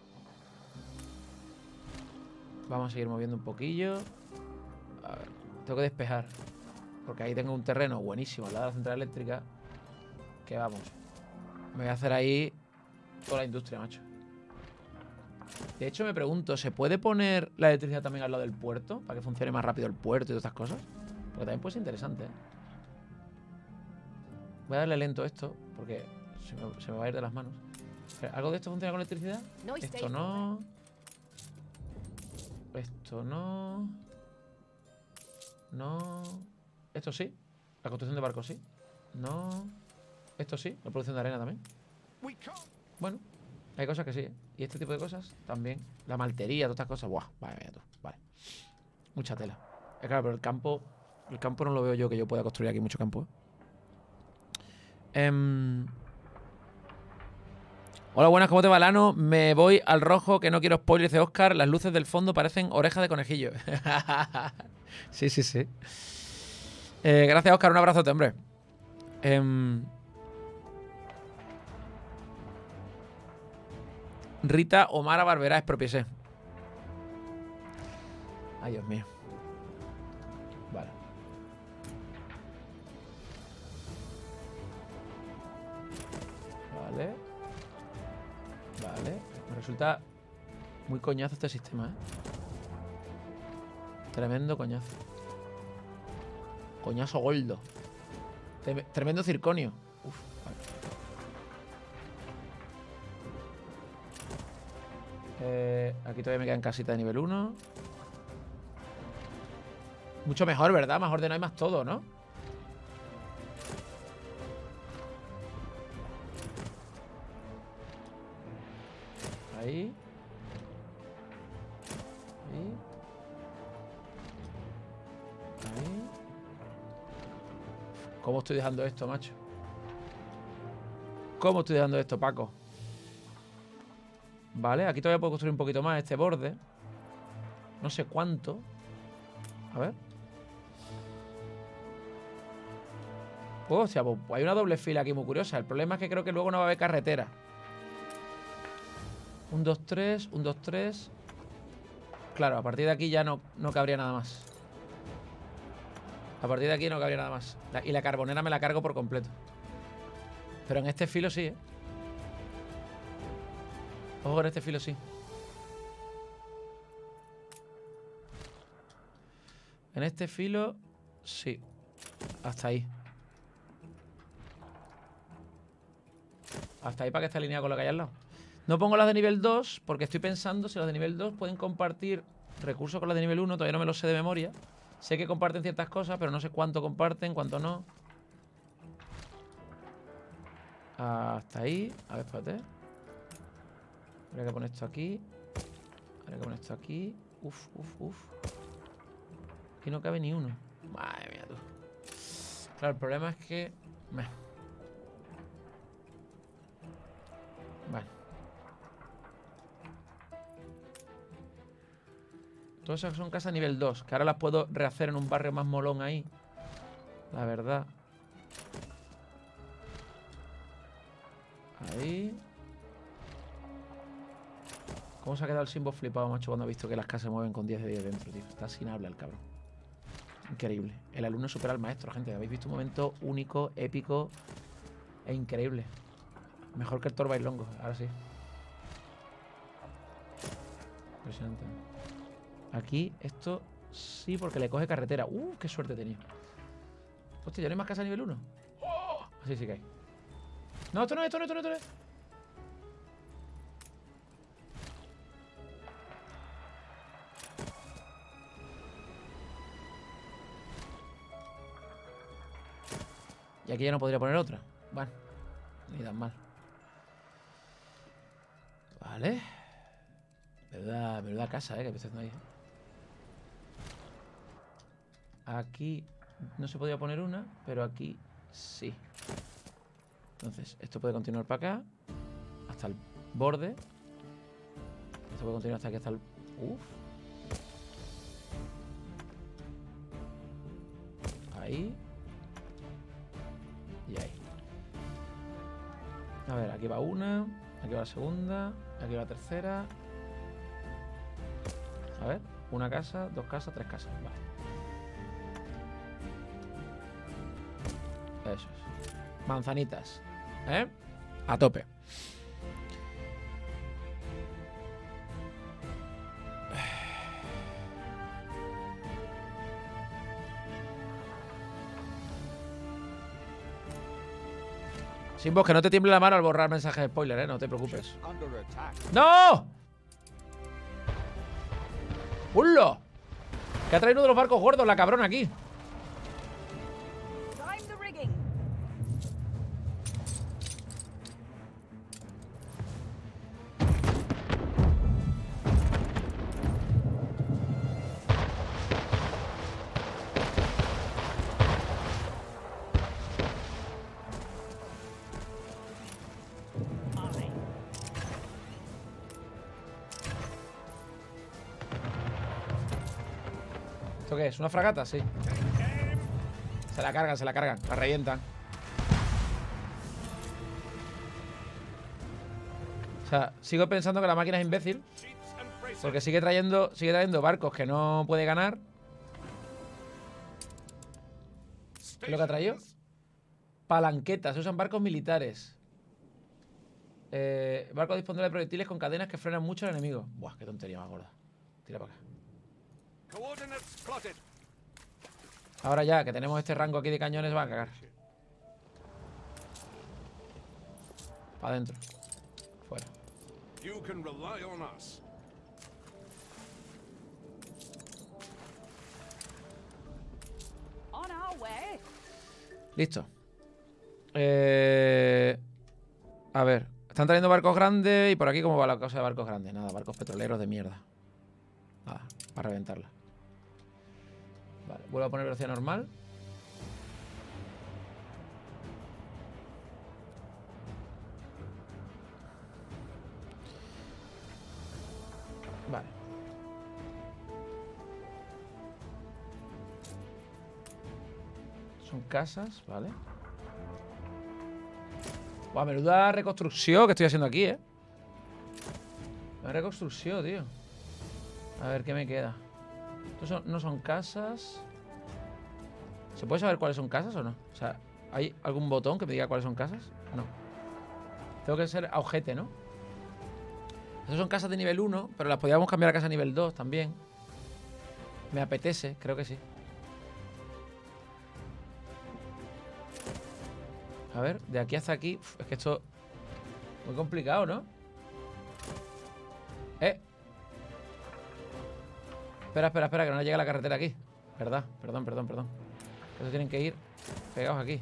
Vamos a seguir moviendo un poquillo. A ver, tengo que despejar. Porque ahí tengo un terreno buenísimo al lado de la central eléctrica. Que vamos. Me voy a hacer ahí toda la industria, macho. De hecho, me pregunto, ¿se puede poner la electricidad también al lado del puerto? Para que funcione más rápido el puerto y todas estas cosas. Porque también puede ser interesante, ¿eh? Voy a darle lento esto, porque se me, se me va a ir de las manos. Espera, ¿algo de esto funciona con electricidad? Esto no. Esto no. No. Esto sí. La construcción de barcos sí. No. Esto sí. La producción de arena también. Bueno. Hay cosas que sí, ¿eh? Y este tipo de cosas también. La maltería, todas estas cosas. Buah, vale, mira tú. Vale. Mucha tela. Es claro, pero el campo. El campo no lo veo yo que yo pueda construir aquí mucho campo, ¿eh? Um... Hola, buenas, ¿cómo te va, Lano? Me voy al rojo, que no quiero spoilers de Oscar. Las luces del fondo parecen orejas de conejillo. Sí, sí, sí. Eh, gracias, Oscar. Un abrazote, hombre. Um... Rita Omara Barberá, expropiese. Ay, Dios mío. Vale. Vale. Vale. Me resulta muy coñazo este sistema, ¿eh? Tremendo coñazo. Coñazo goldo. Tremendo circonio. Uf, vale. Eh, aquí todavía me quedan casitas de nivel uno. Mucho mejor, ¿verdad? Más ordenado y más todo, ¿no? Ahí. Ahí. Ahí. ¿Cómo estoy dejando esto, macho? ¿Cómo estoy dejando esto, Paco? Vale, aquí todavía puedo construir un poquito más este borde. No sé cuánto. A ver. Oh, hostia, pues hay una doble fila aquí muy curiosa. El problema es que creo que luego no va a haber carretera. Un, dos, tres, un, dos, tres. Claro, a partir de aquí ya no, no cabría nada más. A partir de aquí no cabría nada más. La, y la carbonera me la cargo por completo. Pero en este filo sí, ¿eh? Ojo, en este filo sí. En este filo sí. Hasta ahí. Hasta ahí para que esté alineado con lo que hay al lado. No pongo las de nivel dos porque estoy pensando si las de nivel dos pueden compartir recursos con las de nivel uno. Todavía no me lo sé de memoria. Sé que comparten ciertas cosas, pero no sé cuánto comparten, cuánto no. Hasta ahí. A ver, espérate. Habría que poner esto aquí. Habría que poner esto aquí. Uf, uf, uf. Aquí no cabe ni uno. Madre mía, tú. Claro, el problema es que... Meh. Vale. Todas esas son casas nivel dos, que ahora las puedo rehacer en un barrio más molón ahí. La verdad. Ahí. ¿Cómo se ha quedado el Simbo flipado, macho, cuando ha visto que las casas se mueven con diez de diez dentro, tío? Está sin habla el cabrón. Increíble. El alumno supera al maestro, gente. Habéis visto un momento único, épico e increíble. Mejor que el Thor Bailongo, ahora sí. Impresionante. Aquí, esto sí, porque le coge carretera. Uh, qué suerte he tenido. Hostia, ¿ya no hay más casa a nivel uno? ¡Oh! Así sí que hay. No, esto no es, esto no es, esto no es, esto no es. Y aquí ya no podría poner otra. Bueno, ni tan mal. Vale. Menuda, menuda casa, eh, que estoy haciendo ahí. Aquí no se podía poner una, pero aquí sí. Entonces, esto puede continuar para acá. Hasta el borde. Esto puede continuar hasta aquí, hasta el... Uf. Ahí. Y ahí. A ver, aquí va una. Aquí va la segunda. Aquí va la tercera. A ver, una casa, dos casas, tres casas. Vale. Eso es. Manzanitas. ¿Eh? A tope. Simbo, que no te tiemble la mano al borrar mensajes de spoiler, ¿eh? No te preocupes. ¡No! ¡Hullo! Que ha traído uno de los barcos gordos la cabrona aquí. ¿Esto qué es? ¿Una fragata? Sí. Se la cargan, se la cargan. La revientan. O sea, sigo pensando que la máquina es imbécil. Porque sigue trayendo, sigue trayendo barcos que no puede ganar. ¿Qué es lo que ha traído? Palanquetas. Se usan barcos militares. Eh, barcos disponibles de proyectiles con cadenas que frenan mucho al enemigo. Buah, qué tontería más gorda. Tira para acá. Ahora ya, que tenemos este rango aquí de cañones, va a cagar. Para adentro. Fuera. Listo. Eh... A ver. Están trayendo barcos grandes. Y por aquí, ¿cómo va la cosa de barcos grandes? Nada, barcos petroleros de mierda. Nada, para reventarla. Vale, vuelvo a poner velocidad normal. Vale. Son casas, vale. Buah, menuda reconstrucción que estoy haciendo aquí, ¿eh? Una reconstrucción, tío. A ver qué me queda. Estos son- no son casas. ¿Se puede saber cuáles son casas o no? O sea, ¿hay algún botón que me diga cuáles son casas? No. Tengo que ser a ojete, ¿no? Estos son casas de nivel uno, pero las podríamos cambiar a casa nivel dos también. Me apetece, creo que sí. A ver, de aquí hasta aquí. Uf, es que esto... Muy complicado, ¿no? Eh. Espera, espera, espera, que no llega la carretera aquí. Verdad, perdón, perdón, perdón. Estos tienen que ir pegados aquí.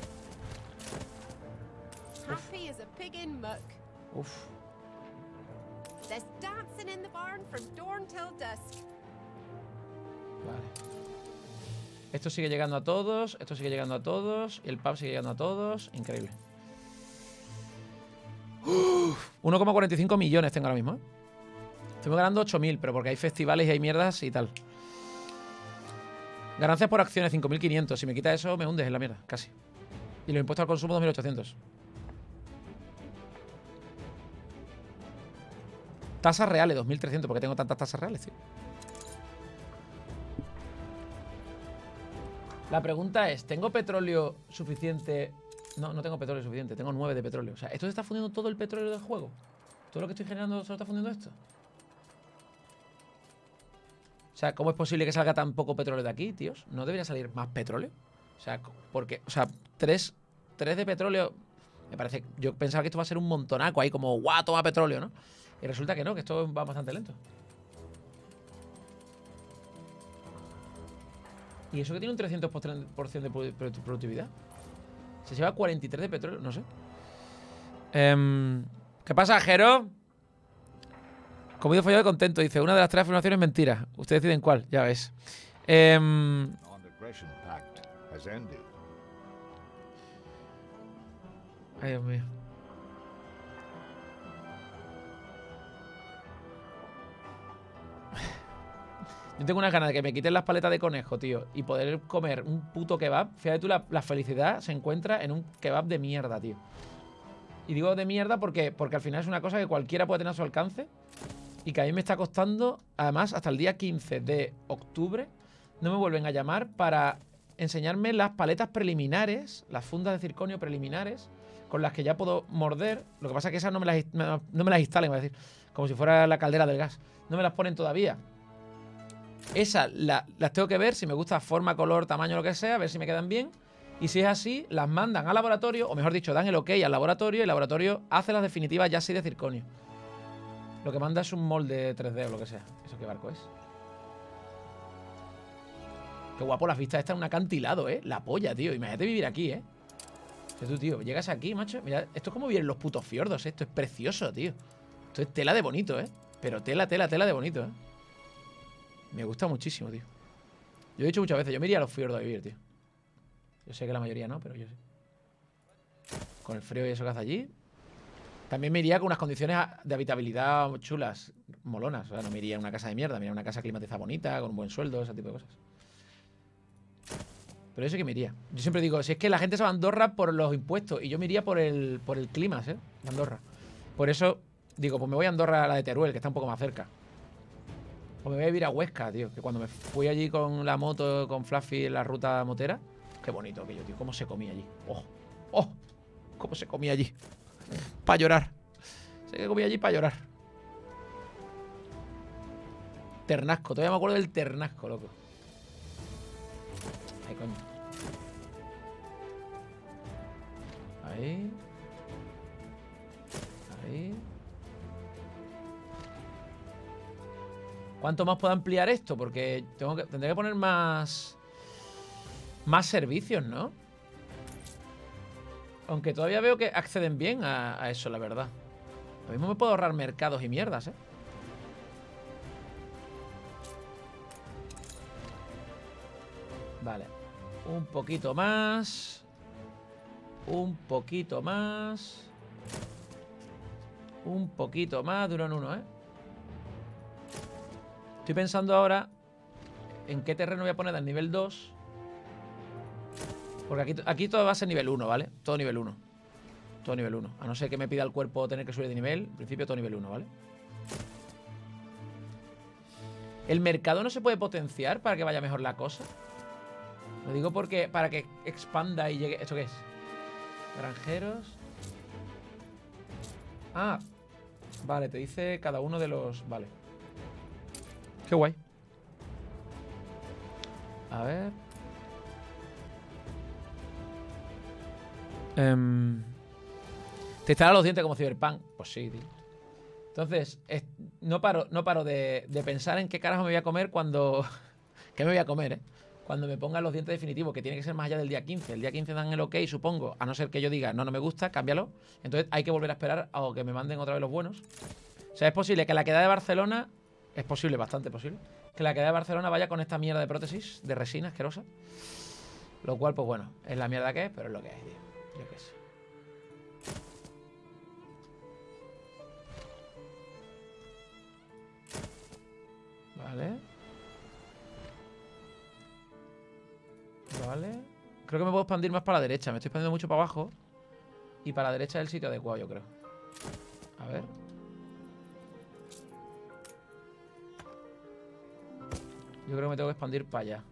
Happy as a pig in muck. Uf. There's dancing in the barn from dawn till dusk. Vale. Esto sigue llegando a todos. Esto sigue llegando a todos. Y el pub sigue llegando a todos. Increíble. Uf, uno coma cuarenta y cinco millones tengo ahora mismo, ¿eh? Estoy ganando ocho mil, pero porque hay festivales y hay mierdas y tal. Ganancias por acciones, cinco mil quinientos. Si me quita eso, me hundes en la mierda, casi. Y los impuestos al consumo, dos mil ochocientos. Tasas reales, dos mil trescientos. ¿Por qué tengo tantas tasas reales, tío? La pregunta es, ¿tengo petróleo suficiente? No, no tengo petróleo suficiente. Tengo nueve de petróleo. O sea, ¿esto se está fundiendo todo el petróleo del juego? ¿Todo lo que estoy generando se lo está fundiendo esto? O sea, ¿cómo es posible que salga tan poco petróleo de aquí, tíos? ¿No debería salir más petróleo? O sea, porque, o sea, tres, tres de petróleo. Me parece. Yo pensaba que esto va a ser un montonaco ahí, como guau, toma petróleo, ¿no? Y resulta que no, que esto va bastante lento. ¿Y eso que tiene un trescientos por ciento de productividad? Se lleva cuarenta y tres de petróleo, no sé. Um, ¿Qué pasa, Jero? Comido, follado y contento. Dice, una de las tres afirmaciones es mentira. Ustedes deciden cuál, ya ves. Um, Non-aggression pact has ended. Ay, Dios mío. Yo tengo unas ganas de que me quiten las paletas de conejo, tío, y poder comer un puto kebab. Fíjate tú, la, la felicidad se encuentra en un kebab de mierda, tío. Y digo de mierda porque, porque al final es una cosa que cualquiera puede tener a su alcance y que a mí me está costando, además, hasta el día quince de octubre no me vuelven a llamar para enseñarme las paletas preliminares, las fundas de circonio preliminares, con las que ya puedo morder. Lo que pasa es que esas no me las, no me las instalen, voy a decir, como si fuera la caldera del gas. No me las ponen todavía. Esas la, las tengo que ver si me gusta forma, color, tamaño, lo que sea, a ver si me quedan bien. Y si es así, las mandan al laboratorio, o mejor dicho, dan el ok al laboratorio y el laboratorio hace las definitivas ya así de circonio. Lo que manda es un molde tres D o lo que sea. ¿Eso qué barco es? Qué guapo las vistas. Esta es un acantilado, ¿eh? La polla, tío. Imagínate vivir aquí, ¿eh? Que tú, tío, llegas aquí, macho. Mira, esto es como vivir en los putos fiordos, ¿eh? Esto es precioso, tío. Esto es tela de bonito, ¿eh? Pero tela, tela, tela de bonito, ¿eh? Me gusta muchísimo, tío. Yo he dicho muchas veces, yo me iría a los fiordos a vivir, tío. Yo sé que la mayoría no, pero yo sí. Con el frío y eso que hace allí. También me iría con unas condiciones de habitabilidad chulas, molonas. O sea, no me iría a una casa de mierda, me iría a una casa climatizada bonita, con un buen sueldo, ese tipo de cosas. Pero eso sí que me iría. Yo siempre digo, si es que la gente se va a Andorra por los impuestos y yo me iría por el, por el clima, ¿eh? De Andorra. Por eso digo, pues me voy a Andorra, a la de Teruel, que está un poco más cerca. O me voy a vivir a Huesca, tío. Que cuando me fui allí con la moto, con Fluffy en la ruta motera. Qué bonito aquello, tío. Cómo se comía allí. ¡Oh! ¡Oh! Cómo se comía allí. Para llorar. Sé que comía allí para llorar. Ternasco. Todavía me acuerdo del Ternasco, loco. Ay, coño. Ahí. Ahí. ¿Cuánto más puedo ampliar esto? Porque tengo que, tendré que poner más... Más servicios, ¿no? Aunque todavía veo que acceden bien a, a eso, la verdad. Lo mismo me puedo ahorrar mercados y mierdas, ¿eh? Vale. Un poquito más. Un poquito más. Un poquito más de uno en uno, ¿eh? Estoy pensando ahora en qué terreno voy a poner del nivel dos. Porque aquí, aquí todo va a ser nivel uno, ¿vale? Todo nivel uno. Todo nivel uno. A no ser que me pida el cuerpo tener que subir de nivel. En principio todo nivel uno, ¿vale? ¿El mercado no se puede potenciar para que vaya mejor la cosa? Lo digo porque para que expanda y llegue... ¿Esto qué es? Granjeros. Ah, vale, te dice cada uno de los... Vale. Qué guay. A ver. Um, ¿Te instalan los dientes como Cyberpunk? Pues sí, tío. Entonces, es, no paro, no paro de, de pensar en qué carajo me voy a comer cuando... ¿Qué me voy a comer, eh? Cuando me pongan los dientes definitivos, que tiene que ser más allá del día quince. El día quince dan el ok, supongo. A no ser que yo diga, no, no me gusta, cámbialo. Entonces hay que volver a esperar a que me manden otra vez los buenos. O sea, es posible que la queda de Barcelona... Es posible, bastante posible. Que la queda de Barcelona vaya con esta mierda de prótesis, de resina asquerosa. Lo cual, pues bueno, es la mierda que es, pero es lo que es, tío. Yo qué sé. Vale. Vale. Creo que me puedo expandir más para la derecha. Me estoy expandiendo mucho para abajo. Y para la derecha es el sitio adecuado, yo creo. A ver. Yo creo que me tengo que expandir para allá.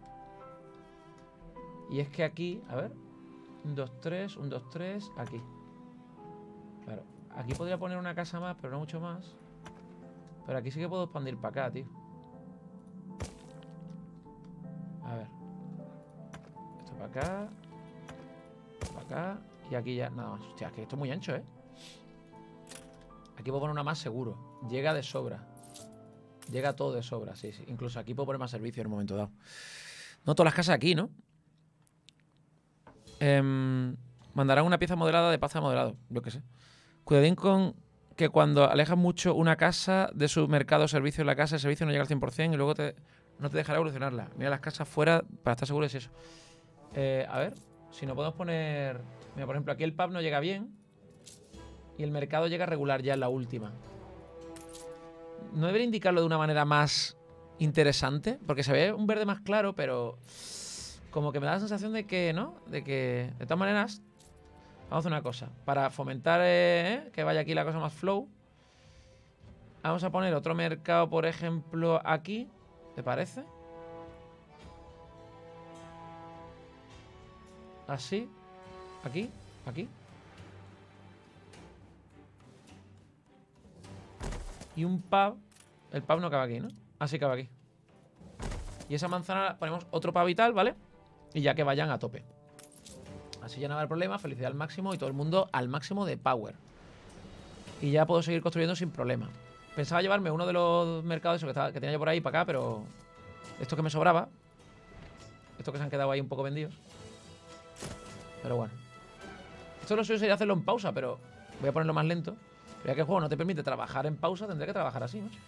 Y es que aquí, a ver. Un, dos, tres, un, dos, tres. Aquí. Claro. Aquí podría poner una casa más, pero no mucho más. Pero aquí sí que puedo expandir para acá, tío. A ver. Esto para acá. Para acá. Y aquí ya, nada más. Hostia, es que esto es muy ancho, ¿eh? Aquí puedo poner una más seguro. Llega de sobra. Llega todo de sobra, sí, sí. Incluso aquí puedo poner más servicio en un momento dado. No todas las casas aquí, ¿no? Eh, mandarán una pieza modelada de pasta de modelado. Yo qué sé. Cuidadín con que cuando alejas mucho una casa de su mercado o servicio en la casa, el servicio no llega al cien por cien y luego te, no te dejará evolucionarla. Mira las casas fuera para estar seguro de eso. Eh, a ver, si no podemos poner... Mira, por ejemplo, aquí el pub no llega bien y el mercado llega regular ya en la última. ¿No debería indicarlo de una manera más interesante? Porque se ve un verde más claro, pero como que me da la sensación de que, ¿no? De que, de todas maneras, vamos a hacer una cosa. Para fomentar eh, que vaya aquí la cosa más flow, vamos a poner otro mercado, por ejemplo, aquí. ¿Te parece? Así. Aquí. Aquí. Y un pub. El pub no cabe aquí, ¿no? Así cabe aquí. Y esa manzana ponemos otro pub y tal, ¿vale? Y ya que vayan a tope. Así ya no va a haber problema. Felicidad al máximo y todo el mundo al máximo de power. Y ya puedo seguir construyendo sin problema. Pensaba llevarme uno de los mercados eso que, estaba, que tenía yo por ahí para acá, pero... Esto que me sobraba. Estos que se han quedado ahí un poco vendidos. Pero bueno. Esto lo suyo sería hacerlo en pausa, pero voy a ponerlo más lento. Pero ya que el juego no te permite trabajar en pausa, tendré que trabajar así, macho.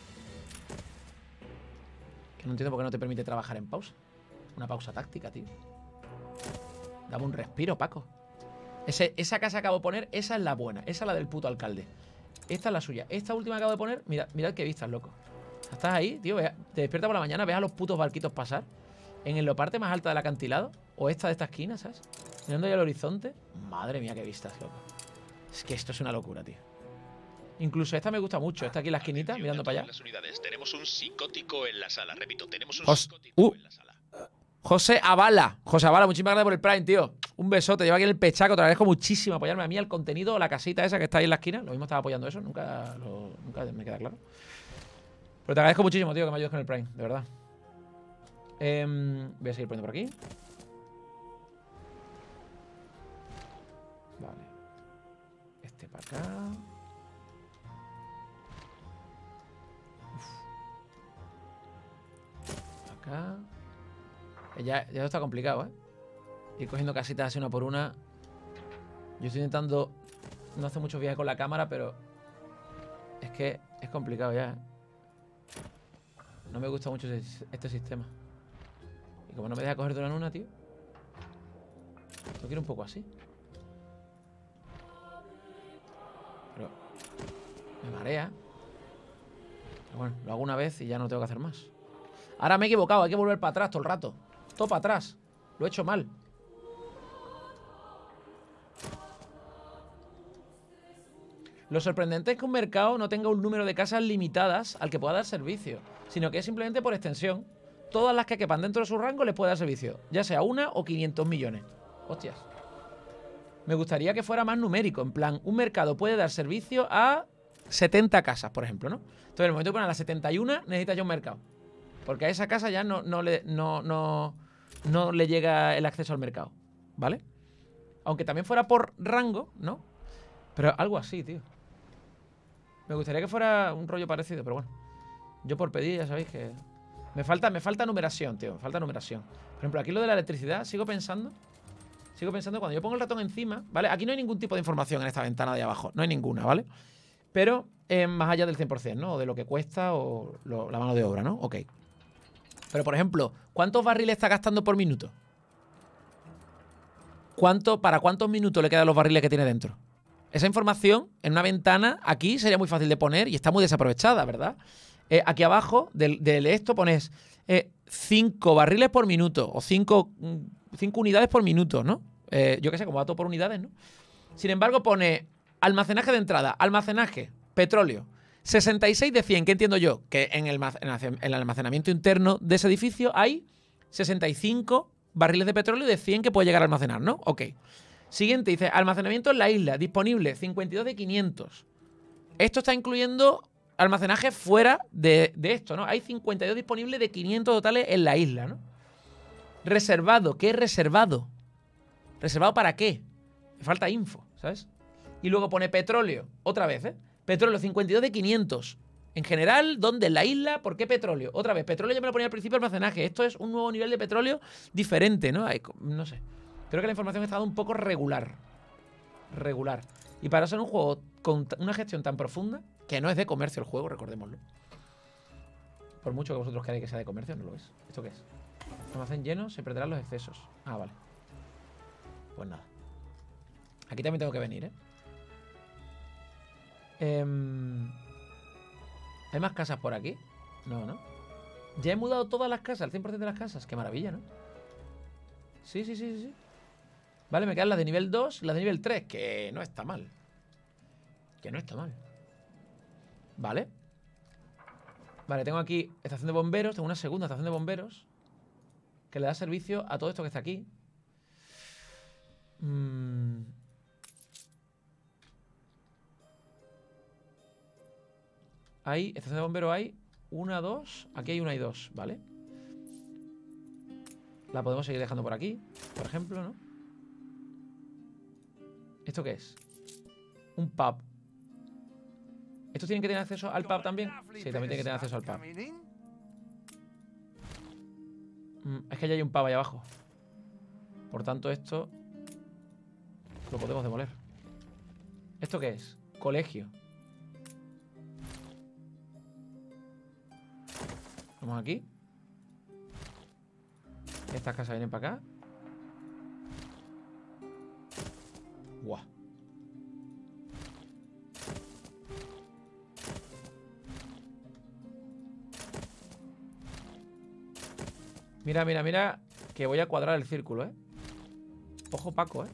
Que no entiendo por qué no te permite trabajar en pausa. Una pausa táctica, tío. Dame un respiro, Paco. Ese, esa casa que acabo de poner, esa es la buena. Esa es la del puto alcalde. Esta es la suya. Esta última que acabo de poner, mirad, mirad qué vistas, loco. Estás ahí, tío. Te despiertas por la mañana, ves a los putos barquitos pasar. En la parte más alta del acantilado. O esta de esta esquina, ¿sabes? Mirando ahí al horizonte. Madre mía, qué vistas, loco. Es que esto es una locura, tío. Incluso esta me gusta mucho. Esta aquí en la esquinita, mirando para allá. Las unidades. Tenemos un psicótico en la sala. Repito, tenemos un Jos psicótico uh. en la sala. José Avala. José Avala, muchísimas gracias por el Prime, tío. Un besote. Lleva aquí en el pechaco. Te agradezco muchísimo apoyarme a mí, al contenido, la casita esa que está ahí en la esquina. Lo mismo estaba apoyando eso. Nunca, lo, nunca me queda claro. Pero te agradezco muchísimo, tío, que me ayudes con el Prime. De verdad. Eh, voy a seguir poniendo por aquí. Vale. Este para acá. Uf. Acá. Ya, ya está complicado, ¿eh? Ir cogiendo casitas así una por una. Yo estoy intentando no hacer muchos viajes con la cámara, pero es que es complicado ya, ¿eh? No me gusta mucho este sistema. Y como no me deja coger de una en una, tío. Lo quiero un poco así. Pero me marea. Pero bueno, lo hago una vez y ya no tengo que hacer más. Ahora me he equivocado, hay que volver para atrás todo el rato. Todo para atrás. Lo he hecho mal. Lo sorprendente es que un mercado no tenga un número de casas limitadas al que pueda dar servicio, sino que es simplemente por extensión. Todas las que quepan dentro de su rango les puede dar servicio, ya sea una o quinientos millones. Hostias. Me gustaría que fuera más numérico, en plan, un mercado puede dar servicio a setenta casas, por ejemplo, ¿no? Entonces, en el momento de poner a las setenta y una, necesita ya un mercado. Porque a esa casa ya no, no, le, no, no, no le llega el acceso al mercado, ¿vale? Aunque también fuera por rango, ¿no? Pero algo así, tío. Me gustaría que fuera un rollo parecido, pero bueno. Yo por pedir, ya sabéis que... Me falta, me falta numeración, tío. Me falta numeración. Por ejemplo, aquí lo de la electricidad, sigo pensando... Sigo pensando, cuando yo pongo el ratón encima, ¿vale? Aquí no hay ningún tipo de información en esta ventana de abajo. No hay ninguna, ¿vale? Pero eh, más allá del cien por cien, ¿no? O de lo que cuesta o lo, la mano de obra, ¿no? Ok. Pero, por ejemplo, ¿cuántos barriles está gastando por minuto? ¿Cuánto, ¿Para cuántos minutos le quedan los barriles que tiene dentro? Esa información en una ventana aquí sería muy fácil de poner y está muy desaprovechada, ¿verdad? Eh, aquí abajo del, del esto pones cinco eh, barriles por minuto o cinco unidades por minuto, ¿no? Eh, yo qué sé, como va todo por unidades, ¿no? Sin embargo, pone almacenaje de entrada, almacenaje, petróleo, sesenta y seis de cien. ¿Qué entiendo yo? Que en el, en el almacenamiento interno de ese edificio hay sesenta y cinco barriles de petróleo de cien que puede llegar a almacenar, ¿no? Ok. Siguiente, dice, almacenamiento en la isla, disponible, cincuenta y dos de quinientos. Esto está incluyendo almacenaje fuera de, de esto, ¿no? Hay cincuenta y dos disponibles de quinientos totales en la isla, ¿no? Reservado, ¿qué es reservado? ¿Reservado para qué? Me falta info, ¿sabes? Y luego pone petróleo, otra vez, ¿eh? Petróleo, cincuenta y dos de quinientos. En general, ¿dónde? ¿En la isla? ¿Por qué petróleo? Otra vez, petróleo ya me lo ponía al principio, almacenaje. Esto es un nuevo nivel de petróleo diferente, ¿no? Hay, no sé. Creo que la información ha estado un poco regular. Regular. Y para ser un juego con una gestión tan profunda, que no es de comercio el juego, recordémoslo. Por mucho que vosotros creáis que sea de comercio, no lo es. ¿Esto qué es? Almacén lleno, se perderán los excesos. Ah, vale. Pues nada. Aquí también tengo que venir, ¿eh? eh ¿Hay más casas por aquí? No, ¿no? Ya he mudado todas las casas, el cien por cien de las casas. Qué maravilla, ¿no? Sí, sí, sí, sí. Vale, me quedan las de nivel dos, las de nivel tres, que no está mal. Que no está mal. Vale. Vale, tengo aquí estación de bomberos, tengo una segunda estación de bomberos que le da servicio a todo esto que está aquí. Mm. Hay, estación de bomberos hay una, dos, aquí hay una y dos, ¿vale? La podemos seguir dejando por aquí, por ejemplo, ¿no? ¿Esto qué es? Un pub. ¿Estos tienen que tener acceso al pub también? Sí, también tienen que tener acceso al pub. Mm, es que ya hay un pub ahí abajo. Por tanto, esto lo podemos demoler. ¿Esto qué es? Colegio. Vamos aquí. Estas casas vienen para acá. Guau. Mira, mira, mira, que voy a cuadrar el círculo, ¿eh? Ojo Paco, ¿eh?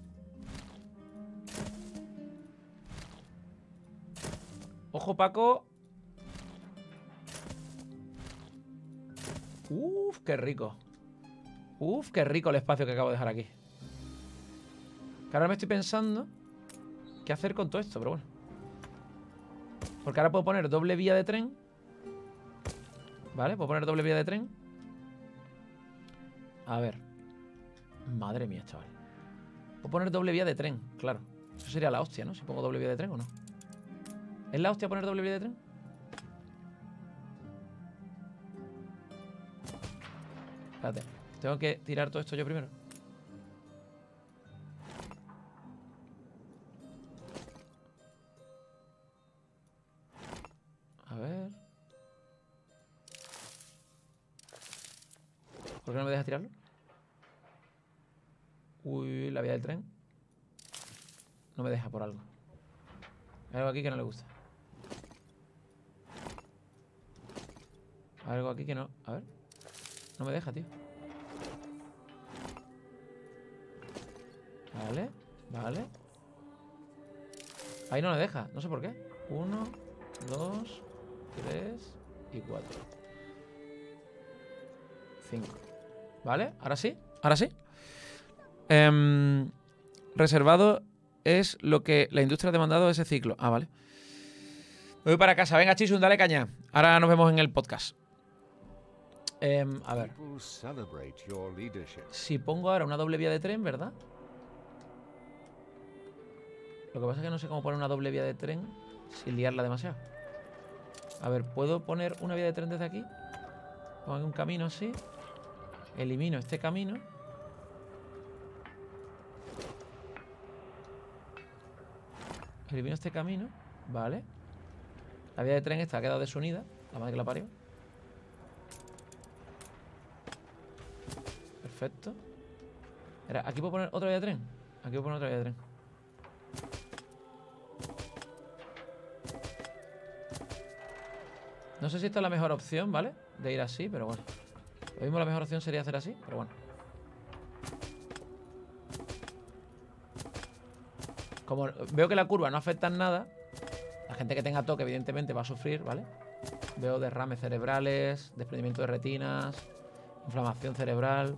Ojo Paco. Uf, qué rico. Uf, qué rico el espacio que acabo de dejar aquí. Que ahora me estoy pensando qué hacer con todo esto, pero bueno. Porque ahora puedo poner doble vía de tren. ¿Vale? Puedo poner doble vía de tren. A ver. Madre mía, chaval. Puedo poner doble vía de tren, claro. Eso sería la hostia, ¿no? Si pongo doble vía de tren o no. ¿Es la hostia poner doble vía de tren? Espérate. Tengo que tirar todo esto yo primero. A ver. ¿Por qué no me deja tirarlo? Uy, la vía del tren. No me deja por algo. Hay algo aquí que no le gusta. Algo aquí que no... A ver. No me deja, tío. Vale, vale. Ahí no me deja, no sé por qué. Uno, dos, tres y cuatro. Cinco. Vale, ahora sí, ahora sí. Em, reservado es lo que la industria ha demandado de ese ciclo. Ah, vale. Me voy para casa. Venga, Chisun, dale caña. Ahora nos vemos en el podcast. Em, a ver. People celebrate your leadership. Si pongo ahora una doble vía de tren, ¿verdad? Lo que pasa es que no sé cómo poner una doble vía de tren sin liarla demasiado. A ver, ¿puedo poner una vía de tren desde aquí? Pongo un camino así. Elimino este camino. Elimino este camino. Vale. La vía de tren esta ha quedado desunida. La madre que la parió. Perfecto. Era, ¿aquí puedo poner otra vía de tren? Aquí puedo poner otra vía de tren. No sé si esta es la mejor opción, ¿vale? De ir así, pero bueno. Lo mismo la mejor opción sería hacer así, pero bueno. Como veo que la curva no afecta en nada, la gente que tenga toque evidentemente va a sufrir, ¿vale? Veo derrames cerebrales, desprendimiento de retinas, inflamación cerebral.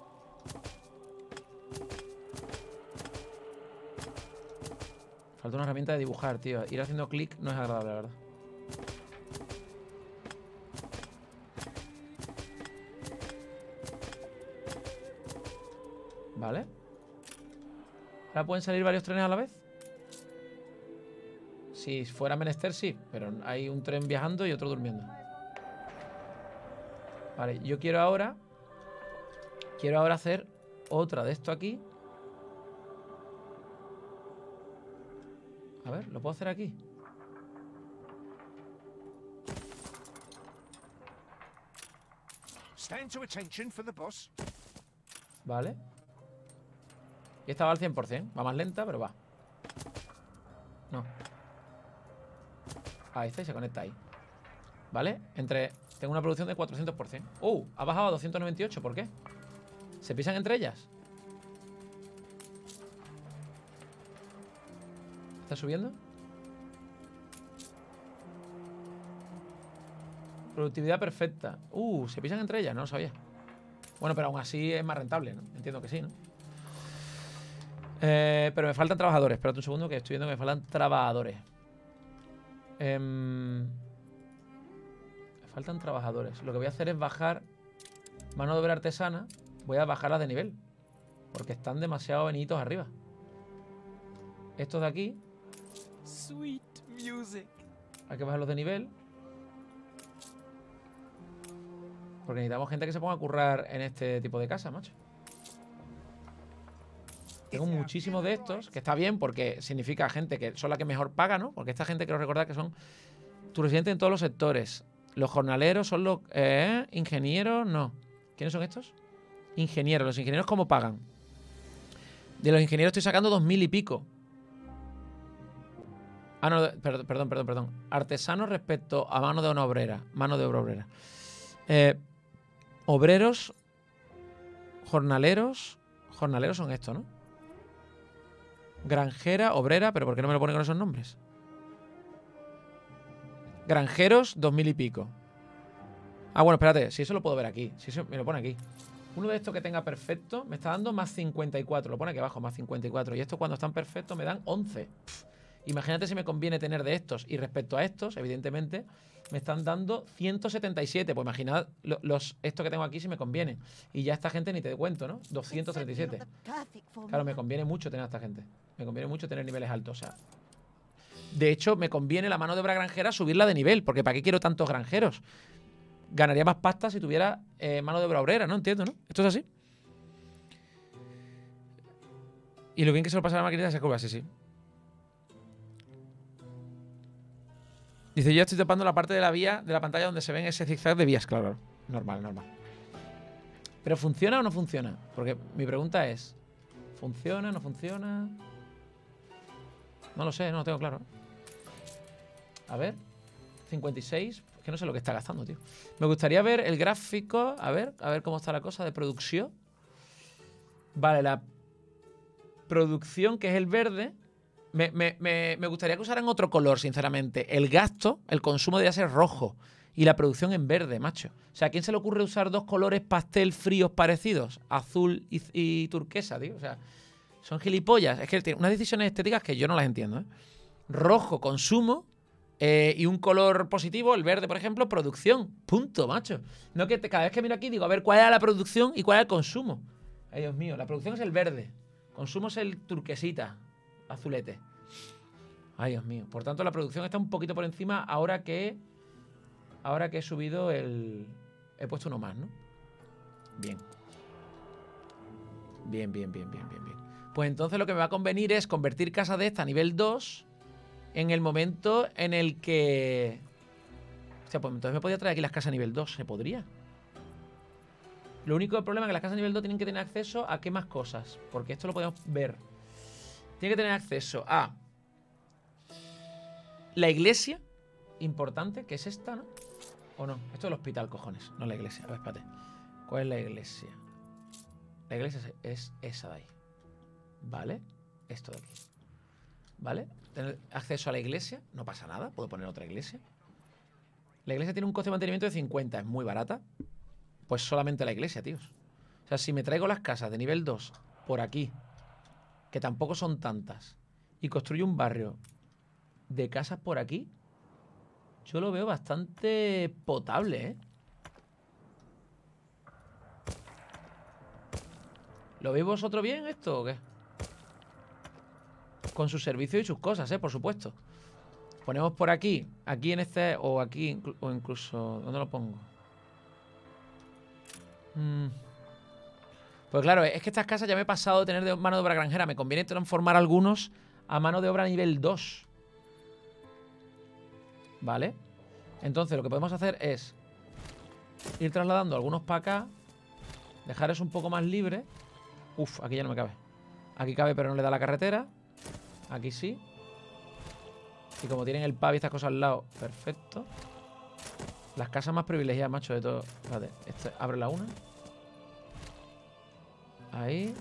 Falta una herramienta de dibujar, tío. Ir haciendo clic no es agradable, la verdad. Vale. ¿Ahora pueden salir varios trenes a la vez? Si fuera menester, sí. Pero hay un tren viajando y otro durmiendo. Vale, yo quiero ahora... Quiero ahora hacer otra de esto aquí. A ver, ¿lo puedo hacer aquí? Stand to attention for the boss. Vale. Y esta va al cien por cien. Va más lenta, pero va. No. Ahí está y se conecta ahí. ¿Vale? Entre... Tengo una producción de cuatrocientos por cien. ¡Uh! Ha bajado a doscientos noventa y ocho. ¿Por qué? ¿Se pisan entre ellas? ¿Está subiendo? Productividad perfecta. Uh, ¿se pisan entre ellas? No lo sabía. Bueno, pero aún así es más rentable, ¿no? Entiendo que sí, ¿no? Eh, pero me faltan trabajadores. Espérate un segundo que estoy viendo que me faltan trabajadores. Eh, me faltan trabajadores. Lo que voy a hacer es bajar mano de obra artesana. Voy a bajarlas de nivel. Porque están demasiado veniditos arriba. Estos de aquí. Sweet music. Hay que bajarlos de nivel. Porque necesitamos gente que se ponga a currar en este tipo de casa, macho. Tengo muchísimos de estos, que está bien porque significa gente que son la que mejor paga, ¿no? Porque esta gente, quiero recordar que son tus residentes en todos los sectores. Los jornaleros son los... ¿Eh? ¿Ingenieros? No. ¿Quiénes son estos? Ingenieros. ¿Los ingenieros cómo pagan? De los ingenieros estoy sacando dos mil y pico. Ah, no, perdón, perdón, perdón, perdón. Artesanos respecto a mano de una obrera. Mano de obra obrera. Eh, obreros, jornaleros. Jornaleros son estos, ¿no? Granjera, obrera, pero ¿por qué no me lo pone con esos nombres? Granjeros, dos mil y pico. Ah, bueno, espérate, si eso lo puedo ver aquí. Si eso me lo pone aquí. Uno de estos que tenga perfecto me está dando más cincuenta y cuatro. Lo pone aquí abajo, más cincuenta y cuatro. Y estos cuando están perfectos me dan once. Pff, imagínate si me conviene tener de estos. Y respecto a estos, evidentemente, me están dando ciento setenta y siete. Pues imaginad lo, los, estos que tengo aquí si me convienen. Y ya esta gente ni te cuento, ¿no? doscientos treinta y siete. Claro, me conviene mucho tener a esta gente. Me conviene mucho tener niveles altos. O sea, de hecho, me conviene la mano de obra granjera subirla de nivel. Porque ¿para qué quiero tantos granjeros? Ganaría más pasta si tuviera eh, mano de obra obrera, ¿no? Entiendo, ¿no? Esto es así. Y lo bien que se lo pasa a la maquinita se curva, sí, sí. Dice, yo ya estoy tapando la parte de la vía de la pantalla donde se ven ese zigzag de vías. Claro, normal, normal. ¿Pero funciona o no funciona? Porque mi pregunta es, ¿funciona, no funciona? No lo sé, no lo tengo claro. A ver. cincuenta y seis. Es que no sé lo que está gastando, tío. Me gustaría ver el gráfico. A ver, a ver cómo está la cosa de producción. Vale, la producción, que es el verde. Me, me, me, me gustaría que usaran otro color, sinceramente. El gasto, el consumo debería ser rojo. Y la producción en verde, macho. O sea, ¿a quién se le ocurre usar dos colores pastel fríos parecidos? Azul y, y turquesa, tío. O sea, son gilipollas. Es que tiene unas decisiones estéticas que yo no las entiendo, ¿eh? Rojo, consumo. Eh, y un color positivo, el verde, por ejemplo, producción. Punto, macho. No que te, cada vez que miro aquí digo, a ver, ¿cuál era la producción y cuál era el consumo? Ay, Dios mío. La producción es el verde. Consumo es el turquesita. Azulete. Ay, Dios mío. Por tanto, la producción está un poquito por encima ahora que... Ahora que he subido el... He puesto uno más, ¿no? Bien. Bien, bien, bien, bien, bien, bien. Pues entonces lo que me va a convenir es convertir casa de esta a nivel dos en el momento en el que... O sea, pues entonces me podría traer aquí las casas a nivel dos. ¿Se podría? Lo único problema es que las casas a nivel dos tienen que tener acceso a qué más cosas. Porque esto lo podemos ver. Tiene que tener acceso a... La iglesia... Importante, que es esta, ¿no? ¿O no? Esto es el hospital, cojones. No la iglesia. A ver, espérate. ¿Cuál es la iglesia? La iglesia es esa de ahí. ¿Vale? Esto de aquí. ¿Vale? Tener acceso a la iglesia. No pasa nada. Puedo poner otra iglesia. La iglesia tiene un coste de mantenimiento de cincuenta. Es muy barata. Pues solamente la iglesia, tíos. O sea, si me traigo las casas de nivel dos por aquí, que tampoco son tantas, y construyo un barrio de casas por aquí, yo lo veo bastante potable, ¿eh? ¿Lo veis vosotros bien esto o qué? Con sus servicios y sus cosas, ¿eh? Por supuesto. Ponemos por aquí, aquí en este, o aquí, o incluso... ¿Dónde lo pongo? Mm. Pues claro, es que estas casas ya me he pasado de tener de mano de obra granjera. Me conviene transformar algunos a mano de obra nivel dos. ¿Vale? Entonces lo que podemos hacer es ir trasladando algunos para acá, dejar eso un poco más libre. Uf, aquí ya no me cabe. Aquí cabe pero no le da la carretera. Aquí sí. Y como tienen el pub y estas cosas al lado, perfecto. Las casas más privilegiadas, macho, de todo. Espérate, este, abre la una. Ahí.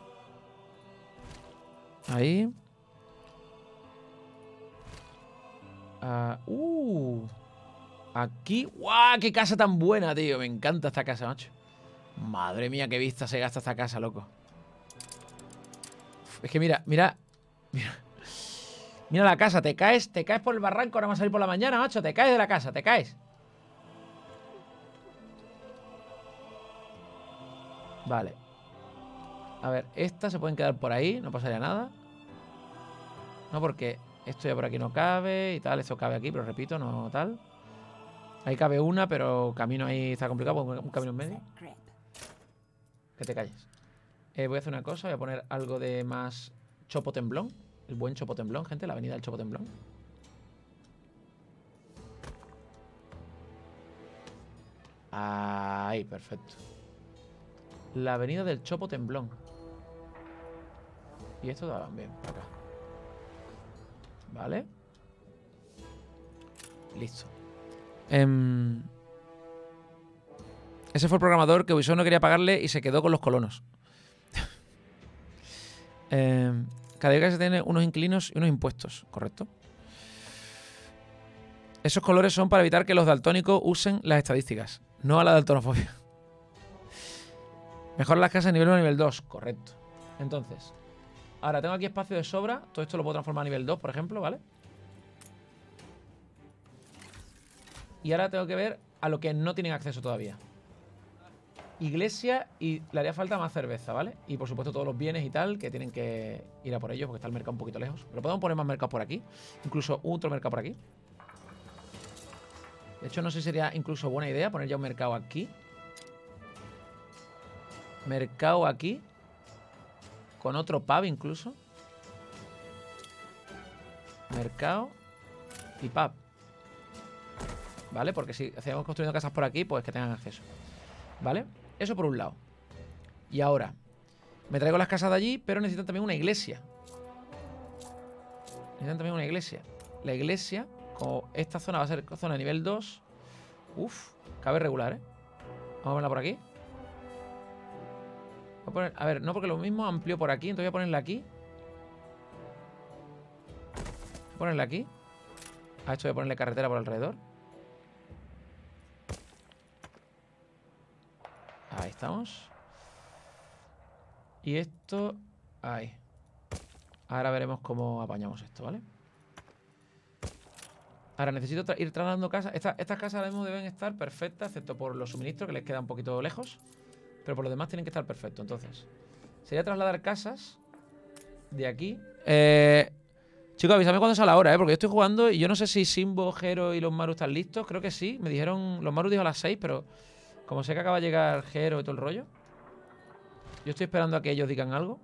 Ahí. Uh, uh, aquí. ¡Guau! ¡Qué casa tan buena, tío! Me encanta esta casa, macho. Madre mía, qué vista se gasta esta casa, loco. Uf, es que mira, mira. Mira. Mira la casa, te caes, te caes por el barranco, ahora vamos a salir por la mañana, macho. Te caes de la casa, te caes. Vale. A ver, estas se pueden quedar por ahí, no pasaría nada. No, porque esto ya por aquí no cabe y tal. Esto cabe aquí, pero repito, no tal. Ahí cabe una, pero camino ahí está complicado, porque un camino en medio. Que te calles. Eh, voy a hacer una cosa, voy a poner algo de más Chopo Temblón. El buen Chopo Temblón, gente, la avenida del Chopo Temblón. Ahí, perfecto. La avenida del Chopo Temblón. Y esto daban bien, por acá. Vale. Listo. Um, ese fue el programador que Ubisoft no quería pagarle y se quedó con los colonos. um, Cada casa tiene unos inquilinos y unos impuestos, ¿correcto? Esos colores son para evitar que los daltónicos usen las estadísticas, no a la daltonofobia. Mejora las casas de nivel uno a nivel dos, correcto. Entonces, ahora tengo aquí espacio de sobra. Todo esto lo puedo transformar a nivel dos, por ejemplo, ¿vale? Y ahora tengo que ver a lo que no tienen acceso todavía. Iglesia, y le haría falta más cerveza, ¿vale? Y por supuesto todos los bienes y tal, que tienen que ir a por ellos, porque está el mercado un poquito lejos. Pero podemos poner más mercados por aquí. Incluso otro mercado por aquí. De hecho, no sé si sería incluso buena idea poner ya un mercado aquí. Mercado aquí. Con otro pub incluso. Mercado y pub. ¿Vale? Porque si hacemos construyendo casas por aquí, pues que tengan acceso. ¿Vale? Eso por un lado. Y ahora, me traigo las casas de allí, pero necesitan también una iglesia. Necesitan también una iglesia. La iglesia como esta zona va a ser zona de nivel dos. Uf, cabe regular, ¿eh? Vamos a ponerla por aquí. Voy a, poner, a ver, no, porque lo mismo amplió por aquí. Entonces voy a ponerla aquí. Voy a ponerla aquí. A esto voy a ponerle carretera por alrededor. Ahí estamos. Y esto... Ahí. Ahora veremos cómo apañamos esto, ¿vale? Ahora necesito tra ir trasladando casas. Esta, estas casas ahora mismo deben estar perfectas, excepto por los suministros, que les queda un poquito lejos. Pero por lo demás tienen que estar perfectos. Entonces, sería trasladar casas de aquí. Eh... Chicos, avísame cuando sea la hora, ¿eh? Porque yo estoy jugando y yo no sé si Simbo, Jero y los Maru están listos. Creo que sí. Me dijeron... Los Maru dijo a las seis, pero... Como sé que acaba de llegar Jero y todo el rollo, yo estoy esperando a que ellos digan algo.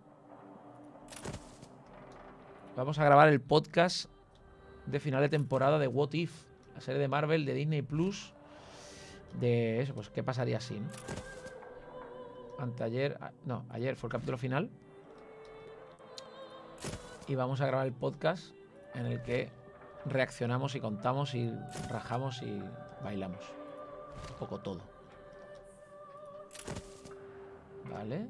Vamos a grabar el podcast de final de temporada de What If, la serie de Marvel, de Disney Plus. De eso, pues, ¿qué pasaría si, no? Anteayer... No, ayer fue el capítulo final. Y vamos a grabar el podcast en el que reaccionamos y contamos y rajamos y bailamos. Un poco todo. Vale.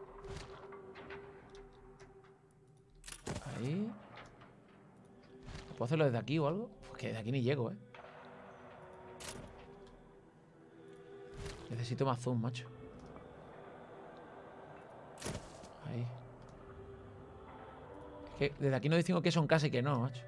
Ahí. ¿Puedo hacerlo desde aquí o algo? Porque desde aquí ni llego, ¿eh? Necesito más zoom, macho. Ahí. Es que desde aquí no distingo qué son casas y qué no, macho.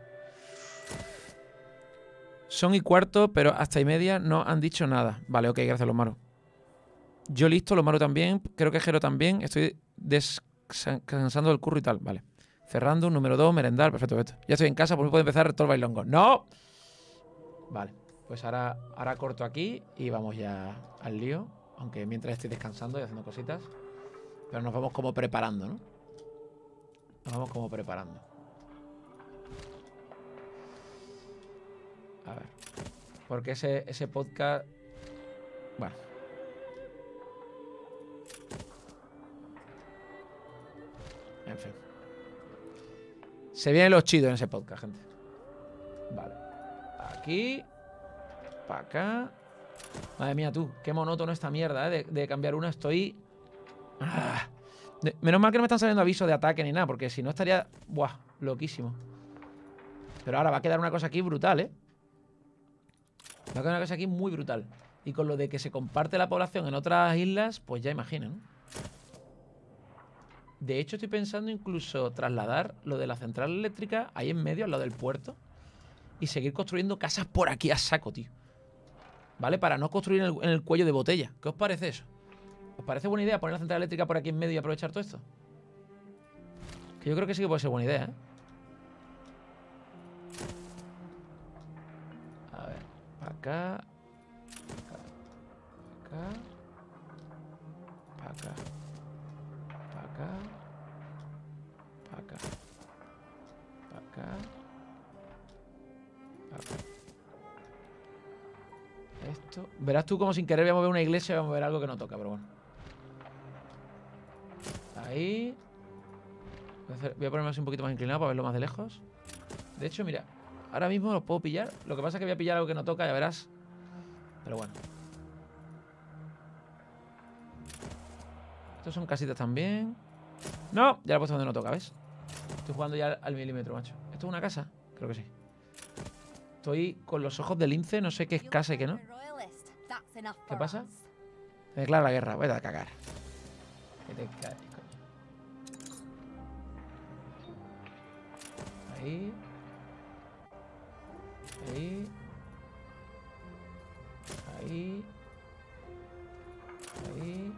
Son y cuarto, pero hasta y media no han dicho nada. Vale, ok, gracias, los maros. Yo listo, los maros también. Creo que Jero también. Estoy descansando del curro y tal. Vale. Cerrando, número dos, merendar. Perfecto, perfecto. Ya estoy en casa, pues puedo empezar todo el bailongo. ¡No! Vale. Pues ahora, ahora corto aquí y vamos ya al lío. Aunque mientras estoy descansando y haciendo cositas. Pero nos vamos como preparando, ¿no? Nos vamos como preparando. A ver. Porque ese, ese podcast... Bueno. En fin. Se vienen los chidos en ese podcast, gente. Vale. Aquí. Para acá. Madre mía, tú. Qué monótono esta mierda, ¿eh? De, de cambiar una. Estoy... Ah. De, menos mal que no me están saliendo avisos de ataque ni nada. Porque si no estaría... Buah, loquísimo. Pero ahora va a quedar una cosa aquí brutal, ¿eh? Va a quedar una cosa aquí muy brutal. Y con lo de que se comparte la población en otras islas, pues ya imagino, ¿no? De hecho, estoy pensando incluso trasladar lo de la central eléctrica ahí en medio, al lado del puerto, y seguir construyendo casas por aquí a saco, tío. ¿Vale? Para no construir en el, en el cuello de botella. ¿Qué os parece eso? ¿Os parece buena idea poner la central eléctrica por aquí en medio y aprovechar todo esto? Que yo creo que sí que puede ser buena idea, ¿eh? A ver, para acá, para acá, para acá, para acá, para acá, para acá, para acá. Esto. Verás tú como sin querer voy a mover una iglesia y voy a mover algo que no toca, pero bueno. Ahí. Voy a, hacer, voy a ponerme así un poquito más inclinado para verlo más de lejos. De hecho, mira, ahora mismo los puedo pillar. Lo que pasa es que voy a pillar algo que no toca, ya verás. Pero bueno. Estos son casitas también. No, ya lo he puesto donde no toca, ¿ves? Estoy jugando ya al milímetro, macho. ¿Esto es una casa? Creo que sí. Estoy con los ojos de lince, no sé qué es casa y qué no. ¿Qué pasa? Me declara la guerra, voy a cagar. Que te caes, coño. Ahí. Ahí. Ahí. Ahí.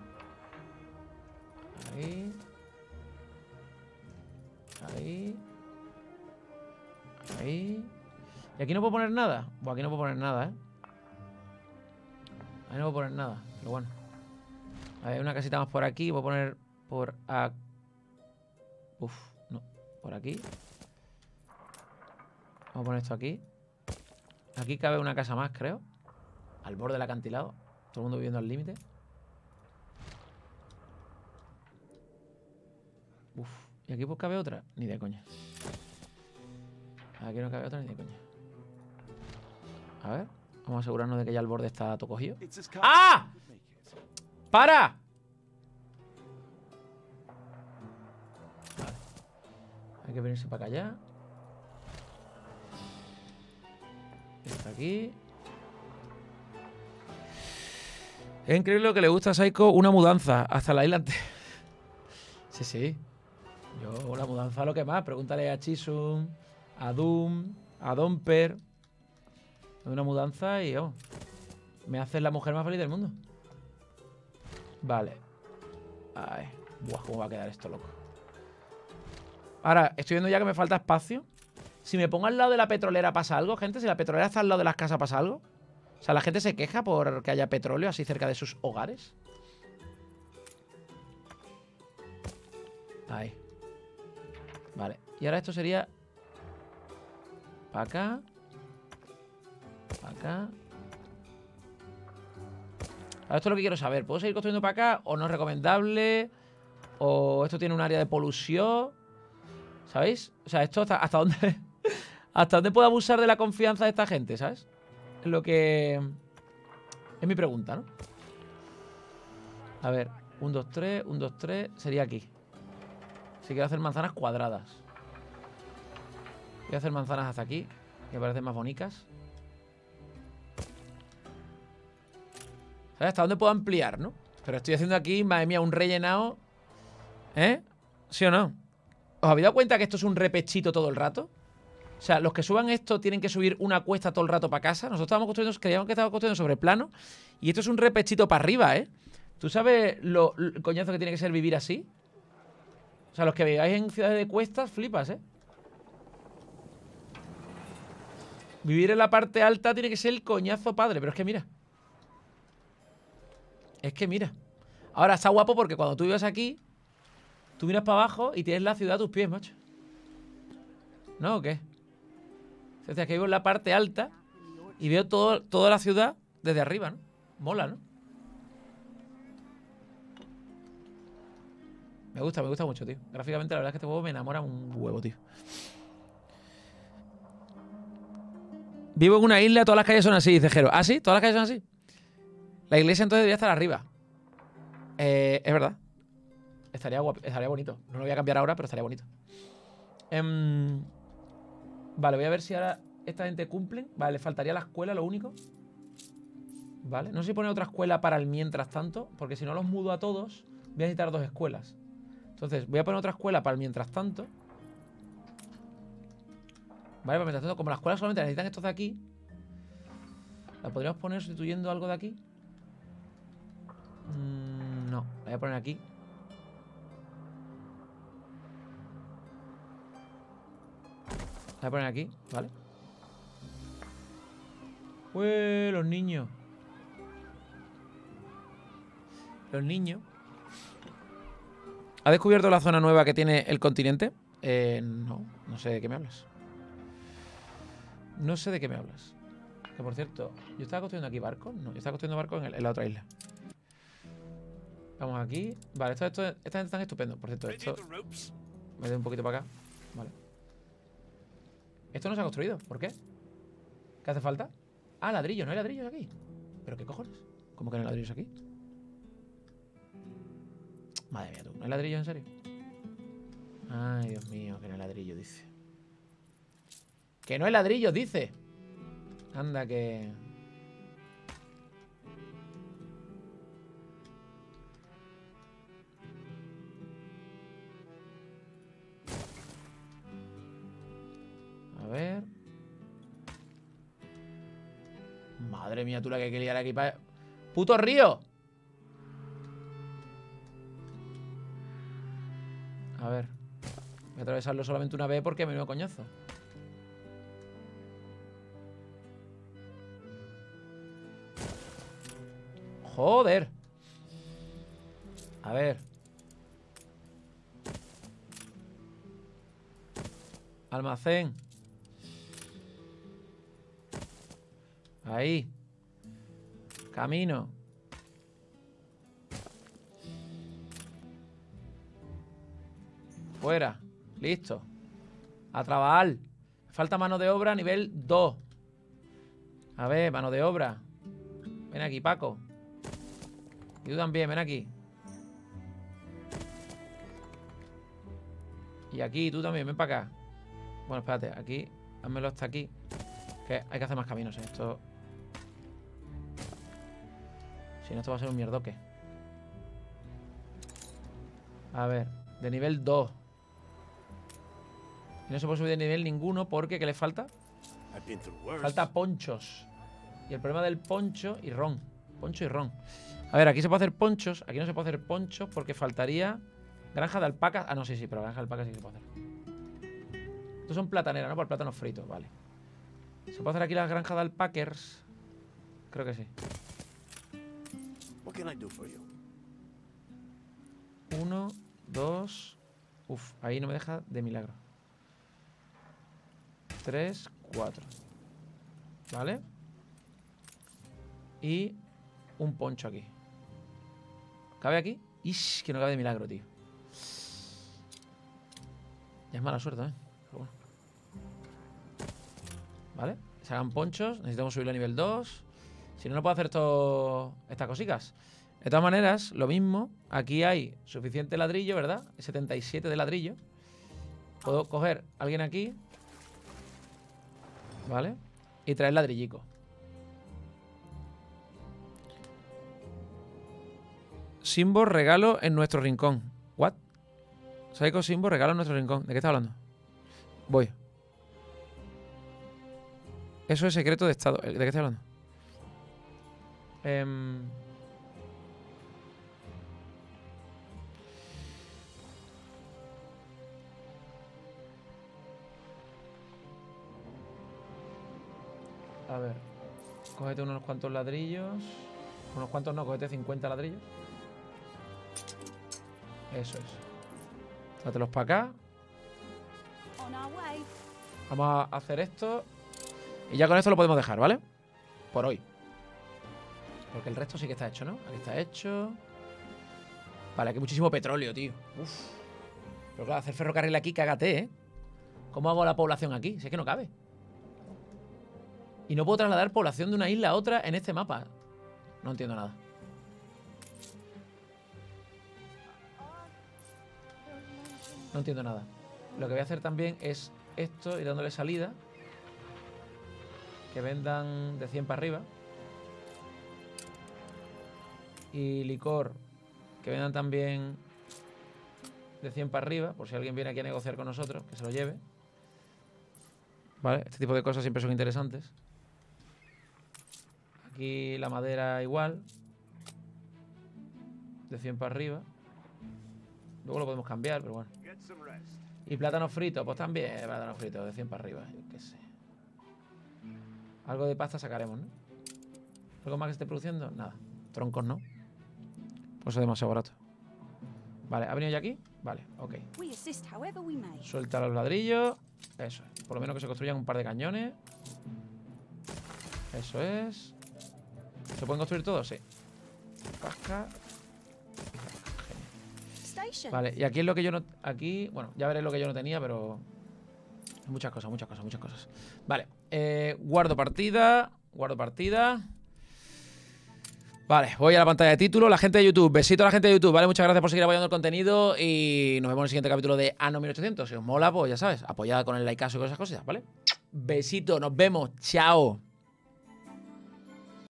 Ahí. Ahí. Ahí. ¿Y aquí no puedo poner nada? Bueno, aquí no puedo poner nada, ¿eh? Ahí no puedo poner nada, pero bueno. Hay una casita más por aquí. Voy a poner por aquí. Uf, no. Por aquí. Vamos a poner esto aquí. Aquí cabe una casa más, creo. Al borde del acantilado. Todo el mundo viviendo al límite. Uf. ¿Y aquí pues cabe otra? Ni de coña. Aquí no cabe otra ni de coña. A ver, vamos a asegurarnos de que ya el borde está todo cogido. It's as calm ¡Ah! as we make it. ¡Para! Vale. Hay que venirse para acá ya. Está aquí. Es increíble lo que le gusta a Psycho una mudanza hasta la isla antes. Sí, sí. Yo la mudanza lo que más. Pregúntale a Chisum, a Doom, a Domper. Una mudanza y oh, me hace la mujer más feliz del mundo. Vale. Ay, buah, cómo va a quedar esto, loco. Ahora, estoy viendo ya que me falta espacio. Si me pongo al lado de la petrolera, ¿pasa algo, gente? Si la petrolera está al lado de las casas, ¿pasa algo? O sea, ¿la gente se queja por que haya petróleo así cerca de sus hogares? Ahí. Vale. Y ahora esto sería... Para acá. Para acá. Ahora esto es lo que quiero saber. ¿Puedo seguir construyendo para acá? ¿O no es recomendable? ¿O esto tiene un área de polución? ¿Sabéis? O sea, esto hasta, hasta dónde... ¿Hasta dónde puedo abusar de la confianza de esta gente? ¿Sabes? Es lo que... Es mi pregunta, ¿no? A ver, un, dos, tres, un, dos, tres. Sería aquí. Si quiero hacer manzanas cuadradas. Voy a hacer manzanas hasta aquí, que me parecen más bonitas. ¿Sabes? Hasta dónde puedo ampliar, ¿no? Pero estoy haciendo aquí, madre mía, un rellenado. ¿Eh? ¿Sí o no? ¿Os habéis dado cuenta que esto es un repechito todo el rato? O sea, los que suban esto tienen que subir una cuesta todo el rato para casa. Nosotros estábamos construyendo, creíamos que estábamos construyendo sobre plano. Y esto es un repechito para arriba, ¿eh? ¿Tú sabes lo, lo el coñazo que tiene que ser vivir así? O sea, los que viváis en ciudades de cuestas, flipas, ¿eh? Vivir en la parte alta tiene que ser el coñazo padre. Pero es que mira. Es que mira. Ahora está guapo porque cuando tú vives aquí, tú miras para abajo y tienes la ciudad a tus pies, macho. ¿No o qué? O sea, que vivo en la parte alta y veo todo, toda la ciudad desde arriba, ¿no? Mola, ¿no? Me gusta, me gusta mucho, tío. Gráficamente la verdad es que este juego me enamora un huevo, tío. Vivo en una isla, todas las calles son así, dice Jero. ¿Ah, sí? ¿Todas las calles son así? La iglesia entonces debería estar arriba. Eh, es verdad. Estaría, guap estaría bonito. No lo voy a cambiar ahora, pero estaría bonito. Eh... Vale, voy a ver si ahora esta gente cumplen. Vale, le faltaría la escuela, lo único. Vale, no sé si poner otra escuela para el mientras tanto, porque si no los mudo a todos, voy a necesitar dos escuelas. Entonces, voy a poner otra escuela para el mientras tanto. Vale, para el mientras tanto, como la escuela solamente necesitan estos de aquí, la podríamos poner sustituyendo algo de aquí. Mm, no, la voy a poner aquí. La voy a poner aquí, ¿vale? Ué, los niños. Los niños. ¿Ha descubierto la zona nueva que tiene el continente? Eh, no, no sé de qué me hablas. No sé de qué me hablas. Que por cierto, ¿yo estaba construyendo aquí barcos? No, yo estaba construyendo barcos en, el, en la otra isla. Vamos aquí. Vale, esto, esto, esta gente está estupendo. Por cierto, esto... Me doy un poquito para acá. Vale. Esto no se ha construido. ¿Por qué? ¿Qué hace falta? Ah, ladrillos. ¿No hay ladrillos aquí? ¿Pero qué cojones? ¿Cómo que no hay ladrillos aquí? Madre mía, tú. ¿No hay ladrillos en serio? Ay, Dios mío, que no hay ladrillos, dice. ¡Que no hay ladrillos, dice! Anda, que... A ver... Madre mía, tú la que hay que liar aquí para... ¡Puto río! A ver. Voy a atravesarlo solamente una vez porque me menudo coñazo. Joder. A ver. Almacén. Ahí. Camino. Fuera. Listo. A trabajar. Falta mano de obra a nivel dos. A ver, mano de obra. Ven aquí, Paco. Y tú también, ven aquí. Y aquí, tú también, ven para acá. Bueno, espérate, aquí, házmelo hasta aquí. Que hay que hacer más caminos, ¿eh? Esto... Si no, esto va a ser un mierdoque. A ver, de nivel dos. Y no se puede subir de nivel ninguno porque, ¿qué le falta? Falta ponchos. Y el problema del poncho y ron. Poncho y ron. A ver, aquí se puede hacer ponchos. Aquí no se puede hacer ponchos porque faltaría granja de alpacas. Ah, no, sí, sí, pero granja de alpacas sí que se puede hacer. Estos son plataneras, ¿no? Por plátanos fritos, vale. ¿Se puede hacer aquí las granjas de alpackers? Creo que sí. Uno, dos. Uf, ahí no me deja de milagro. Tres, cuatro. ¿Vale? Y un poncho aquí. ¿Cabe aquí? Ish, que no cabe de milagro, tío. Ya es mala suerte, ¿eh? Pero bueno. ¿Vale? Se hagan ponchos. Necesitamos subirlo a nivel dos. Si no, no puedo hacer esto, estas cositas. De todas maneras, lo mismo. Aquí hay suficiente ladrillo, ¿verdad? setenta y siete de ladrillo. Puedo coger a alguien aquí. ¿Vale? Y traer ladrillico. Simbo regalo en nuestro rincón. ¿What? Psycho Simbo regalo en nuestro rincón. ¿De qué estás hablando? Voy. Eso es secreto de estado. ¿De qué estás hablando? Eh... A ver. Cógete unos cuantos ladrillos. Unos cuantos no, cógete cincuenta ladrillos. Eso es. Trátelos para acá. Vamos a hacer esto. Y ya con esto lo podemos dejar, ¿vale? Por hoy. Porque el resto sí que está hecho, ¿no? Aquí está hecho. Vale, aquí hay muchísimo petróleo, tío. Uf. Pero claro, hacer ferrocarril aquí, cágate, ¿eh? ¿Cómo hago la población aquí? Si es que no cabe. Y no puedo trasladar población de una isla a otra en este mapa. No entiendo nada. No entiendo nada. Lo que voy a hacer también es esto y dándole salida. Que vendan de cien para arriba. Y licor. Que vendan también de cien para arriba. Por si alguien viene aquí a negociar con nosotros. Que se lo lleve. Vale, este tipo de cosas siempre son interesantes. Aquí la madera igual. De cien para arriba. Luego lo podemos cambiar, pero bueno. Y plátano frito, pues también plátano frito, de cien para arriba, yo qué sé. Algo de pasta sacaremos, ¿no? ¿Algo más que esté produciendo? Nada. Troncos no. Pues es demasiado barato. Vale, ¿ha venido ya aquí? Vale, ok. Suelta los ladrillos. Eso es. Por lo menos que se construyan un par de cañones. Eso es. ¿Se pueden construir todos? Sí. Pasca. Vale, y aquí es lo que yo no... Aquí, bueno, ya veréis lo que yo no tenía, pero... Muchas cosas, muchas cosas, muchas cosas. Vale, eh, guardo partida. Guardo partida. Vale, voy a la pantalla de título. La gente de YouTube, besito a la gente de YouTube, ¿vale? Muchas gracias por seguir apoyando el contenido. Y nos vemos en el siguiente capítulo de Anno mil ochocientos. Si os mola, pues ya sabes, apoyad con el likeazo y con esas cosas, ¿vale? Besito, nos vemos, chao.